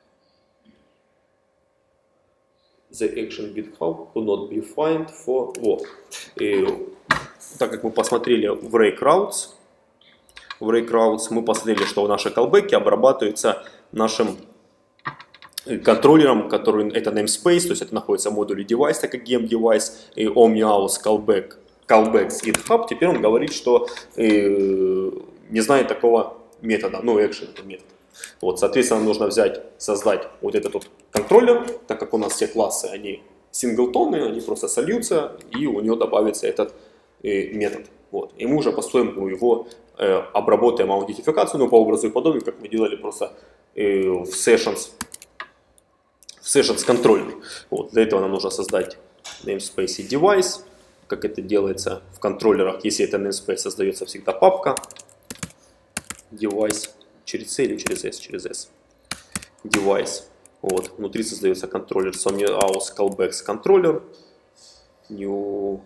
Speaker 1: The action GitHub could not be found for... Вот. И, так как мы посмотрели в Rake Routes, мы посмотрели, что наши callback'и обрабатываются нашим контроллером, который это namespace, то есть это находится в модуле device, так как GameDevice, и OmniAus callbacks GitHub. Теперь он говорит, что не знает такого метода, ну, action это метод. Вот, соответственно, нужно взять, создать вот этот вот контроллер, так как у нас все классы, они синглтонные, они просто сольются, и у него добавится этот метод. Вот. И мы уже построим его, обработаем аутентификацию, но по образу и подобию, как мы делали просто в sessions контроллер. Вот. Для этого нам нужно создать namespace и device, как это делается в контроллерах. Если это namespace, создается всегда папка device через C или через S, через S. Device. Вот. Внутри создается контроллер OmniAus callbacks controller. New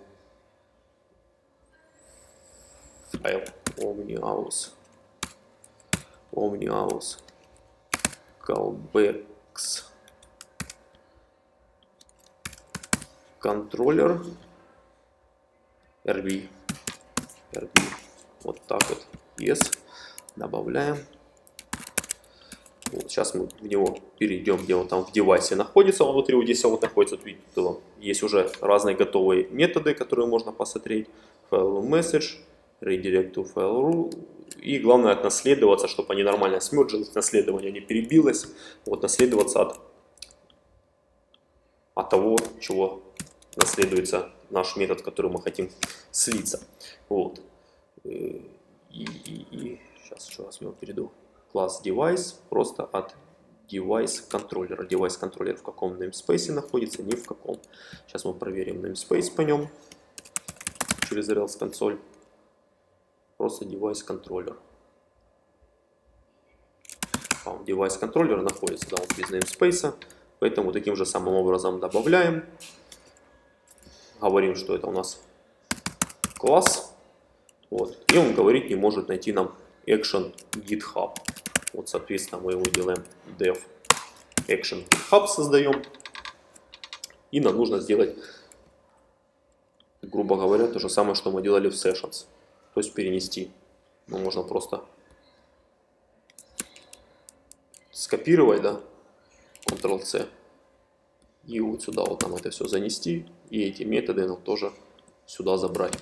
Speaker 1: файл OmniAus callbacks controller RB. Вот так вот. Yes. Добавляем. Вот, сейчас мы в него перейдем, где он там в девайсе находится. Он внутри вот здесь вот находится. Тут, видите, есть уже разные готовые методы, которые можно посмотреть. File message, redirect to file. И главное отнаследоваться, чтобы они нормально смерджились, наследование не перебилось. Вот наследоваться от того, чего наследуется наш метод, который мы хотим слиться. Вот. И сейчас еще раз я перейду. Класс device просто от device контроллера. Device контроллер в каком namespace находится, ни в каком. Сейчас мы проверим namespace по нем через Rails консоль. Просто device контроллер. Device контроллер находится, да, вот без namespace. Поэтому таким же самым образом добавляем. Говорим, что это у нас класс. Вот. И он говорит, не может найти нам action GitHub. Вот, соответственно, мы его делаем dev action GitHub создаем. И нам нужно сделать, грубо говоря, то же самое, что мы делали в sessions. То есть перенести. Ну, можно просто скопировать, да, Ctrl-C. И вот сюда вот нам это все занести. И эти методы нам тоже сюда забрать.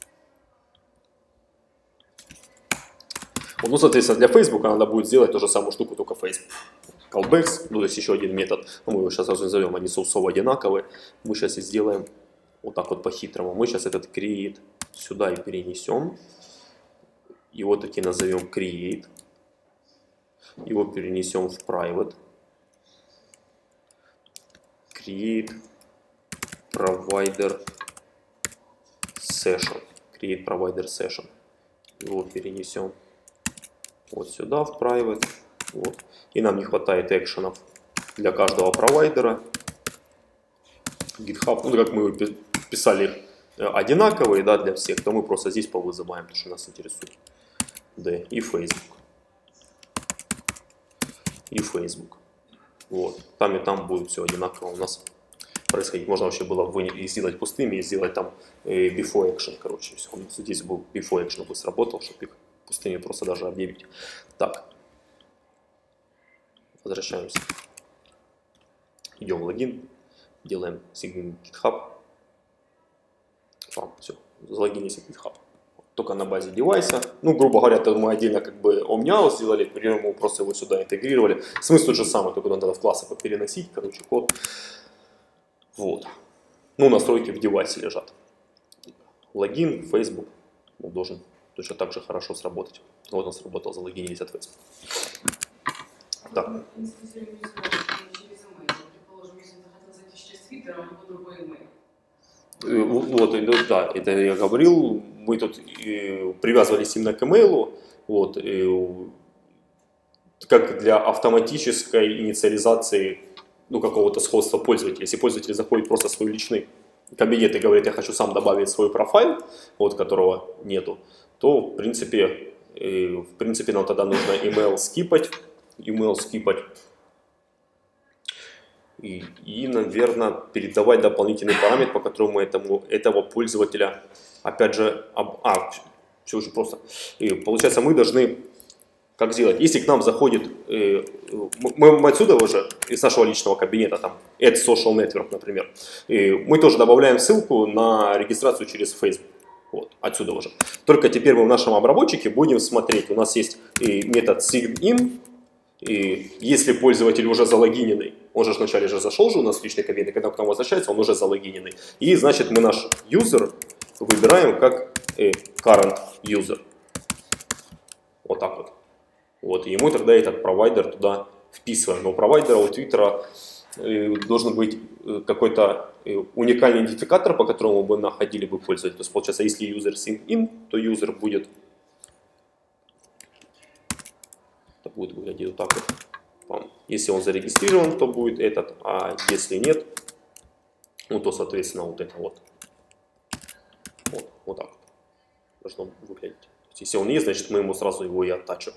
Speaker 1: Ну, соответственно, для Facebook надо будет сделать ту же самую штуку, только Facebook. Callbacks, ну, то есть еще один метод. Мы его сейчас сразу назовем, они соусово одинаковые. Мы сейчас и сделаем вот так вот по-хитрому. Мы сейчас этот create сюда и перенесем. Его таки назовем create. Его перенесем в private. Create provider session. Create provider session. Его перенесем вот сюда в private. Вот. И нам не хватает экшенов для каждого провайдера. GitHub, ну как мы писали одинаковые, да, для всех, то мы просто здесь повызываем, то, что нас интересует. Да, и Facebook. И Facebook. Вот. Там и там будет все одинаково у нас происходить. Можно вообще было сделать пустыми и сделать там before action, короче. Здесь был before action бы сработал, чтобы их пустыми просто даже объявить. Так. Возвращаемся. Идем в логин. Делаем sign GitHub. Все. Залогинились в GitHub. Только на базе девайса. Ну, грубо говоря, то мы отдельно как бы OmniAus сделали, мы просто его сюда интегрировали. Смысл тот же самый, только надо в классы переносить, короче, код. Вот. Ну, настройки в девайсе лежат. Логин, Facebook должен точно так же хорошо сработать. Вот он сработал, залогинились от Facebook. Так. Вот, да, это я говорил. Мы тут привязывались именно к email, вот, как для автоматической инициализации, ну, какого-то сходства пользователя. Если пользователь заходит просто в свой личный кабинет и говорит, я хочу сам добавить свой профайл, вот, которого нету, то в принципе нам тогда нужно email скипать, и, наверное, передавать дополнительный параметр, по которому этого пользователя, опять же, все очень просто. И получается, мы должны Как сделать? Если к нам заходит, мы отсюда уже, из нашего личного кабинета, там, Add Social Network, например, мы тоже добавляем ссылку на регистрацию через Facebook. Вот, отсюда уже. Только теперь мы в нашем обработчике будем смотреть. У нас есть метод SignIn. И если пользователь уже залогиненный, он же вначале же зашел же у нас в личный кабинет, и когда к нам возвращается, он уже залогиненный. И значит мы наш user выбираем как current user. Вот так вот. Вот, и мы тогда этот провайдер туда вписываем. Но у провайдера, у Твиттера должен быть какой-то уникальный идентификатор, по которому бы находили бы пользователя. То есть, получается, если user sign in, то user будет выглядеть вот так вот. Если он зарегистрирован, то будет этот, а если нет, ну то, соответственно, вот это вот. Вот так вот должно выглядеть. То есть, если он есть, значит мы ему сразу его и оттачим.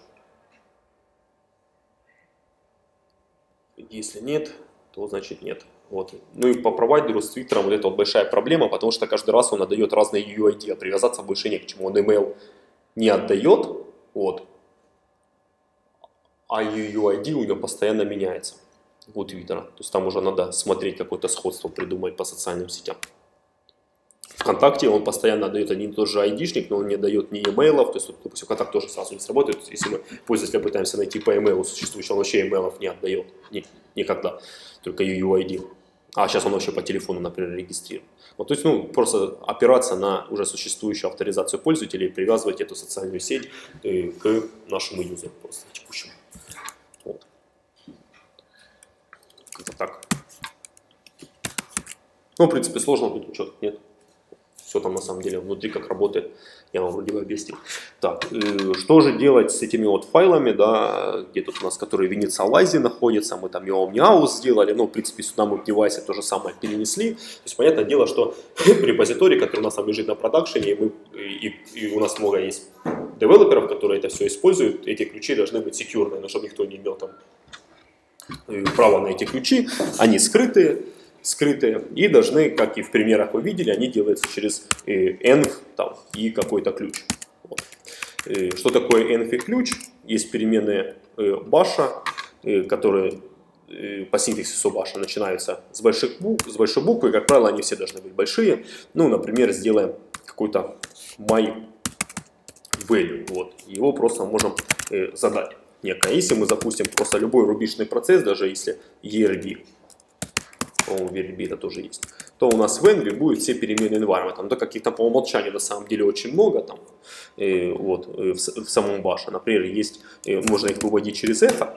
Speaker 1: Если нет, то значит нет. Вот. Ну и по провайдеру с Твиттером вот это вот большая проблема, потому что каждый раз он отдает разные UID, а привязаться больше не к чему. Он email не отдает, вот, а UID у него постоянно меняется у Твиттера. То есть там уже надо смотреть, какое-то сходство придумать по социальным сетям. ВКонтакте он постоянно дает один и тот же айдишник, но он не дает ни имейлов, то есть, допустим, ВКонтакт тоже сразу не сработает. Если мы пользователя пытаемся найти по имейлу существующего, он вообще имейлов не отдает, никогда, только UID. А сейчас он вообще по телефону, например, регистрирует. Вот, то есть, ну, просто опираться на уже существующую авторизацию пользователей и привязывать эту социальную сеть к нашему юзеру, просто текущему. Вот. Как-то так. Ну, в принципе, сложно тут ничего нет. Все там на самом деле внутри как работает, я вам вроде бы объяснил. Так, что же делать с этими вот файлами, да, где тут у нас, которые в инициалайзе находятся, мы там его сделали, ну, в принципе, сюда мы в девайсе то же самое перенесли. То есть, понятное дело, что репозиторий, который у нас там лежит на продакшене, и у нас много есть девелоперов, которые это все используют, эти ключи должны быть секьюрные, но чтобы никто не имел там права на эти ключи, они скрытые и должны, как и в примерах вы видели, они делаются через env там, и какой-то ключ. Вот. Что такое env и ключ? Есть переменные баша, которые по синтаксису баша начинаются с большой буквы, как правило, они все должны быть большие. Ну, например, сделаем какой-то myValue. Вот. Его просто можем задать некое. Если мы запустим просто любой рубишный процесс, даже если ERB, по-моему, в ERB это тоже есть, то у нас в env будет все переменные environment. Но так как их там по умолчанию на самом деле очень много там, вот, в самом баше. Например, есть, можно их выводить через это.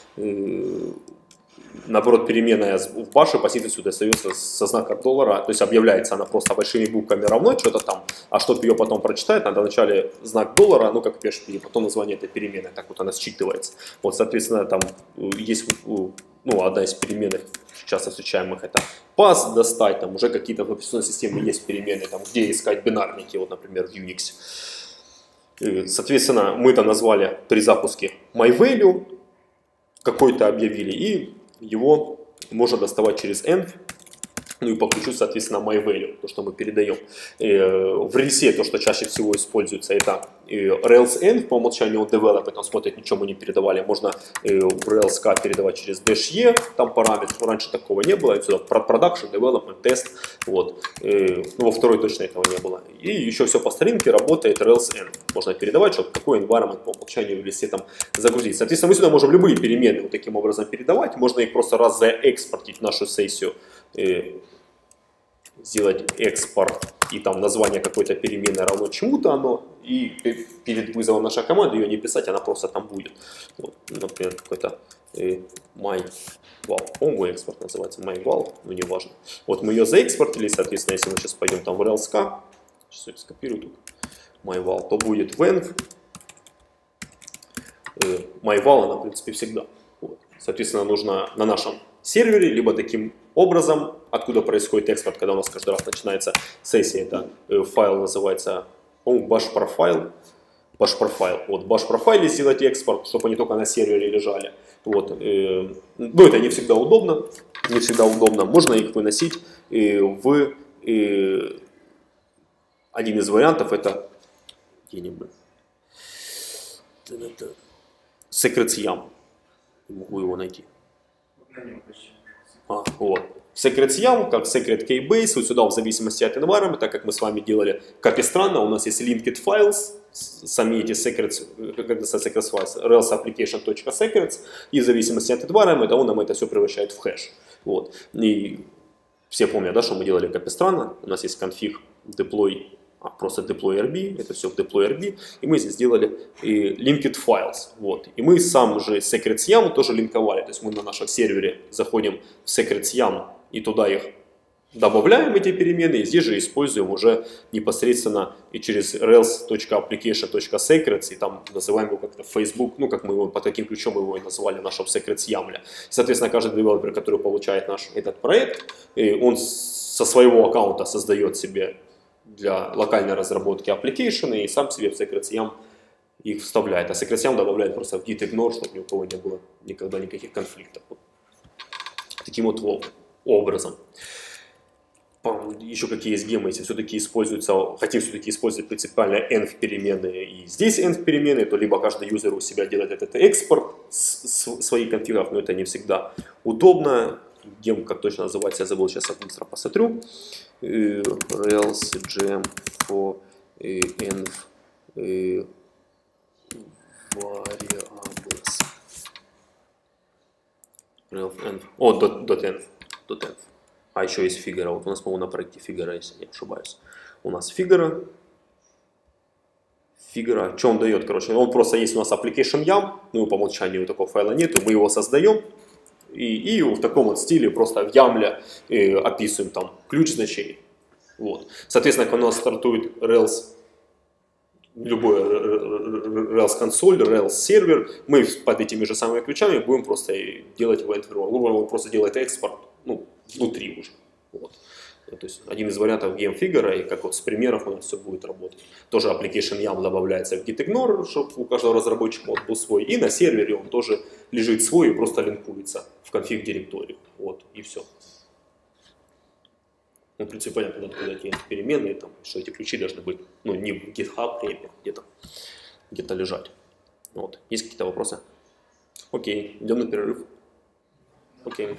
Speaker 1: Наоборот, переменная в баше по синтаксису достается со знака $, то есть объявляется она просто большими буквами равно что-то там, а чтобы ее потом прочитать, надо вначале знак $, ну как пишешь, и потом название этой переменной, так вот она считывается. Вот, соответственно, там есть, ну, одна из переменных часто встречаемых, это pass достать, там уже какие-то в операционной системе есть переменные, там где искать бинарники, вот, например, в Unix. И, соответственно, мы это назвали при запуске myValue, какой-то объявили, и его можно доставать через env, ну и по ключу, соответственно, myValue, то, что мы передаем. В рельсе то, что чаще всего используется, это Rails env, по умолчанию develop, там смотрит, ничего мы не передавали. Можно в Rails K передавать через -e, там параметр, раньше такого не было, отсюда production, development, test, вот. Ну, во второй точно этого не было. И еще все по старинке работает Rails env. Можно передавать, чтобы какой environment по умолчанию в рельсе там загрузить. Соответственно, мы сюда можем любые переменные вот таким образом передавать, можно их просто раз заэкспортить в нашу сессию, сделать экспорт и там название какой-то переменной равно чему-то оно, и перед вызовом нашей команды ее не писать, она просто там будет. Вот, например, какой-то myval, по-моему, экспорт называется myval, но не важно. Вот мы ее заэкспортили, соответственно, если мы сейчас пойдем там в Rails K, сейчас я скопирую тут myval, то будет в env, myval она в принципе всегда. Вот. Соответственно, нужно на нашем сервере, либо таким образом, откуда происходит экспорт, когда у нас каждый раз начинается сессия, это файл называется bash-profile. Вот, в bash-профайле сделать экспорт, чтобы они только на сервере лежали. Вот, но это не всегда удобно, можно их выносить в один из вариантов, это где-нибудь. Secrets YAM. Не могу его найти.
Speaker 2: На нем почти.
Speaker 1: Вот. Secrets YAM, как Secret Keybase, вот сюда в зависимости от environment, так как мы с вами делали, как и странно, у нас есть linked files, сами эти secrets, как это secrets files, rails application.secrets, и в зависимости от environment, он нам это все превращает в хэш. Вот. И все помнят, да, что мы делали как и странно, у нас есть config deploy, просто deploy RB, это все в deploy RB, и мы здесь сделали и linked files, вот. И мы сам же secrets YAM тоже линковали, то есть мы на нашем сервере заходим в secrets YAM и туда их добавляем, эти перемены, и здесь же используем уже непосредственно и через rails.application.secrets, и там называем его как-то Facebook, ну как мы его, по таким ключом его и называли в нашем secrets YAML. Соответственно, каждый девелопер, который получает наш этот проект, он со своего аккаунта создает себе для локальной разработки application и сам себе в secrets YAM их вставляет. А secrets YAM добавляет просто в git-ignore, чтобы ни у кого не было никогда никаких конфликтов. Таким вот образом. Еще какие есть гемы, если все-таки используются, хотим все-таки использовать принципиально env переменные, и здесь env переменные, то либо каждый юзер у себя делает этот экспорт своих конфигов, но это не всегда удобно. Гем, как точно называется, я забыл, сейчас я быстро посмотрю. Rails gem for env variables. .env. О, .env. А еще есть Figure. Вот у нас, по-моему, на проекте Figure, если не ошибаюсь. У нас Figure. Что он дает, короче? Он просто есть у нас application YAM, ну по умолчанию такого файла нету, мы его создаем. И в таком вот стиле просто в YAML описываем там ключ значений. Вот. Соответственно, когда у нас стартует Rails, любой Rails консоль, Rails сервер, мы под этими же самыми ключами будем просто делать в env. Он просто делает экспорт, ну, внутри уже. Вот. То есть один из вариантов GameFigure, и как вот с примеров у нас все будет работать. Тоже application YAML добавляется в git-ignore, чтобы у каждого разработчика он был свой. И на сервере он тоже лежит свой и просто линкуется в конфиг директорию. Вот, и все. Ну, в принципе, понятно, откуда эти переменные, там, что эти ключи должны быть, ну, не в GitHub, где-то лежать. Вот. Есть какие-то вопросы? Окей, идем на перерыв. Окей.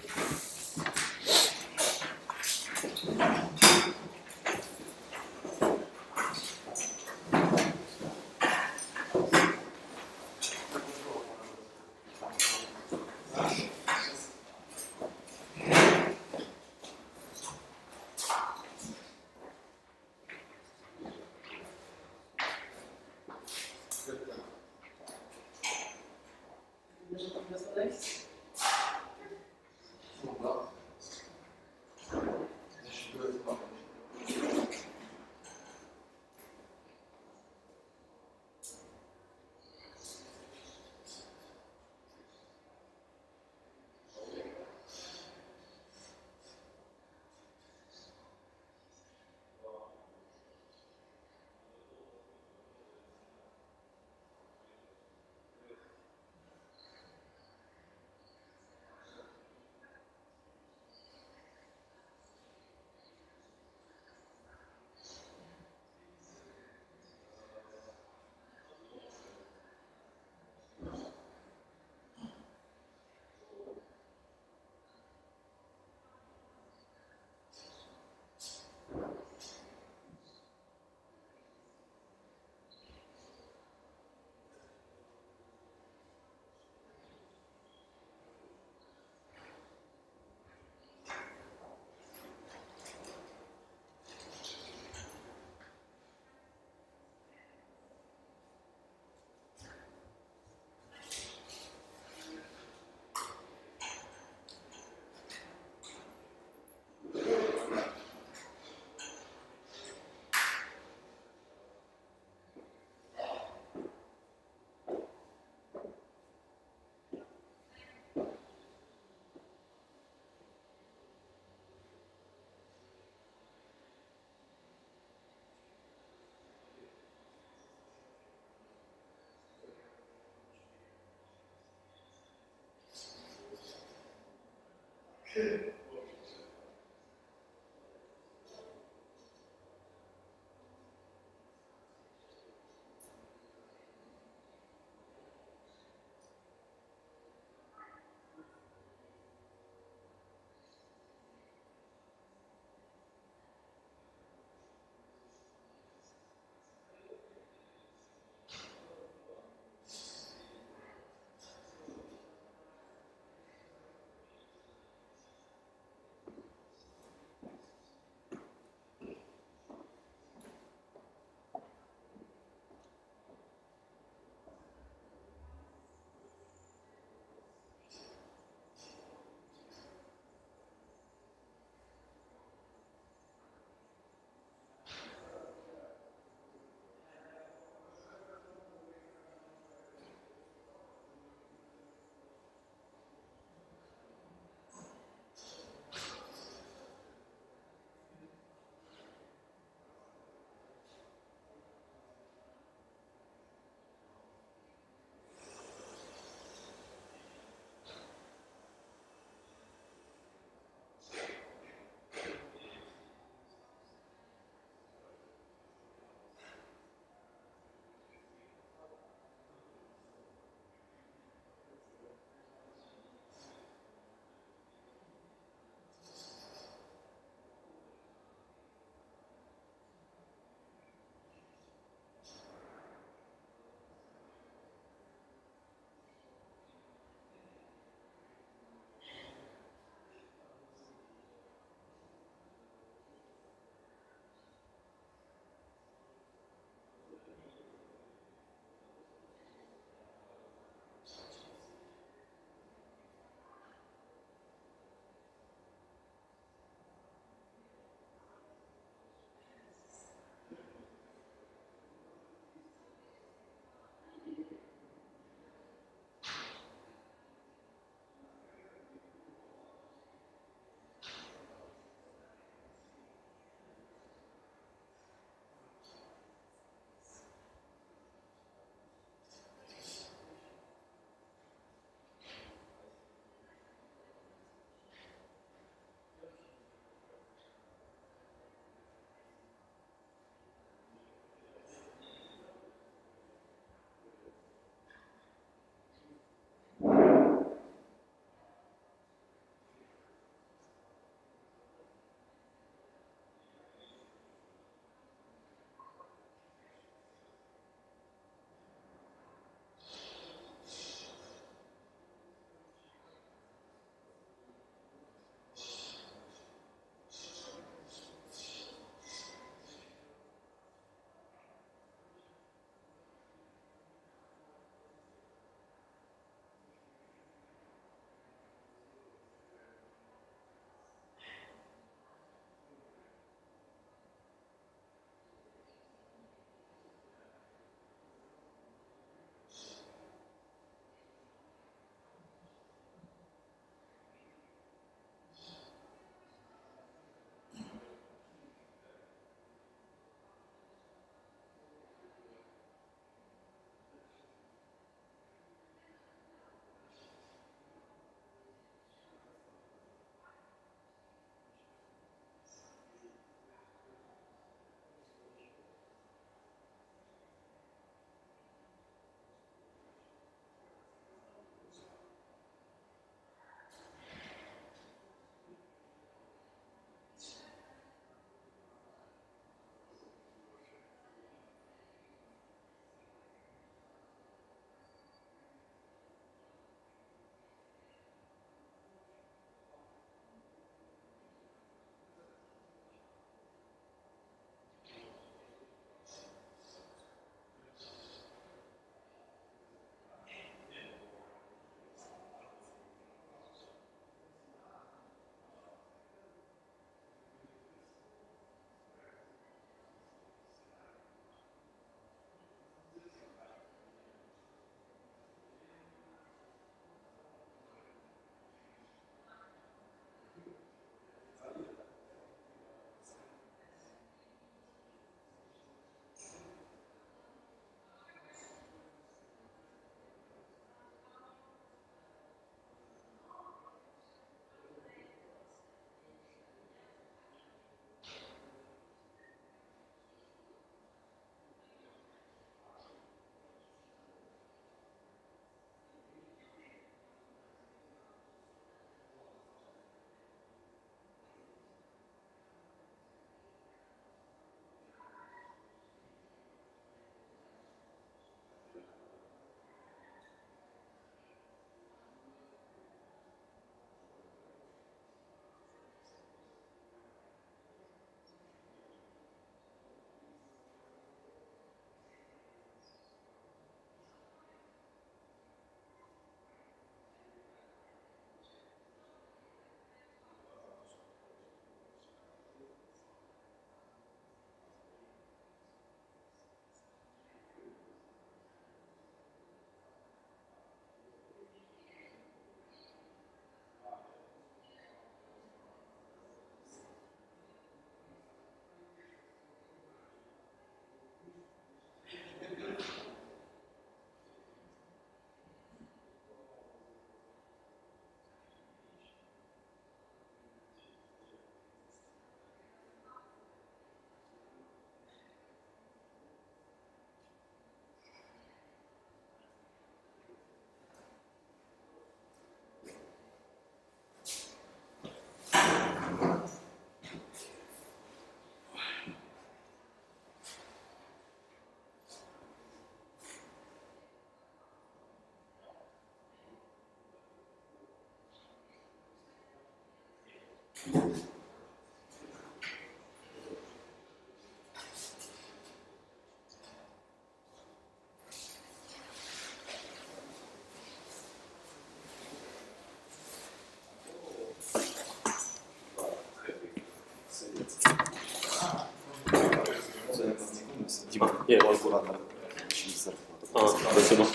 Speaker 1: Дима, я его аккуратно. Спасибо.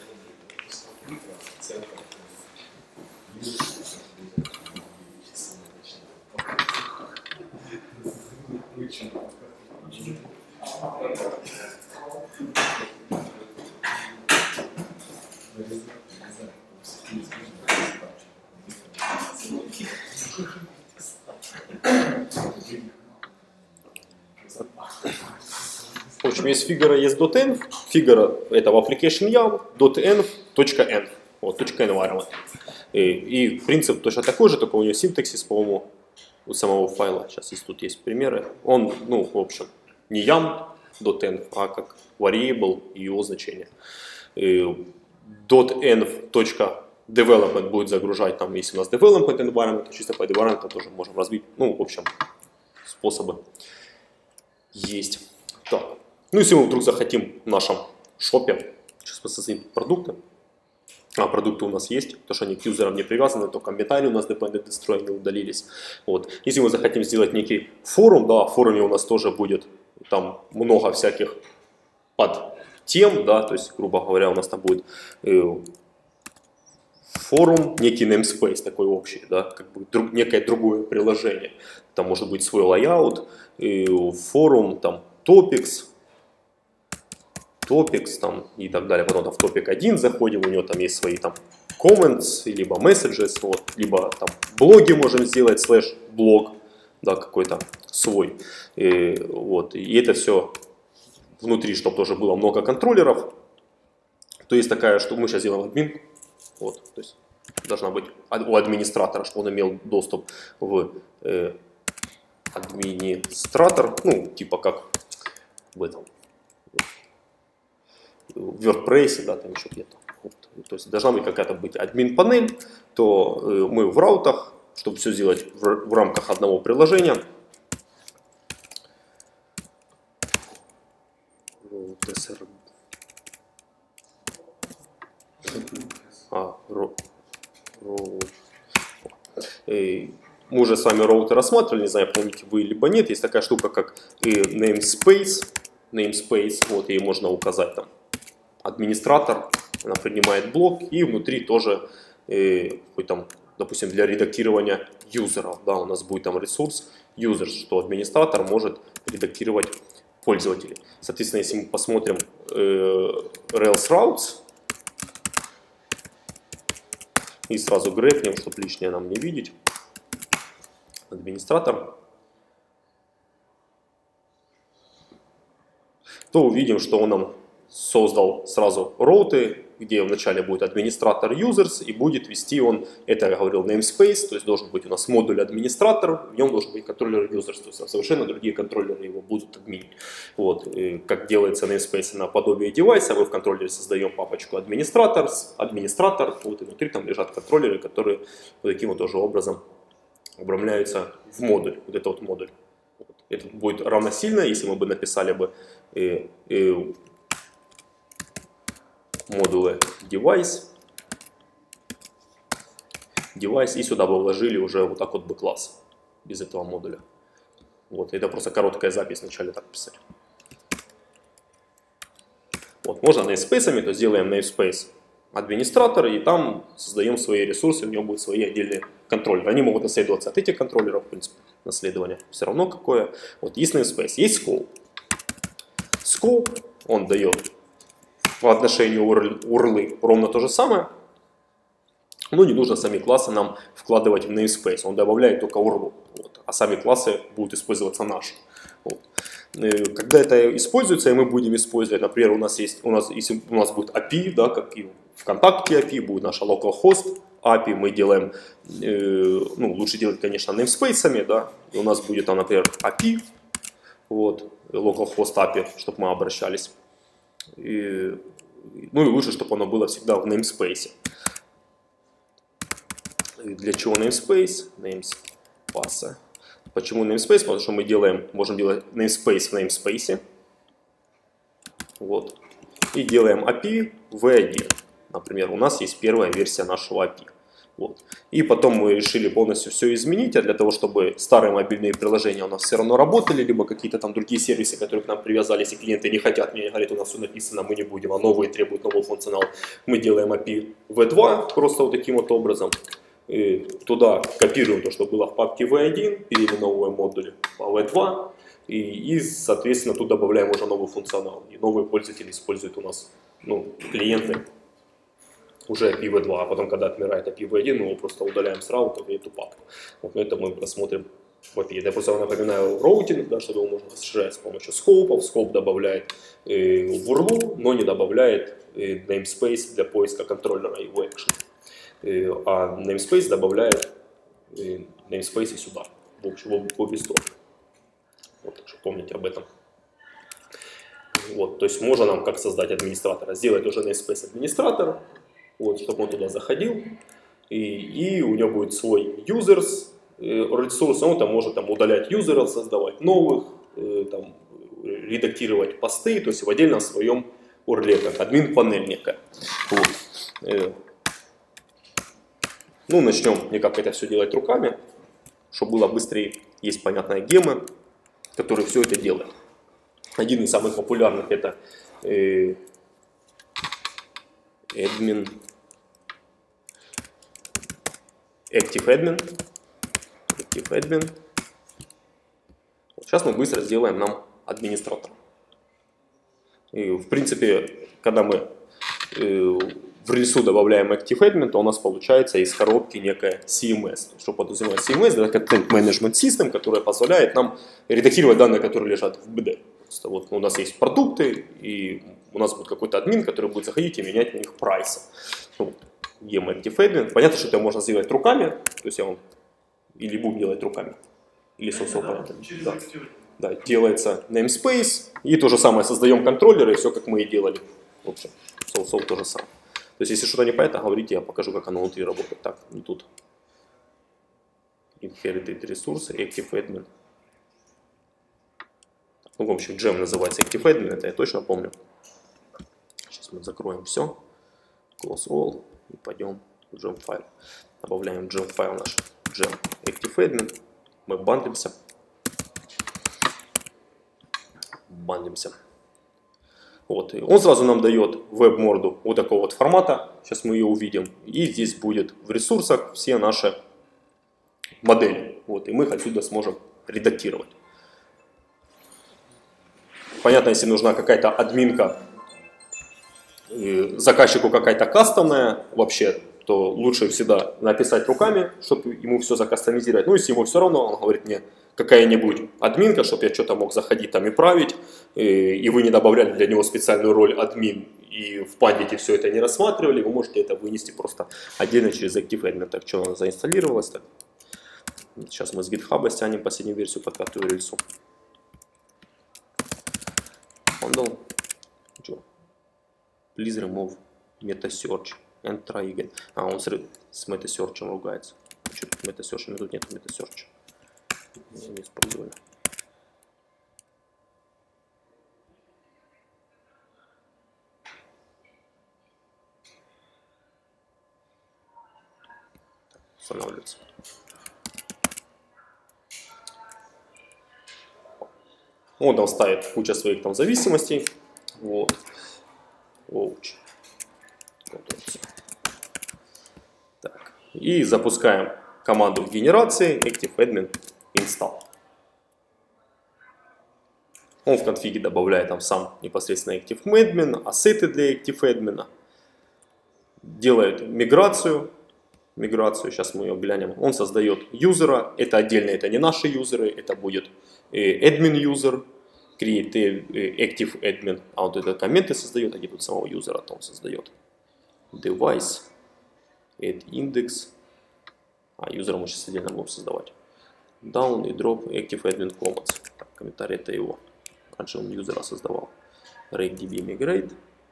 Speaker 1: В общем, есть Figaro, есть .env. Figaro это в application YAML, .env.env. Вот, .environment. И принцип точно такой же, только у него синтаксис, по-моему, у самого файла. Сейчас здесь тут есть примеры. Он, ну, в общем, не yam.env, а как variable и его значение. .env.development будет загружать, там, если у нас development environment, то чисто по environment тоже можем разбить. Ну, в общем, способы есть. Так. Ну, если мы вдруг захотим в нашем шопе, сейчас посмотрим продукты. Продукты у нас есть, потому что они к юзерам не привязаны, только комментарии у нас dependent destroy не удалились. Вот. Если мы захотим сделать некий форум, да, в форуме у нас тоже будет там много всяких подтем, да, то есть, грубо говоря, у нас там будет форум, некий namespace такой общий, да, как бы некое другое приложение. Там может быть свой layout, форум, там topics там и так далее. Потом там в топик 1 заходим, у него там есть свои там comments, либо messages, вот, либо там блоги можем сделать, /блог, да, какой-то свой. Вот, и это все внутри, чтобы тоже было много контроллеров. То есть такая, что мы сейчас делаем админ, вот, то есть должна быть у администратора, чтобы он имел доступ в администратор, ну, типа как в этом, в WordPress, да, там еще где-то. Вот. То есть должна быть какая-то быть админ-панель, то мы в раутах, чтобы все сделать в рамках одного приложения. Мы уже с вами роуты рассматривали, не знаю, помните вы либо нет. Есть такая штука, как namespace, вот, и можно указать там администратор, она принимает блок, и внутри тоже, там, допустим, для редактирования юзеров, да, у нас будет там ресурс users, что администратор может редактировать пользователей. Соответственно, если мы посмотрим Rails routes и сразу грепнем, чтобы лишнее нам не видеть, администратор, то увидим, что он нам создал сразу роуты, где вначале будет администратор users, и будет вести он, это я говорил, namespace, то есть должен быть у нас модуль администратор, в нем должен быть контроллер users, то есть совершенно другие контроллеры его будут админить. Вот, и как делается namespace наподобие девайса, мы в контроллере создаем папочку администратор, вот, и внутри там лежат контроллеры, которые вот таким вот тоже образом обрамляются в модуль, вот это вот модуль. Вот. Это будет равносильно, если мы бы написали бы модулы device, и сюда бы вложили уже вот так вот бы класс без этого модуля. Вот, это просто короткая запись вначале так писать. Вот, можно namespace'ами, то сделаем namespace администратор, и там создаем свои ресурсы, у него будут свои отдельные контроллеры. Они могут наследоваться от этих контроллеров, в принципе, наследование все равно какое. Вот, есть namespace, есть scope. Scope, он дает по отношению URL ровно то же самое, но не нужно сами классы нам вкладывать в namespace, он добавляет только URL, вот, а сами классы будут использоваться наши. Вот. Когда это используется, и мы будем использовать, например, если у нас будет API, да, как и ВКонтакте API, будет наша localhost API, мы делаем, лучше делать, конечно, namespace'ами, да, и у нас будет там, например, API, вот, localhost API, чтобы мы обращались. И лучше, чтобы оно было всегда в namespace. И для чего namespace? паса. Почему namespace? Потому что мы можем делать namespace в namespace. Вот. И делаем API v1. Например, у нас есть первая версия нашего API. Вот. И потом мы решили полностью все изменить, а для того, чтобы старые мобильные приложения у нас все равно работали, либо какие-то там другие сервисы, которые к нам привязались, и клиенты не хотят, мне говорят, у нас все написано, мы не будем, а новые требуют новый функционал. Мы делаем API v2 просто вот таким вот образом. И туда копируем то, что было в папке v1, переименовываем модули по v2, и соответственно, тут добавляем уже новый функционал. И новые пользователи используют у нас, клиенты, уже API v2, а потом, когда отмирает API v1, мы его просто удаляем с раутера и эту папку. Вот это мы посмотрим в API. Я просто напоминаю роутинг, да, что его можно расширять с помощью скопов. Скоп добавляет в URL, но не добавляет namespace для поиска контроллера его action. А namespace добавляет namespace сюда, в обе стороны. Вот, так что помните об этом. Вот, то есть можно нам как создать администратора, сделать уже namespace администратор, вот, чтобы он туда заходил, и у него будет свой users ресурс, он там может удалять юзеров, создавать новых, там, редактировать посты, то есть в отдельно своем URL, как админ-панель некая. Вот. Начнем как это все делать руками, чтобы было быстрее. Есть, понятная гемма, который все это делает. Один из самых популярных это admin, active admin. Сейчас мы быстро сделаем нам администратора. И, в принципе, когда мы в рельсу добавляем active admin, то у нас получается из коробки некая CMS. Что подразумевает CMS? Это Content Management System, которая позволяет нам редактировать данные, которые лежат в BD. Просто вот у нас есть продукты, и у нас будет какой-то админ, который будет заходить и менять на них прайсы. Gem active admin. Понятно, что это можно сделать руками, то есть я вам или будем делать руками, или понятно. Да, делается namespace, и то же самое создаем контроллеры, и все как мы и делали. В общем, то же самое. То есть, если что-то не понятно, говорите, я покажу, как оно внутри работает. Так, не тут. Inherited ресурсы, active admin. В общем, gem называется active admin, это я точно помню. Сейчас мы закроем все. Close all. И пойдем в gem файл. Добавляем в gem файл наш gem active admin. Мы бандлимся. Вот. И он сразу нам дает веб-морду вот такого вот формата. Сейчас мы ее увидим. И здесь будет в ресурсах все наши модели. Вот. И мы их отсюда сможем редактировать. Понятно, если нужна какая-то админка, заказчику какая-то кастомная вообще, то лучше всегда написать руками, чтобы ему все закастомизировать. Если ему все равно, он говорит мне, какая-нибудь админка, чтобы я что-то мог заходить там и править, и вы не добавляли для него специальную роль админ, и в пандите все это не рассматривали, вы можете это вынести просто отдельно через Active Admin. Так, что она заинсталлировалась. Так. Сейчас мы с GitHub стянем последнюю версию под 5-ю рельсу. Bundle. Please remove meta-search and try again. Он с meta-search ругается. Meta-search, но тут нет meta-search. Не использовали. Устанавливается. Он там ставит куча своих там зависимостей. Вот. Так. И запускаем команду генерации active admin install. Он в конфиге добавляет там сам непосредственно active admin, ассеты для active admin, делает миграцию, сейчас мы ее глянем. Он создает юзера, это отдельно, это не наши юзеры, это будет admin user, create active admin, а вот это комменты создает, а где тут самого юзера, то он создает device, add index, а юзера мы сейчас отдельно будем создавать. Down и drop active admin comments. Так, комментарий это его. Раньше он юзера создавал. RakeDB migrate.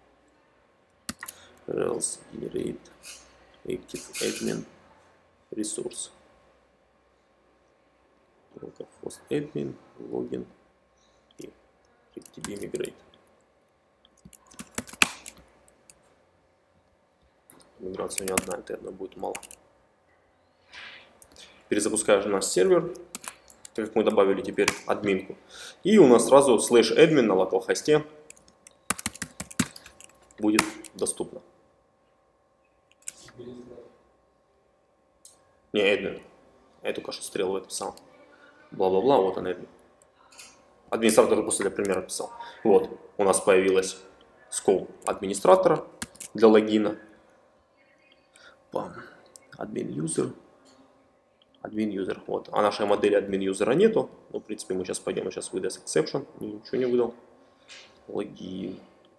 Speaker 1: Else generate active admin resource. localhost admin, логин и RibbDB migrate. Миграция не одна, это одна будет мало. Перезапускаем наш сервер, так как мы добавили теперь админку. И у нас сразу /admin на локалхосте будет доступно. Не, admin. Я только что стрелу писал. Бла-бла-бла, вот он admin. Администратор просто для примера писал. Вот, у нас появилась скол администратора для логина. Admin user. Admin user. Вот. А нашей модели admin юзера нету. Ну, в принципе, мы сейчас пойдем. Сейчас выдаст exception. Ничего не выдал. Логин.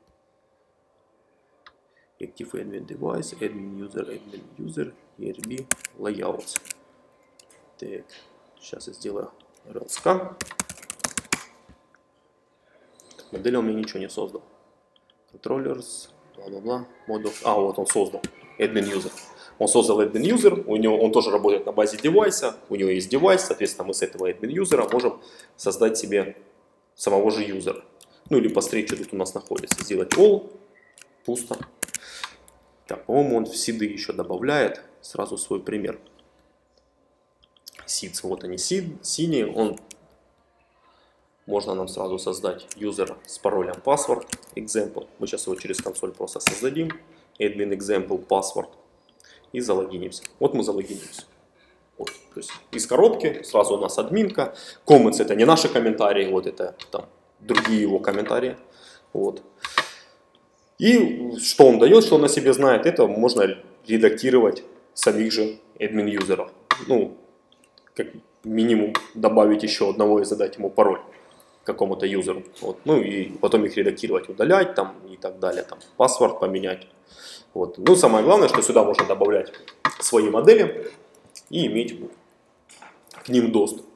Speaker 1: Active admin device. Admin user. ERB. Layouts. Так. Сейчас я сделаю RLSK. Модель он мне ничего не создал. Controllers. Бла-бла-бла. А, вот он создал. Admin user. Он создал admin user, он тоже работает на базе девайса, у него есть девайс, соответственно, мы с этого admin юзера можем создать себе самого же юзера. Ну или посмотреть, что тут у нас находится. Сделать all, пусто. Так, по-моему, он в сиды еще добавляет. Сразу свой пример. Seeds, вот они, синие, можно нам сразу создать юзера с паролем password, example. Мы сейчас его через консоль просто создадим. Admin example password. И залогинимся. Вот мы залогинимся. Вот, то есть из коробки сразу у нас админка. Comments это не наши комментарии, вот это там другие его комментарии. Вот. И что он дает, что он о себе знает, это можно редактировать самих же admin юзеров. Ну, как минимум добавить еще одного и задать ему пароль какому-то юзеру. Вот. Ну и потом их редактировать, удалять там и так далее. Там паспорт поменять. Вот. Ну, самое главное, что сюда можно добавлять свои модели и иметь к ним доступ.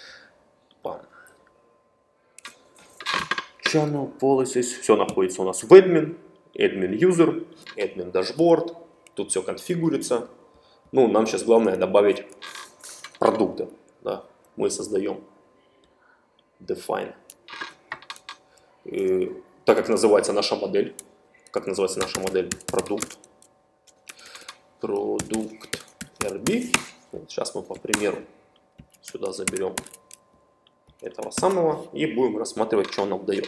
Speaker 1: Channel policies. Все находится у нас в admin user, admin dashboard. Тут все конфигурится. Ну, нам сейчас главное добавить продукты. Да. Мы создаем define. Так как называется наша модель. Как называется наша модель? Продукт. Продукт RB. Вот сейчас мы по примеру сюда заберем этого самого и будем рассматривать, что он нам дает.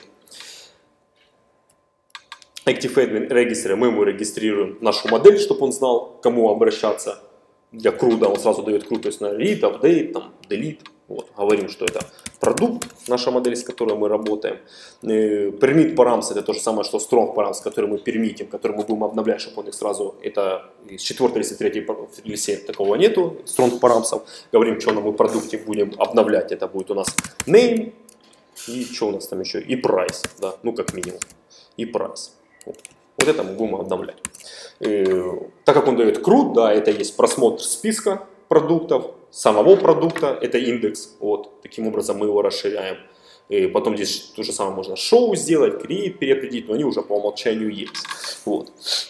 Speaker 1: Active Admin Registry, мы ему регистрируем нашу модель, чтобы он знал, к кому обращаться. Для CRUD он сразу дает CRUD, то есть на read, update, там, delete. Вот, говорим, что это продукт, наша модель, с которой мы работаем. Permit params это то же самое, что strong params, который мы пермитим, который мы будем обновлять, чтобы он их сразу, это с 4 или 3 лисе такого нету, strong params. Говорим, что мы в продукте будем обновлять, это будет у нас name, и что у нас там еще, и price, да, ну как минимум, и price. Вот это мы будем обновлять. Так как он дает CRUD, да, это есть просмотр списка продуктов, самого продукта, это индекс, вот, таким образом мы его расширяем. И потом здесь то же самое можно show сделать, create переопределить, но они уже по умолчанию есть. Вот.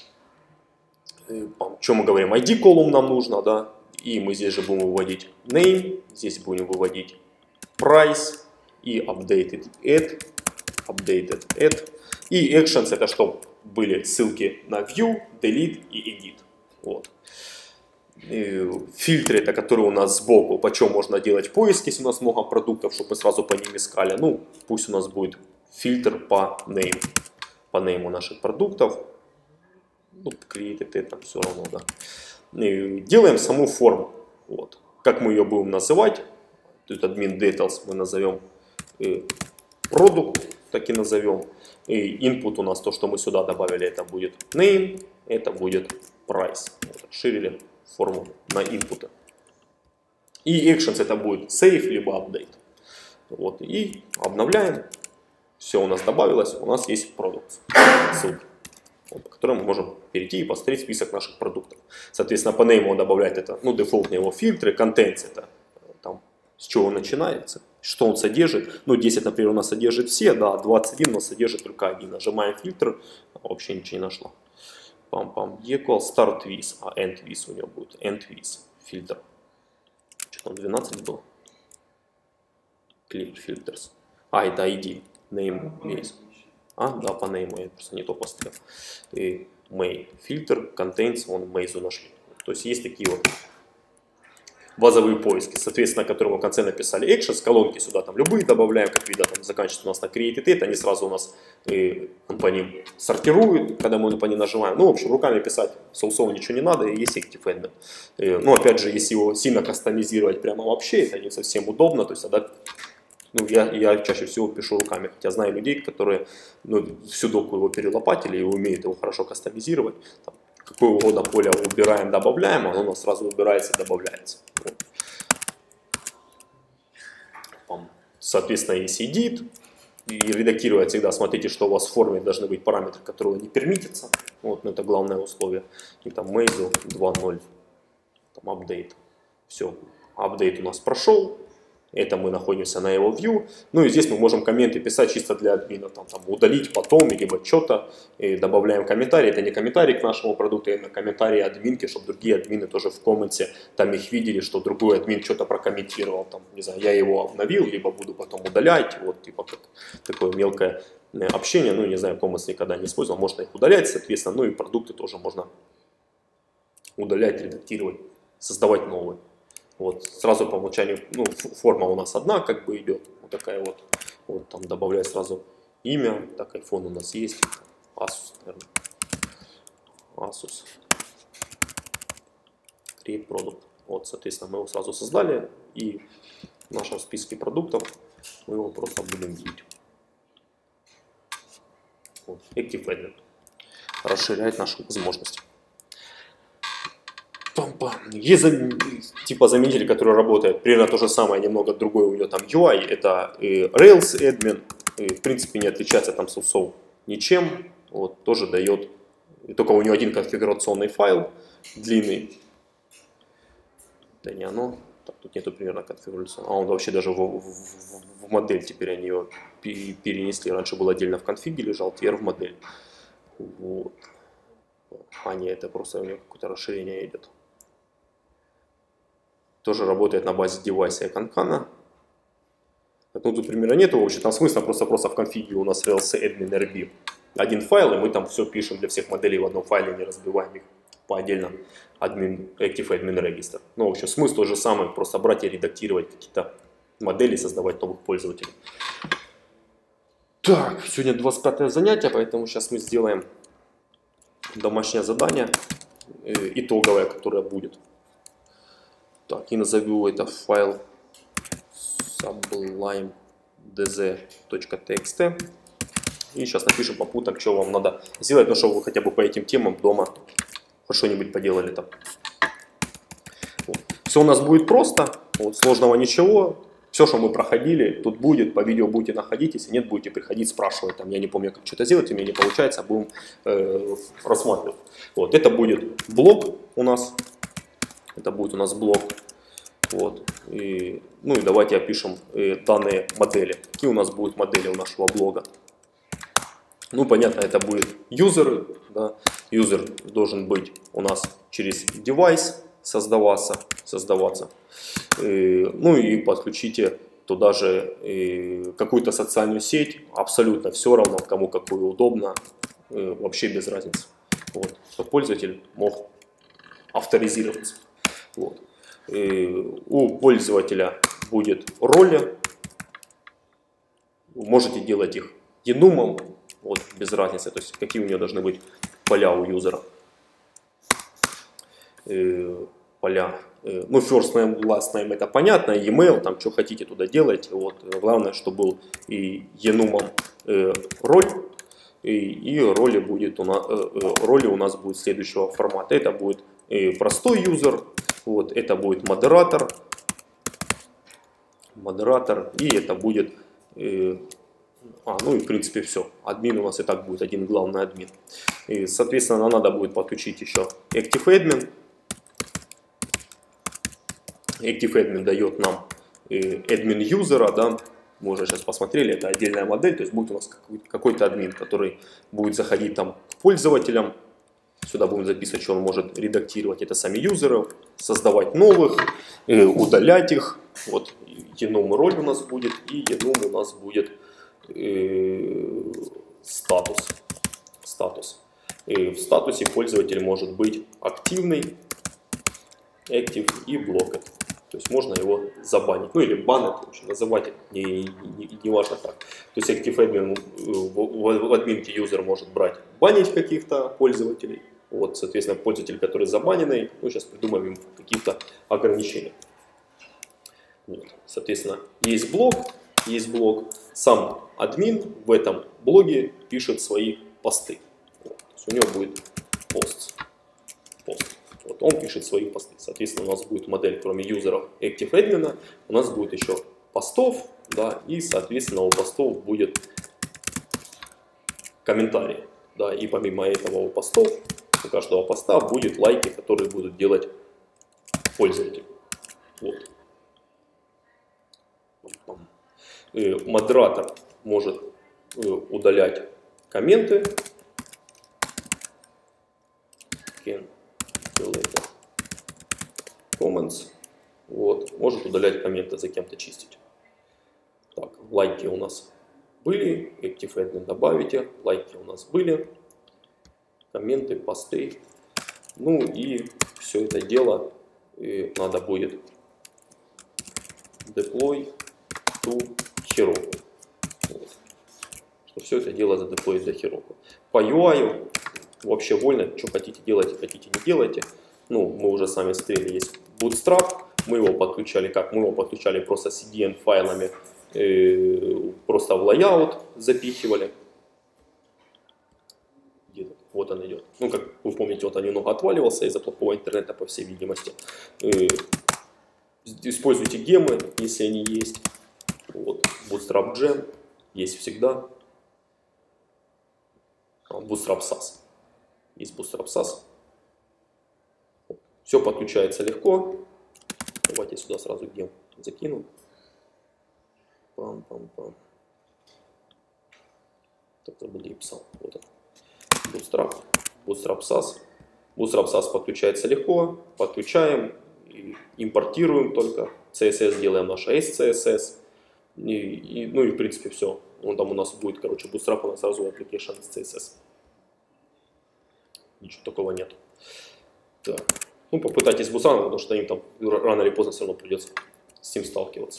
Speaker 1: Что мы говорим, ID колумн нам нужно, да, и мы здесь же будем выводить name, здесь будем выводить price и updated add. И actions это что были ссылки на view, delete и edit. Вот. Фильтры, это которые у нас сбоку, по чем можно делать поиски, если у нас много продуктов, чтобы мы сразу по ним искали. Ну, пусть у нас будет фильтр по name наших продуктов. Ну, created это все равно, да. И делаем саму форму. Вот. Как мы ее будем называть? Тут admin details мы назовем продукт, так и назовем. И input у нас, то, что мы сюда добавили, это будет name, это будет price. Вот, расширили форму на input. И actions это будет save, либо update. Вот, и обновляем. Все у нас добавилось, у нас есть продукт. Ссылка, вот, по которой мы можем перейти и посмотреть список наших продуктов. Соответственно, по name добавлять это, ну, дефолтные его фильтры, contents это там, с чего начинается, что он содержит. Ну, 10, например, у нас содержит все, да, 21 у нас содержит только один. Нажимаем фильтр, вообще ничего не нашло. Пам-пам, equal start with, а end with у него будет, end with, фильтр. Что там, 12 было? Clear filters. А, это ID. Name Maze. А, да, по name я просто не то поставил. И May filter contains, вон Maze нашли. То есть есть такие вот базовые поиски, соответственно, которые мы в конце написали actions, колонки сюда там любые добавляем, как видно, там заканчивается у нас на created it, они сразу у нас он по ним сортирует, когда мы по ним нажимаем. Ну, в общем, руками писать соусово ничего не надо, и есть ActiveAdmin. Ну, опять же, если его сильно кастомизировать прямо вообще, это не совсем удобно, то есть тогда ну, я чаще всего пишу руками, хотя знаю людей, которые всю доку его перелопатили и умеют его хорошо кастомизировать. Там, какое угодно поле убираем, добавляем, оно у нас сразу убирается и добавляется. Вот. Соответственно, если edit, и редактировать всегда смотрите, что у вас в форме должны быть параметры, которые не пермитятся. Вот, но это главное условие. И там Maze 2.0, там update. Все, update у нас прошел. Это мы находимся на его view. Ну и здесь мы можем комменты писать чисто для админа. Там удалить потом, либо что-то. И добавляем комментарии. Это не комментарий к нашему продукту, а комментарии админки, чтобы другие админы тоже в комменте там их видели, что другой админ что-то прокомментировал. Там, не знаю, я его обновил, либо буду потом удалять. Вот типа как такое мелкое общение. Ну не знаю, comments никогда не использовал. Можно их удалять, соответственно. Ну и продукты тоже можно удалять, редактировать, создавать новые. Вот, сразу по умолчанию, ну, форма у нас одна, как бы идет, вот такая вот. Вот там добавляю сразу имя, так iPhone у нас есть, Asus, наверное. Asus. Create Product. Вот, соответственно, мы его сразу создали, и в нашем списке продуктов мы его просто будем видеть. Вот, ActiveAdmin. Расширяет наши возможности. Есть типа заменитель, который работает примерно то же самое, немного другой у него там UI, это Rails Admin, в принципе не отличается там соусов ничем, вот, тоже дает, только у него один конфигурационный файл длинный, да не оно, так, тут нету примерно конфигурационного, а он вообще даже в модель теперь они ее перенесли, раньше был отдельно в конфиге лежал, теперь в модель, вот. А не, это просто у него какое-то расширение идет. Тоже работает на базе девайса и канкана. Ну, тут примера нету, вообще там смысла просто в конфиге у нас Rails Admin RB. Один файл, и мы там все пишем для всех моделей в одном файле, не разбиваем их по отдельно Active Admin Register. Ну, в общем, смысл тот же самый, просто брать и редактировать какие-то модели, создавать новых пользователей. Так, сегодня 25-е занятие, поэтому сейчас мы сделаем домашнее задание, итоговое, которое будет. Так, и назову это файл sublimedz.txt. И сейчас напишем попутно, что вам надо сделать, ну, чтобы вы хотя бы по этим темам дома что-нибудь поделали там. Вот. Все у нас будет просто, вот, сложного ничего. Все, что мы проходили, тут будет, по видео будете находить, если нет, будете приходить, спрашивать. Там, я не помню, как что-то сделать, у меня не получается, будем рассматривать. Вот, это будет блок у нас. Это будет у нас блок. Вот. И, ну и давайте опишем данные модели. Какие у нас будут модели у нашего блога? Ну, понятно, это будет юзеры. Да? Юзер должен быть у нас через девайс создаваться. Ну и подключите туда же какую-то социальную сеть. Абсолютно все равно, кому какую удобно. Вообще без разницы. Вот. Чтобы пользователь мог авторизироваться. Вот. У пользователя будет роли. Вы можете делать их enum'ом, вот, без разницы, то есть какие у него должны быть поля у юзера. Поля. Ну, first name, last name это понятно, e-mail, там что хотите туда делать. Вот. Главное, чтобы был и enum'ом роль. И роли у нас будет следующего формата. Это будет простой юзер, вот, это будет модератор, и это будет, ну и в принципе все. Админ у нас и так будет один главный админ. И, соответственно, нам надо будет подключить еще ActiveAdmin. ActiveAdmin дает нам админ юзера, да. Мы уже сейчас посмотрели, это отдельная модель, то есть будет у нас какой-то админ, который будет заходить там к пользователям. Сюда будем записывать, что он может редактировать, это сами юзеры, создавать новых, удалять их. Вот. enum роль у нас будет, и enum у нас будет статус. И в статусе пользователь может быть активный, active и blocked. То есть можно его забанить, ну или банить, в общем, называть не важно как. То есть Active Admin в админке юзер может брать, банить каких-то пользователей. Вот, соответственно, пользователь, который забаненный, ну сейчас придумаем им какие-то ограничения. Вот, соответственно, есть блог, сам админ в этом блоге пишет свои посты. Вот, то есть у него будет пост. Вот он пишет свои посты. Соответственно, у нас будет модель, кроме юзеров Active Admin, у нас будет еще постов, да, и, соответственно, у постов будет комментарии. Да, и помимо этого у постов, у каждого поста будет лайки, которые будут делать пользователь. Вот. Модератор может удалять комменты. Comments. Вот. Может удалять комменты, за кем-то чистить. Так, лайки у нас были. Active Admin добавите. Лайки у нас были. Комменты, посты. Ну и все это дело надо будет deploy to Heroku. Вот. Что все это дело задеплоить до Heroku. По UI вообще вольно, что хотите делайте, хотите не делайте. Ну, мы уже сами смотрели, есть Bootstrap, мы его подключали как? Мы его подключали просто CDN файлами, просто в layout запихивали. Где-то, вот он идет. Ну, как вы помните, вот он немного отваливался из-за плохого интернета, по всей видимости. Используйте гемы, если они есть. Вот, Bootstrap Gem есть всегда. Bootstrap SAS. Есть Bootstrap SAS. Все подключается легко. Давайте сюда сразу гем закину. Пам-пам-пам. Так, забыл, где я писал. Вот он. Bootstrap. Bootstrap SAS. Bootstrap SAS подключается легко. Подключаем. И импортируем только. CSS делаем наше SCSS. Ну и в принципе все. Он там у нас будет, короче, Bootstrap у нас сразу application с CSS. Ничего такого нет. Так. Ну, попытайтесь Bootstrap, потому что им там рано или поздно все равно придется с ним сталкиваться.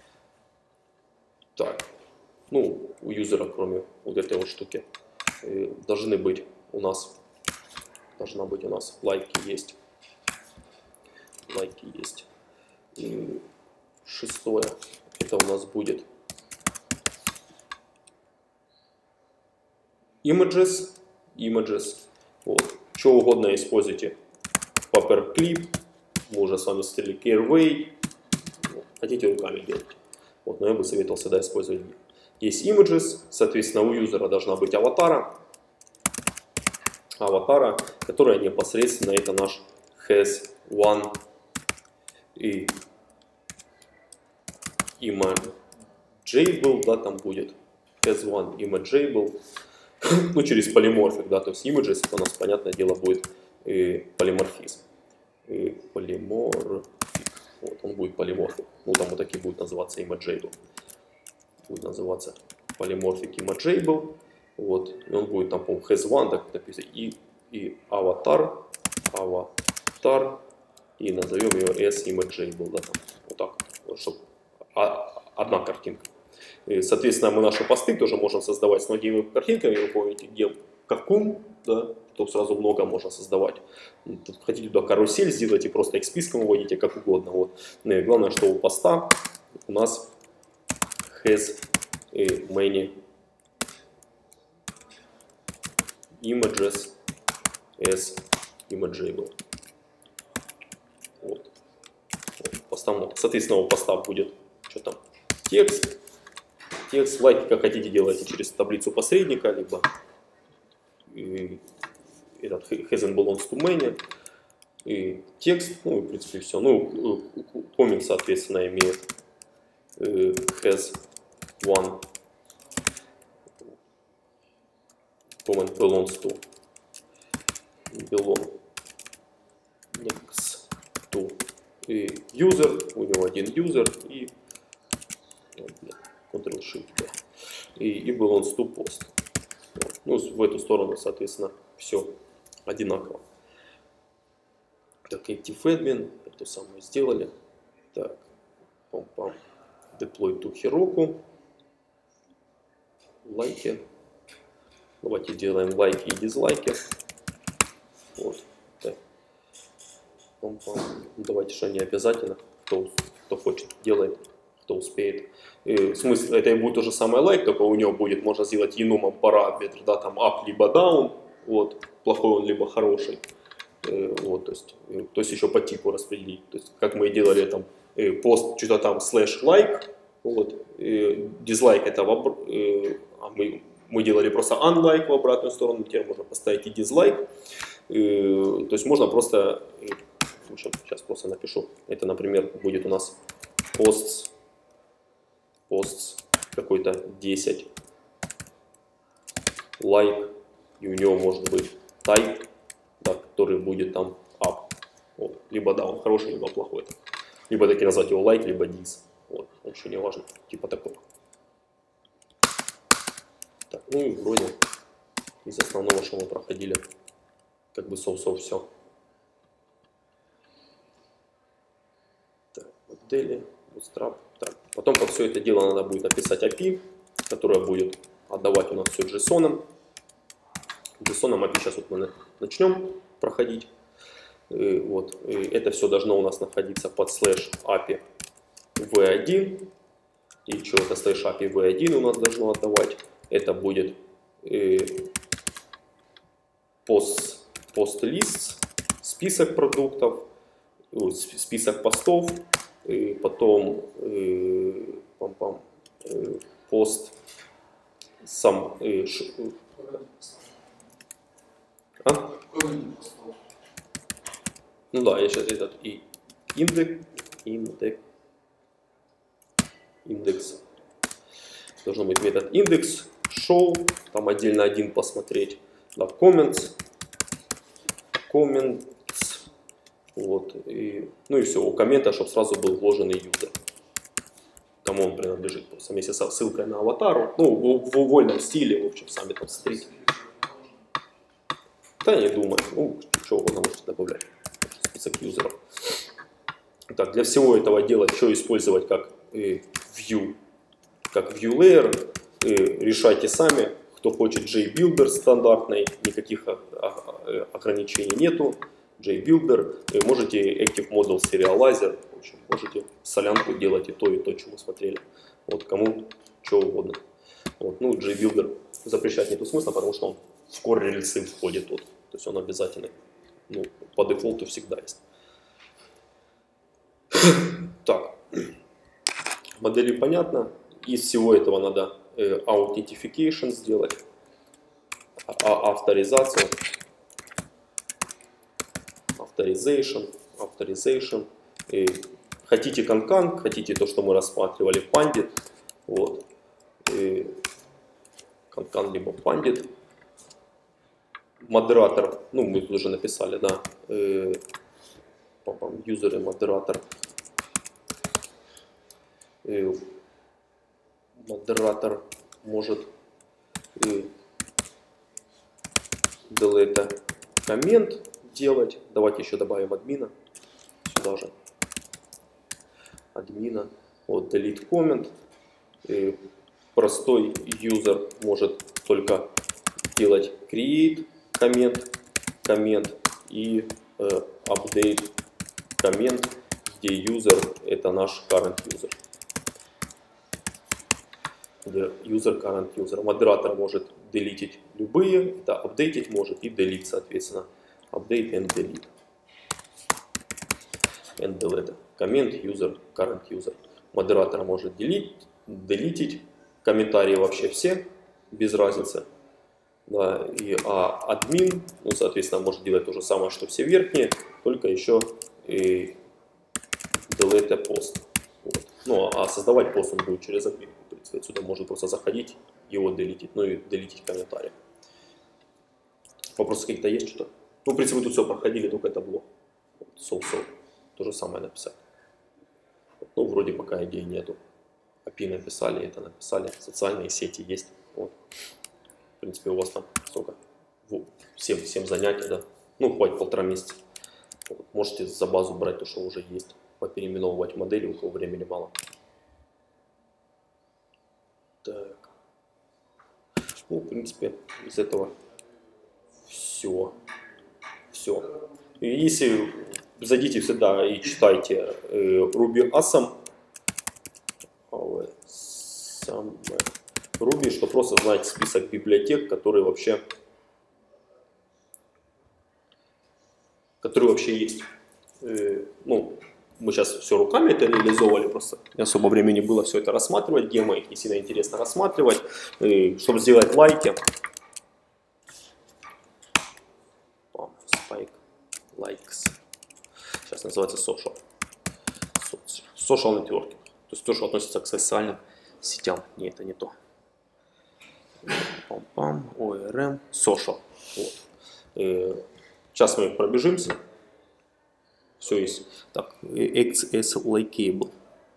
Speaker 1: Так. Ну, у юзера, кроме вот этой вот штуки, должна быть у нас лайки есть. Лайки есть. И шестое. Это у нас будет images. Вот. Что угодно используйте. Paperclip. Мы уже с вами смотрели Caraway. Хотите руками делать. Вот, но я бы советовал всегда использовать. Есть images. Соответственно, у юзера должна быть аватара, которая непосредственно это наш has one и imageable, да, там будет has one imageable, ну, через полиморфик, да, то есть images, это у нас, понятное дело, будет полиморфизм. Полиморфик, вот, он будет полиморфик, ну, там вот такие будет называться imageable, будет называться полиморфик imageable, вот, и он будет там, по-моему, has one, так написано, и аватар, и назовем ее as imageable, да, там, вот так, вот, чтобы одна картинка. И, соответственно, мы наши посты тоже можем создавать с многими картинками. Вы помните, где Какум, да, то сразу много можно создавать. Тут хотите туда карусель сделать и просто их списком выводите как угодно. Вот. И главное, что у поста у нас has many images as imageable. Вот. Соответственно, у поста будет что там? Текст, лайки, как хотите, делайте через таблицу посредника, либо этот hasn't belongs to many, и текст, ну и в принципе все. Ну, comment, соответственно, имеет has one, comment belongs to и user, у него один user, и Ctrl-Shift. И был он to post. Вот. Ну, в эту сторону, соответственно, все одинаково. Так, ActiveAdmin, это самое сделали. Так, пам-пам. Deploy to Heroku. Лайки. Давайте делаем лайки и дизлайки. Вот. Так. Пам-пам. Давайте, что не обязательно. Кто хочет, делает, кто успеет. В смысле, это будет то же самое лайк, только у него будет, можно сделать enum параметр, да, там up либо down, вот, плохой он либо хороший. Вот, то есть еще по типу распределить. То есть, как мы делали там пост, что-то там /like, вот, дизлайк это мы делали просто unlike в обратную сторону, теперь можно поставить и дизлайк. То есть можно просто, сейчас просто напишу, это, например, будет у нас posts какой-то 10 лайк, и у него может быть type, да, который будет там up, вот, либо down, хороший, либо плохой, либо таки назвать его like, либо dis, вот, вообще не важно, типа такого. Так, ну и вроде из основного, что мы проходили, как бы соу-соу все. Так, модели, bootstrap. Так, потом под все это дело надо будет написать API, которая будет отдавать у нас все JSON. JSON API сейчас вот мы начнем проходить. Вот, это все должно у нас находиться под /API v1. И что это /API v1 у нас должно отдавать? Это будет post-list, список продуктов, список постов, и потом пост сам. Ну да, я сейчас этот и индекс. Должен быть метод индекс, show, там отдельно один посмотреть, да, comments, вот, ну и все, у коммента, чтобы сразу был вложенный юзер, кому он принадлежит, просто вместе со ссылкой на аватару, ну, в вольном стиле, в общем, сами там смотрите. Да, не думаю, ну, что угодно можете добавлять, список юзеров. Так, для всего этого дела что использовать как view layer, решайте сами, кто хочет JBuilder стандартный, никаких ограничений нету, JBuilder, можете Active Model Serializer, в общем, можете солянку делать и то, что мы смотрели, вот кому что угодно. Вот, ну, JBuilder запрещать нету смысла, потому что он в core рельсы входит тут, то есть он обязательный, ну, по дефолту всегда есть. Так, модели понятно. Из всего этого надо authentication сделать, авторизацию, authorization. Хотите канкан, хотите то, что мы рассматривали, Pandit, вот, канкан либо Pandit. Модератор, ну мы тут уже написали, да, юзер и модератор. Модератор может delete коммент делать. Давайте еще добавим админа сюда же. Админа. Вот delete comment. Простой юзер может только делать create коммент и update коммент, где юзер это наш current user. User current user. Модератор может делитить любые, это апдейтить может и delete, соответственно. Update and delete. And delete. Коммент user, current user. Модератор может делитить комментарии вообще все, без разницы. Да, админ, ну, соответственно, может делать то же самое, что все верхние, только еще и delete пост. Вот. Ну, а создавать пост он будет через админ. Отсюда можно просто заходить, его делитить, ну и делитить комментарии. Вопросы какие-то есть что-то? Ну, в принципе, мы тут все проходили, только это было. So. То же самое написать. Ну, вроде пока идей нету. API написали, это написали, социальные сети есть. Вот. В принципе, у вас там сколько? 7 занятий, да? Ну, хватит 1,5 месяца. Вот. Можете за базу брать то, что уже есть, попереименовывать модели, у кого времени мало. Так. Ну, в принципе, из этого все. И если зайдите сюда и читайте Ruby Awesome, Ruby, что просто знаете список библиотек, которые вообще есть. Ну, мы сейчас все руками это реализовывали, просто не особо времени было все это рассматривать, гемы их не сильно интересно рассматривать. И чтобы сделать лайки, Spike Likes, сейчас называется Social Networking, то есть то, что относится к социальным сетям. Не, это не то. ORM, Social. Вот. Сейчас мы пробежимся. Все есть. Так, XS Likeable.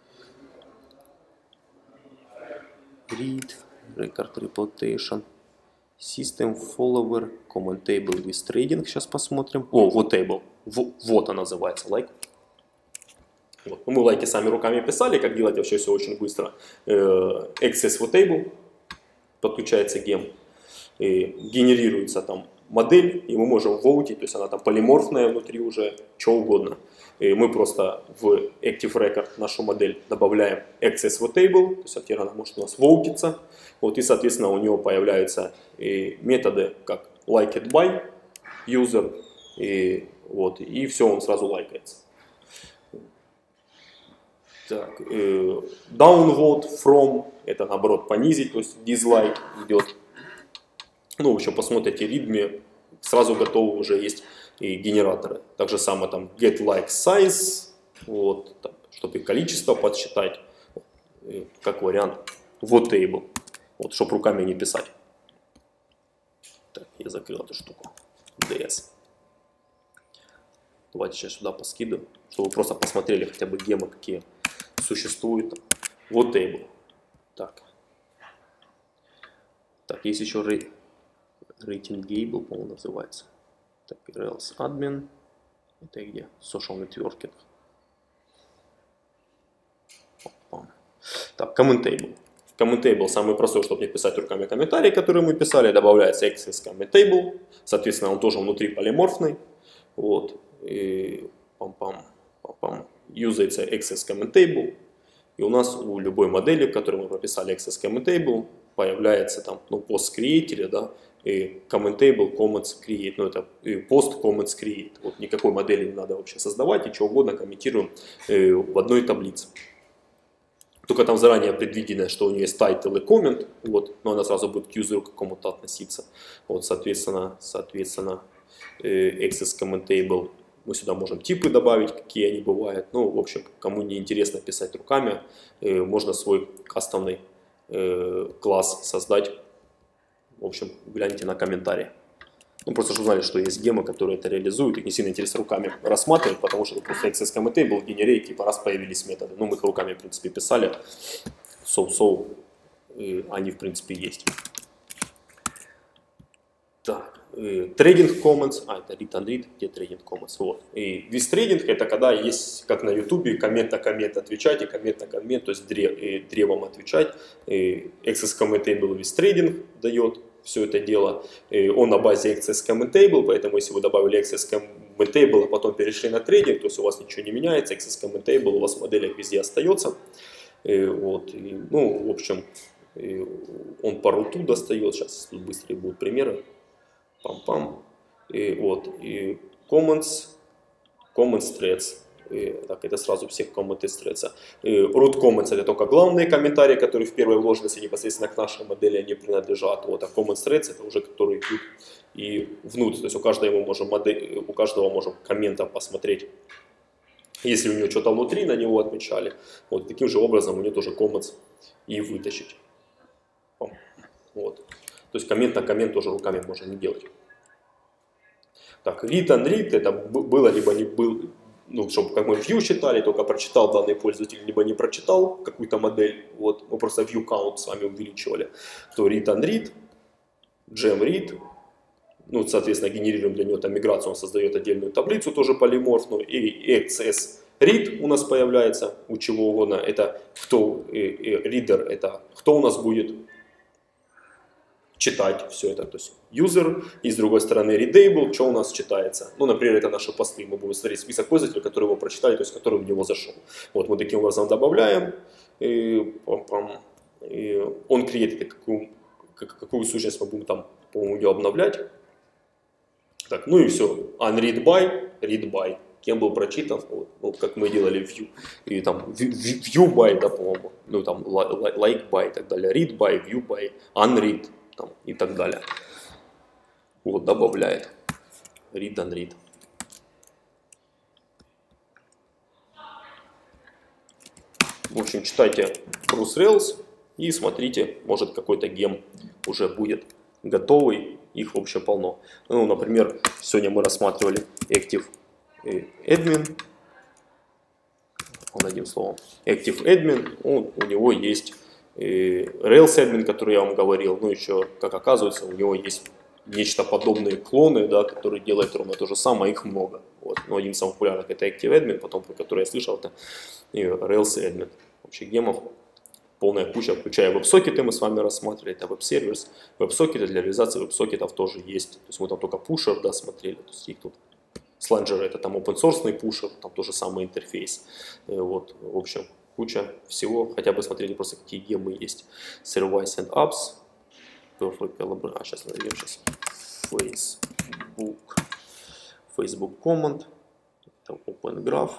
Speaker 1: Grid, Record Reputation, System Follower, Common Table with Trading. Сейчас посмотрим. О, вот Table. Вот она называется. Like. Вот. Мы лайки сами руками писали, как делать вообще все очень быстро. Access with Table. Подключается гем. Генерируется там модель, и мы можем воутить, то есть она там полиморфная внутри уже, что угодно. И мы просто в Active Record нашу модель добавляем access with table, то есть теперь она может у нас воутиться. Вот, и, соответственно, у него появляются методы, как liked by user, и все, он сразу лайкается. Так, downvote from, это наоборот понизить, то есть dislike идет. Ну, в общем, посмотрите readme, сразу готовы уже есть и генераторы. Так же самое там get like size, вот, там, чтобы количество подсчитать, как вариант, вот table, вот, чтобы руками не писать. Так, я закрыл эту штуку, DS. Давайте сейчас сюда поскидываю, чтобы вы просто посмотрели хотя бы гемы, какие существуют. Вот table. Так, есть еще Ratingable, по-моему, называется. Так, Rails Admin. Это где? Social Networking. Так, Comment Table. Comment Table самый простой, чтобы не писать руками комментарии, которые мы писали. Добавляется Access Comment Table. Соответственно, он тоже внутри полиморфный. Вот. И юзается Access Comment Table. И у нас у любой модели, в которой мы прописали Access Comment Table, появляется там, ну, post creator, да, и comment table, comments create, ну, это post comments create. Вот никакой модели не надо вообще создавать, и что угодно комментируем в одной таблице. Только там заранее предвидено, что у нее есть title и comment, вот, но она сразу будет к юзеру какому-то относиться. Вот, соответственно, access comment table, мы сюда можем типы добавить, какие они бывают. Ну, в общем, кому не интересно писать руками, можно свой кастомный класс создать. В общем, гляньте на комментарии. Ну, просто чтобы знали, что есть гемы, которые это реализуют, их не сильно интересно руками рассматривать, потому что просто access comment table, генерейт, типа раз появились методы. Ну, мы их руками, в принципе, писали. Они, в принципе, есть. Так, trading comments, это read and read, где trading comments, вот. И with trading это когда есть, как на YouTube, коммент на коммент отвечать и коммент на коммент, то есть древом отвечать. Access comment table with trading дает все это дело. Он на базе access comment table, поэтому если вы добавили access comment table, а потом перешли на трейдинг, то есть у вас ничего не меняется, access comment table у вас в моделях везде остается. Вот. Ну, в общем, он по руту достает, сейчас тут быстрее будут примеры. Пам-пам. И comments threads. Так, это сразу всех comments threads. Root comments это только главные комментарии, которые в первой вложенности непосредственно к нашей модели они принадлежат. Вот, а comments threads это уже которые идут и внутрь. То есть у каждого можем коммента посмотреть, если у него что-то внутри, на него отмечали. Вот таким же образом у него тоже comments и вытащить. Вот. То есть коммент на коммент тоже руками можно не делать. Так, read and read это было либо ну, чтобы как мы view считали, только прочитал данный пользователь, либо не прочитал какую-то модель, вот, мы просто view count с вами увеличивали, то read and read, gem read, ну, соответственно, генерируем для него там миграцию, он создает отдельную таблицу, тоже полиморфную, и access read у нас появляется, у чего угодно, это кто, reader, это кто у нас будет читать все это, то есть user, и с другой стороны readable, что у нас читается. Ну, например, это наши посты, мы будем смотреть список пользователей, которые его прочитали, то есть который в него зашел. Вот мы таким образом добавляем, и он create, какую сущность мы будем там, по-моему, ее обновлять. Так, ну и все, unread by, read by. Кем был прочитан, вот, ну, как мы делали view, и там view by, да, по-моему, ну там like by и так далее, read by, view by, unread там, и так далее. Вот, добавляет read and read. В общем, читайте Bruce Rails и смотрите, может какой-то гем уже будет готовый, их вообще полно. Ну, например, сегодня мы рассматривали Active Admin, он одним словом, Active Admin, у него есть Rails Admin, который я вам говорил, ну еще, как оказывается, у него есть нечто подобные клоны, да, которые делают ровно то же самое, их много. Вот. Но один из самых популярных это Active Admin, потом, про который я слышал, это Rails Admin. Вообще гемов полная куча, включая веб-сокеты мы с вами рассматривали, это веб-сервис, веб-сокеты для реализации веб-сокетов тоже есть. То есть мы там только пушер, да, смотрели, то есть их тут Slanger это там open source пушер, там тоже самый интерфейс. Вот, в общем, куча всего, хотя бы смотрели просто какие гемы есть. Service and apps, Perfect Collaboration, сейчас найдем сейчас Facebook Command, там Open Graph,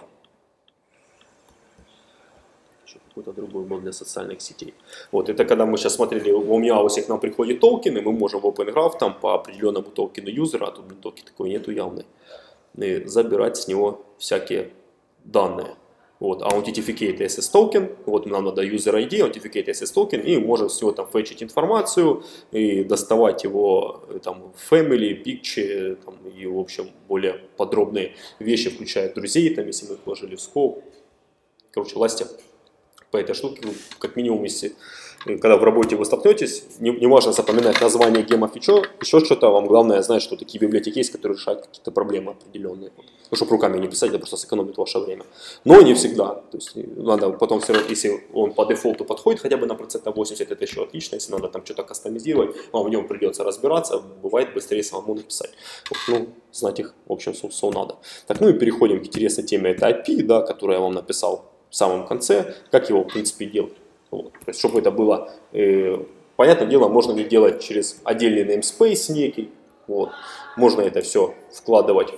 Speaker 1: какой-то другой был для социальных сетей. Вот, это когда мы сейчас смотрели, у Meows'е к нам приходят токены, мы можем в OpenGraph там по определенному токену юзера, а тут токен такой нету явный, и забирать с него всякие данные. Вот, Authentificate SS токен, вот нам надо user ID, Authentificate SS токен, и можем с него там фетчить информацию, и доставать его там family, picture, там, и в общем более подробные вещи, включая друзей, там, если мы их вложили в скоп. Короче, власти по этой штуке, как минимум, если когда в работе вы столкнетесь, не важно запоминать название гемов и еще что-то, вам главное знать, что такие библиотеки есть, которые решают какие-то проблемы определенные. Ну, чтобы руками не писать, это просто сэкономит ваше время. Но не всегда. То есть надо потом все равно, если он по дефолту подходит хотя бы на процентов 80, это еще отлично. Если надо там что-то кастомизировать, вам в нем придется разбираться, бывает быстрее самому написать. Вот, ну, знать их, в общем, надо. Так, ну и переходим к интересной теме, это API, да, которую я вам написал в самом конце, как его, в принципе, делать. Вот. То есть, чтобы это было, понятное дело, можно ли делать через отдельный namespace некий, вот. Можно это все вкладывать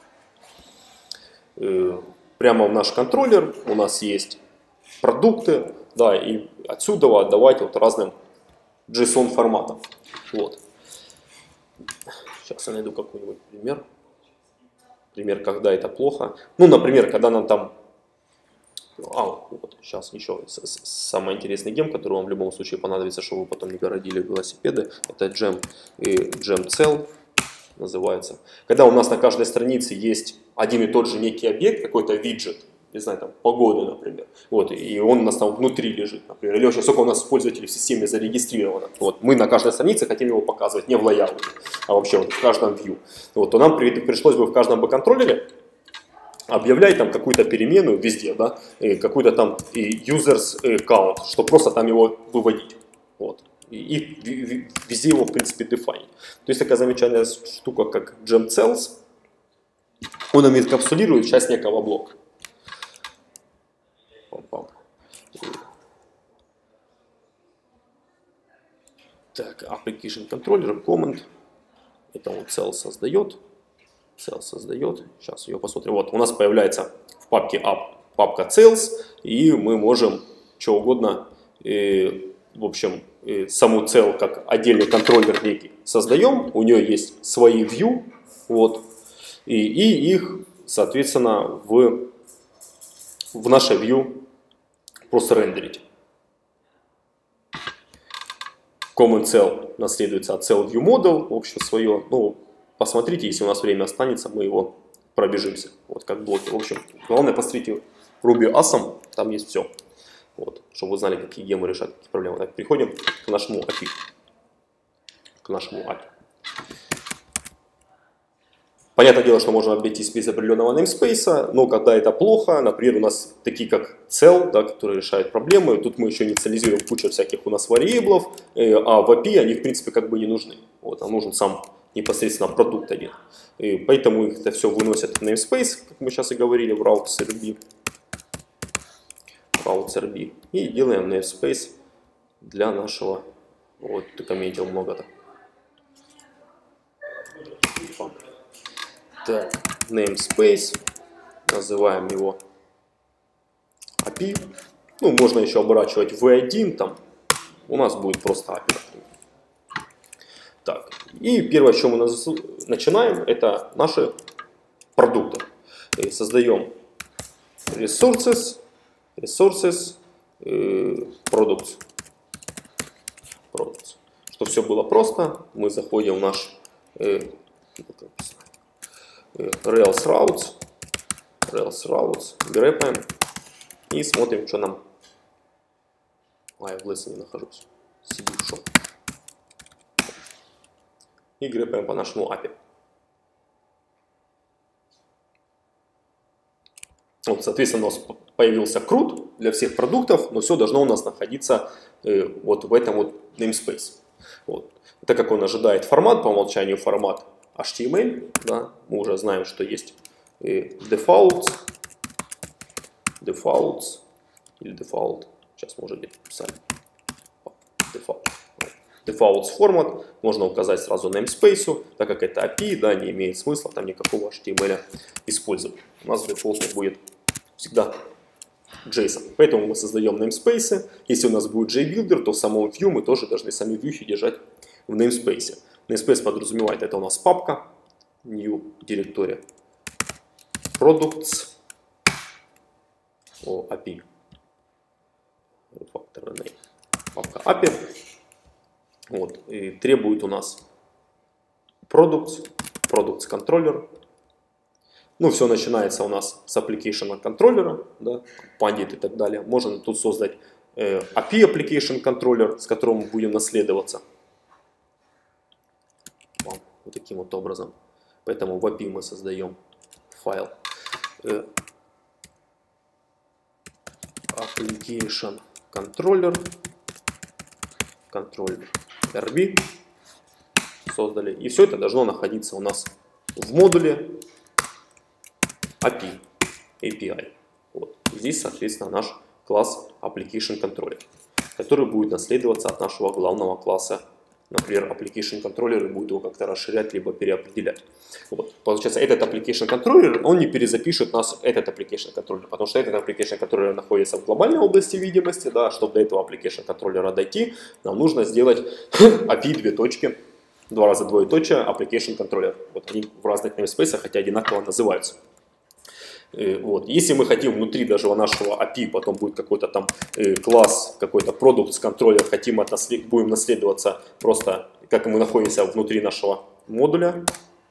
Speaker 1: прямо в наш контроллер, у нас есть продукты, да, и отсюда отдавать вот разным JSON форматам. Вот. Сейчас я найду какой-нибудь пример. Пример, когда это плохо. Ну, например, когда нам там вот сейчас еще самый интересный гем, который вам в любом случае понадобится, чтобы вы потом не городили велосипеды, это GemCell называется. Когда у нас на каждой странице есть один и тот же некий объект, какой-то виджет, не знаю, там, погода, например, вот, и он у нас там внутри лежит, например, или вообще сколько у нас пользователей в системе зарегистрировано. Вот, мы на каждой странице хотим его показывать не в лайауте, а вообще вот в каждом view. Вот, то нам пришлось бы в каждом контроллере объявлять там какую-то перемену везде, да, какой-то там users count, чтобы просто там его выводить. Вот. И везде его, в принципе, define. То есть такая замечательная штука, как GemCells, он инкапсулирует часть некого блока. Так, Application Controller, Command, это он Cell создает. Сейчас ее посмотрим. Вот у нас появляется в папке App папка Cells, и мы можем что угодно, в общем, саму Cell как отдельный контроллер некий создаем. У нее есть свои view, вот, и их, соответственно, в наше view просто рендерить. Command Cell наследуется от Cell View Model, в общем, свое. Ну, посмотрите, если у нас время останется, мы его пробежимся, вот как блоки. В общем, главное посмотрите Ruby Asm, там есть все, вот, чтобы вы знали, какие геммы решают какие проблемы. Так, переходим к нашему API. Понятное дело, что можно обойтись без определенного namespace, но когда это плохо, например, у нас такие как cell, да, которые решают проблемы, тут мы еще инициализируем кучу всяких у нас вариаблов, а в API они в принципе как бы не нужны. Вот, нам нужен сам непосредственно продукт один. И поэтому их это все выносят в namespace, как мы сейчас и говорили, в routes.rb. И делаем namespace для нашего, вот, ты комментил много-то. Так, namespace, называем его API. Ну, можно еще оборачивать v1, там у нас будет просто API. Так, и первое, с чего мы начинаем, это наши продукты. И создаем resources, products. Чтобы все было просто, мы заходим в наш Rails routes, грэпаем и смотрим, что нам. Я в лессе не нахожусь. Сиди в шоу. И грэпаем по нашему API. Вот, соответственно, у нас появился CRUD для всех продуктов, но все должно у нас находиться вот в этом вот namespace. Вот. Так как он ожидает формат, по умолчанию формат HTML, да, мы уже знаем, что есть defaults или default, сейчас мы уже где-то писали, defaults формат, можно указать сразу namespace, так как это API, да, не имеет смысла там никакого HTML использовать. У нас default будет всегда JSON, поэтому мы создаем namespace. Если у нас будет JBuilder, то в самом view мы тоже должны сами view держать в namespace. Namespace подразумевает, это у нас папка, new директория, products, API, папка API, вот, и требует у нас products controller. Ну, все начинается у нас с application контроллера, да, Pandit и так далее. Можно тут создать API application controller, с которым мы будем наследоваться. Вот таким вот образом. Поэтому в API мы создаем файл application controller RB. Создали. И все это должно находиться у нас в модуле API. Вот. Здесь, соответственно, наш класс Application Controller, который будет наследоваться от нашего главного класса. Например, Application Controller будет его как-то расширять, либо переопределять. Вот. Получается, этот Application Controller, он не перезапишет нас этот Application Controller, потому что этот Application Controller находится в глобальной области видимости. Да, чтобы до этого Application Controller дойти, нам нужно сделать API 2 раза двоеточие Application Controller. Вот они в разных namespace, хотя одинаково называются. Вот. Если мы хотим внутри даже нашего API, потом будет какой-то там класс, какой-то продукт контроллер, хотим будем наследоваться просто, как мы находимся внутри нашего модуля,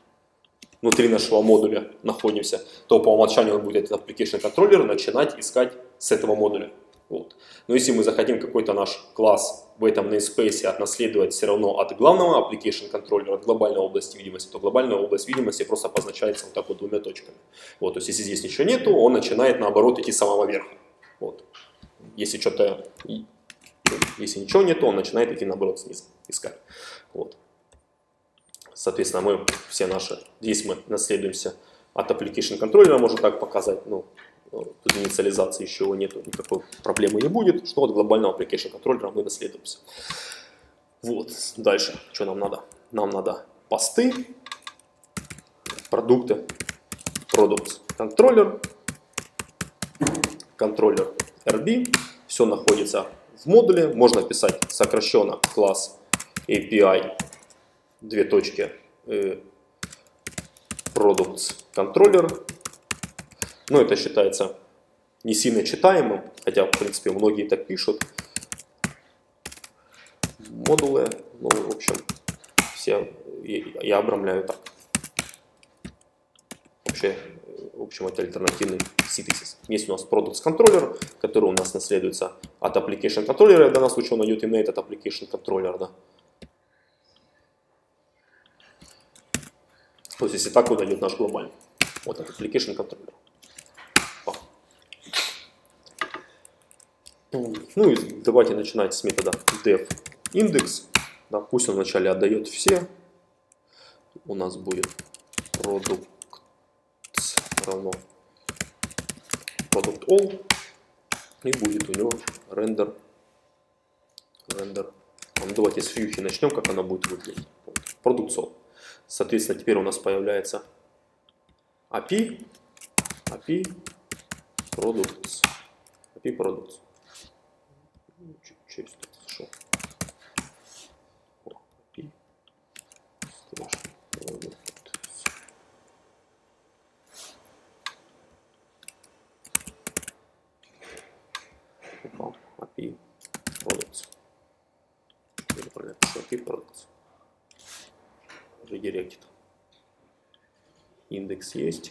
Speaker 1: находимся, то по умолчанию он будет этот application controller начинать искать с этого модуля. Вот. Но если мы захотим какой-то наш класс в этом namespace отнаследовать все равно от главного application controller, от глобальной области видимости, то глобальная область видимости просто обозначается вот так вот 2 точками. Вот. То есть если здесь ничего нету, он начинает наоборот идти с самого верха. Вот. Если ничего нету, он начинает идти наоборот снизу искать. Вот. Соответственно, мы все наши, здесь мы наследуемся от application controller, можно так показать, ну, тут инициализации еще нету, никакой проблемы не будет, что от глобального application контроллера мы наследуемся. Вот, дальше, что нам надо? Нам надо посты, продукты, products controller RB, все находится в модуле, можно писать сокращенно класс API, 2 точки, products controller. Но это считается не сильно читаемым, хотя, в принципе, многие так пишут. Модулы, ну, в общем, все я обрамляю так. Вообще, в общем, это альтернативный synthesis. Есть у нас products controller, который у нас наследуется от application controller. В данном случае он идет именно этот application controller. Да. То есть, если так, вот идет наш глобальный. Вот этот application controller. Ну и давайте начинать с метода def_index. Да, пусть он вначале отдает все. У нас будет products равно product all. И будет у него render. Ну, давайте с вьюхи начнем, как она будет выглядеть. Products all. Соответственно, теперь у нас появляется API products. Через это зашел. API products. Редиректит. Индекс есть.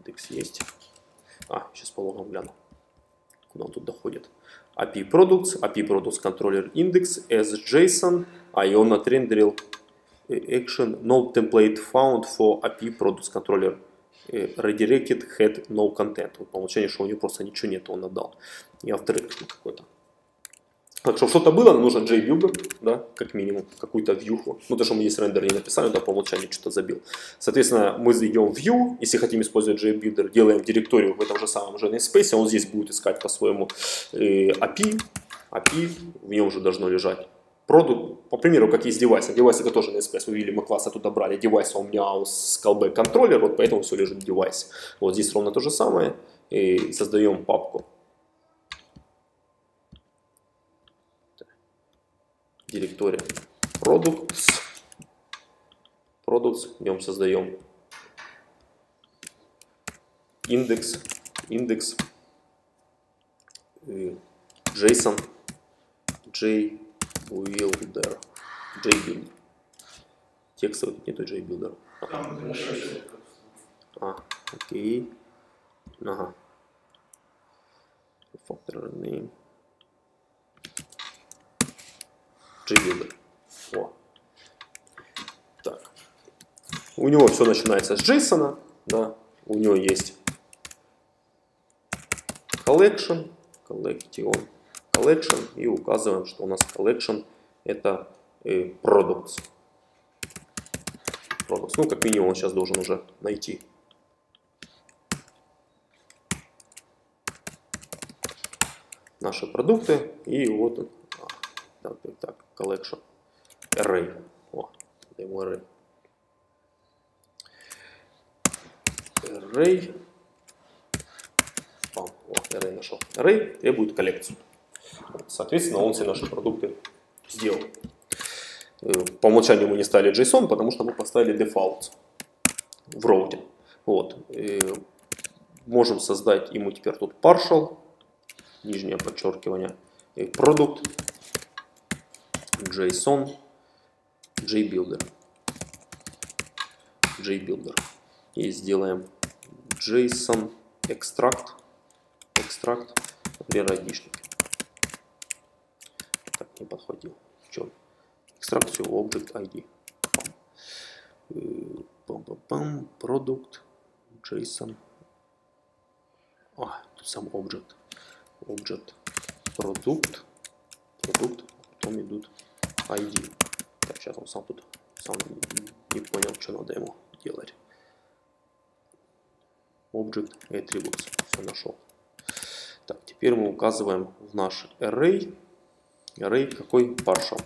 Speaker 1: Сейчас по логам гляну. Куда он тут доходит. API products controller index as JSON. И он отрендерил action no template found for API products controller redirected had no content. Вот по умолчанию, что у него просто ничего нет, он отдал. И авторы какой-то. Так, чтобы что-то было, нам нужен JBuilder, да, как минимум, какую-то вьюху. Ну, то, что мы здесь рендер не написали, да, по умолчанию что-то забил. Соответственно, мы идем в view, если хотим использовать JBuilder, делаем директорию в этом же самом же namespace, он здесь будет искать по-своему API, в нем же должно лежать product, по примеру, как есть девайс. Девайс это тоже namespace, вы видели, мы класс оттуда брали, девайс у меня с callback контроллер, вот поэтому все лежит в девайсе. Вот здесь ровно то же самое, и создаем папку. Директория products, в нем создаем индекс JSON JBuilder. Текстовый, нету JBuilder. Окей. Ага. Factor name. JBuilder. О. Так. У него все начинается с JSON, да. У него есть collection, и указываем, что у нас collection это products. Ну, как минимум, он сейчас должен уже найти. Наши продукты, и вот он. Так, collection, array, array, array нашел. Array требует коллекцию. Соответственно, он все наши продукты сделал. По умолчанию мы не ставили JSON, потому что мы поставили default в роуте. Вот. Можем создать ему теперь тут partial, нижнее подчеркивание, product, JSON, JBuilder. И сделаем JSON extract природишник. Так, не подходил. Че? Экстракцию object ID. Product, JSON. Тут сам object. Продукт. Потом идут ID. Так, сейчас он сам не понял, что надо ему делать. Object attributes. Все нашел. Так, теперь мы указываем в наш array. Какой partial.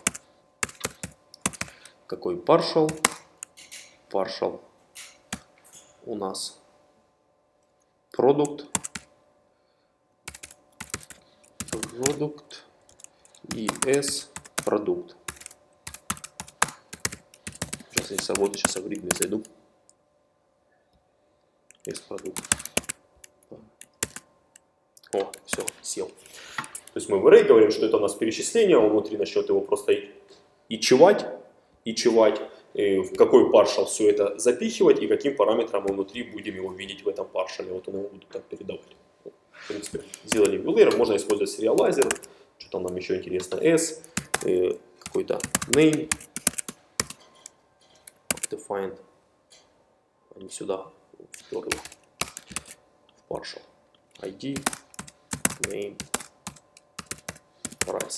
Speaker 1: Partial у нас product и s продукт. Сейчас я сработаю, сейчас я в ритме зайду. S продукт. Все, сел. То есть мы в array говорим, что это у нас перечисление, он внутри начнет его просто ичевать. в какой partial все это запихивать и каким параметром мы внутри будем его видеть в этом partial. Вот он его будет так передавать. В принципе, сделали вилейер, можно использовать сериалайзер. Что там нам еще интересно? S, какой-то name, defined, они сюда втерли в partial. ID, name, price.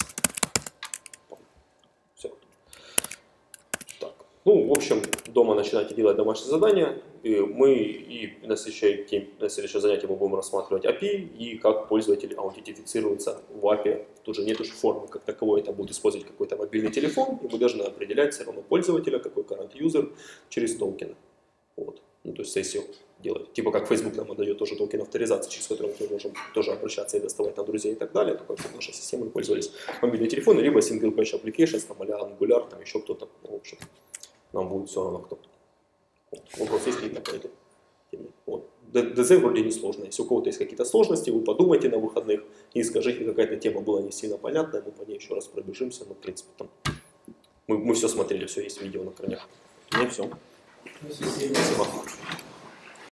Speaker 1: Все. Так. Ну, в общем, дома начинайте делать домашние задания. Мы на следующее занятие мы будем рассматривать API и как пользователь аутентифицируется в API. Тут же нету формы как таковой, это будет использовать какой-то мобильный телефон, и мы должны определять все равно пользователя, какой current user, через токены. Вот. Ну, то есть сессию делать. Типа как Facebook нам дает тоже токен авторизации, через который мы можем тоже обращаться и доставать на друзей и так далее. Только чтобы наши системы пользовались мобильные телефоны, либо single page applications, там а-ля Angular, там еще кто-то. В общем, нам будет все равно кто-то. Вопрос есть какие-то по этой теме. Вот. ДЗ вроде не сложно. Если у кого-то есть какие-то сложности, вы подумайте на выходных и скажите, какая-то тема была не сильно понятная, мы по ней еще раз пробежимся. Но, в принципе, там мы все смотрели, все есть видео на корнях. У меня все. Спасибо.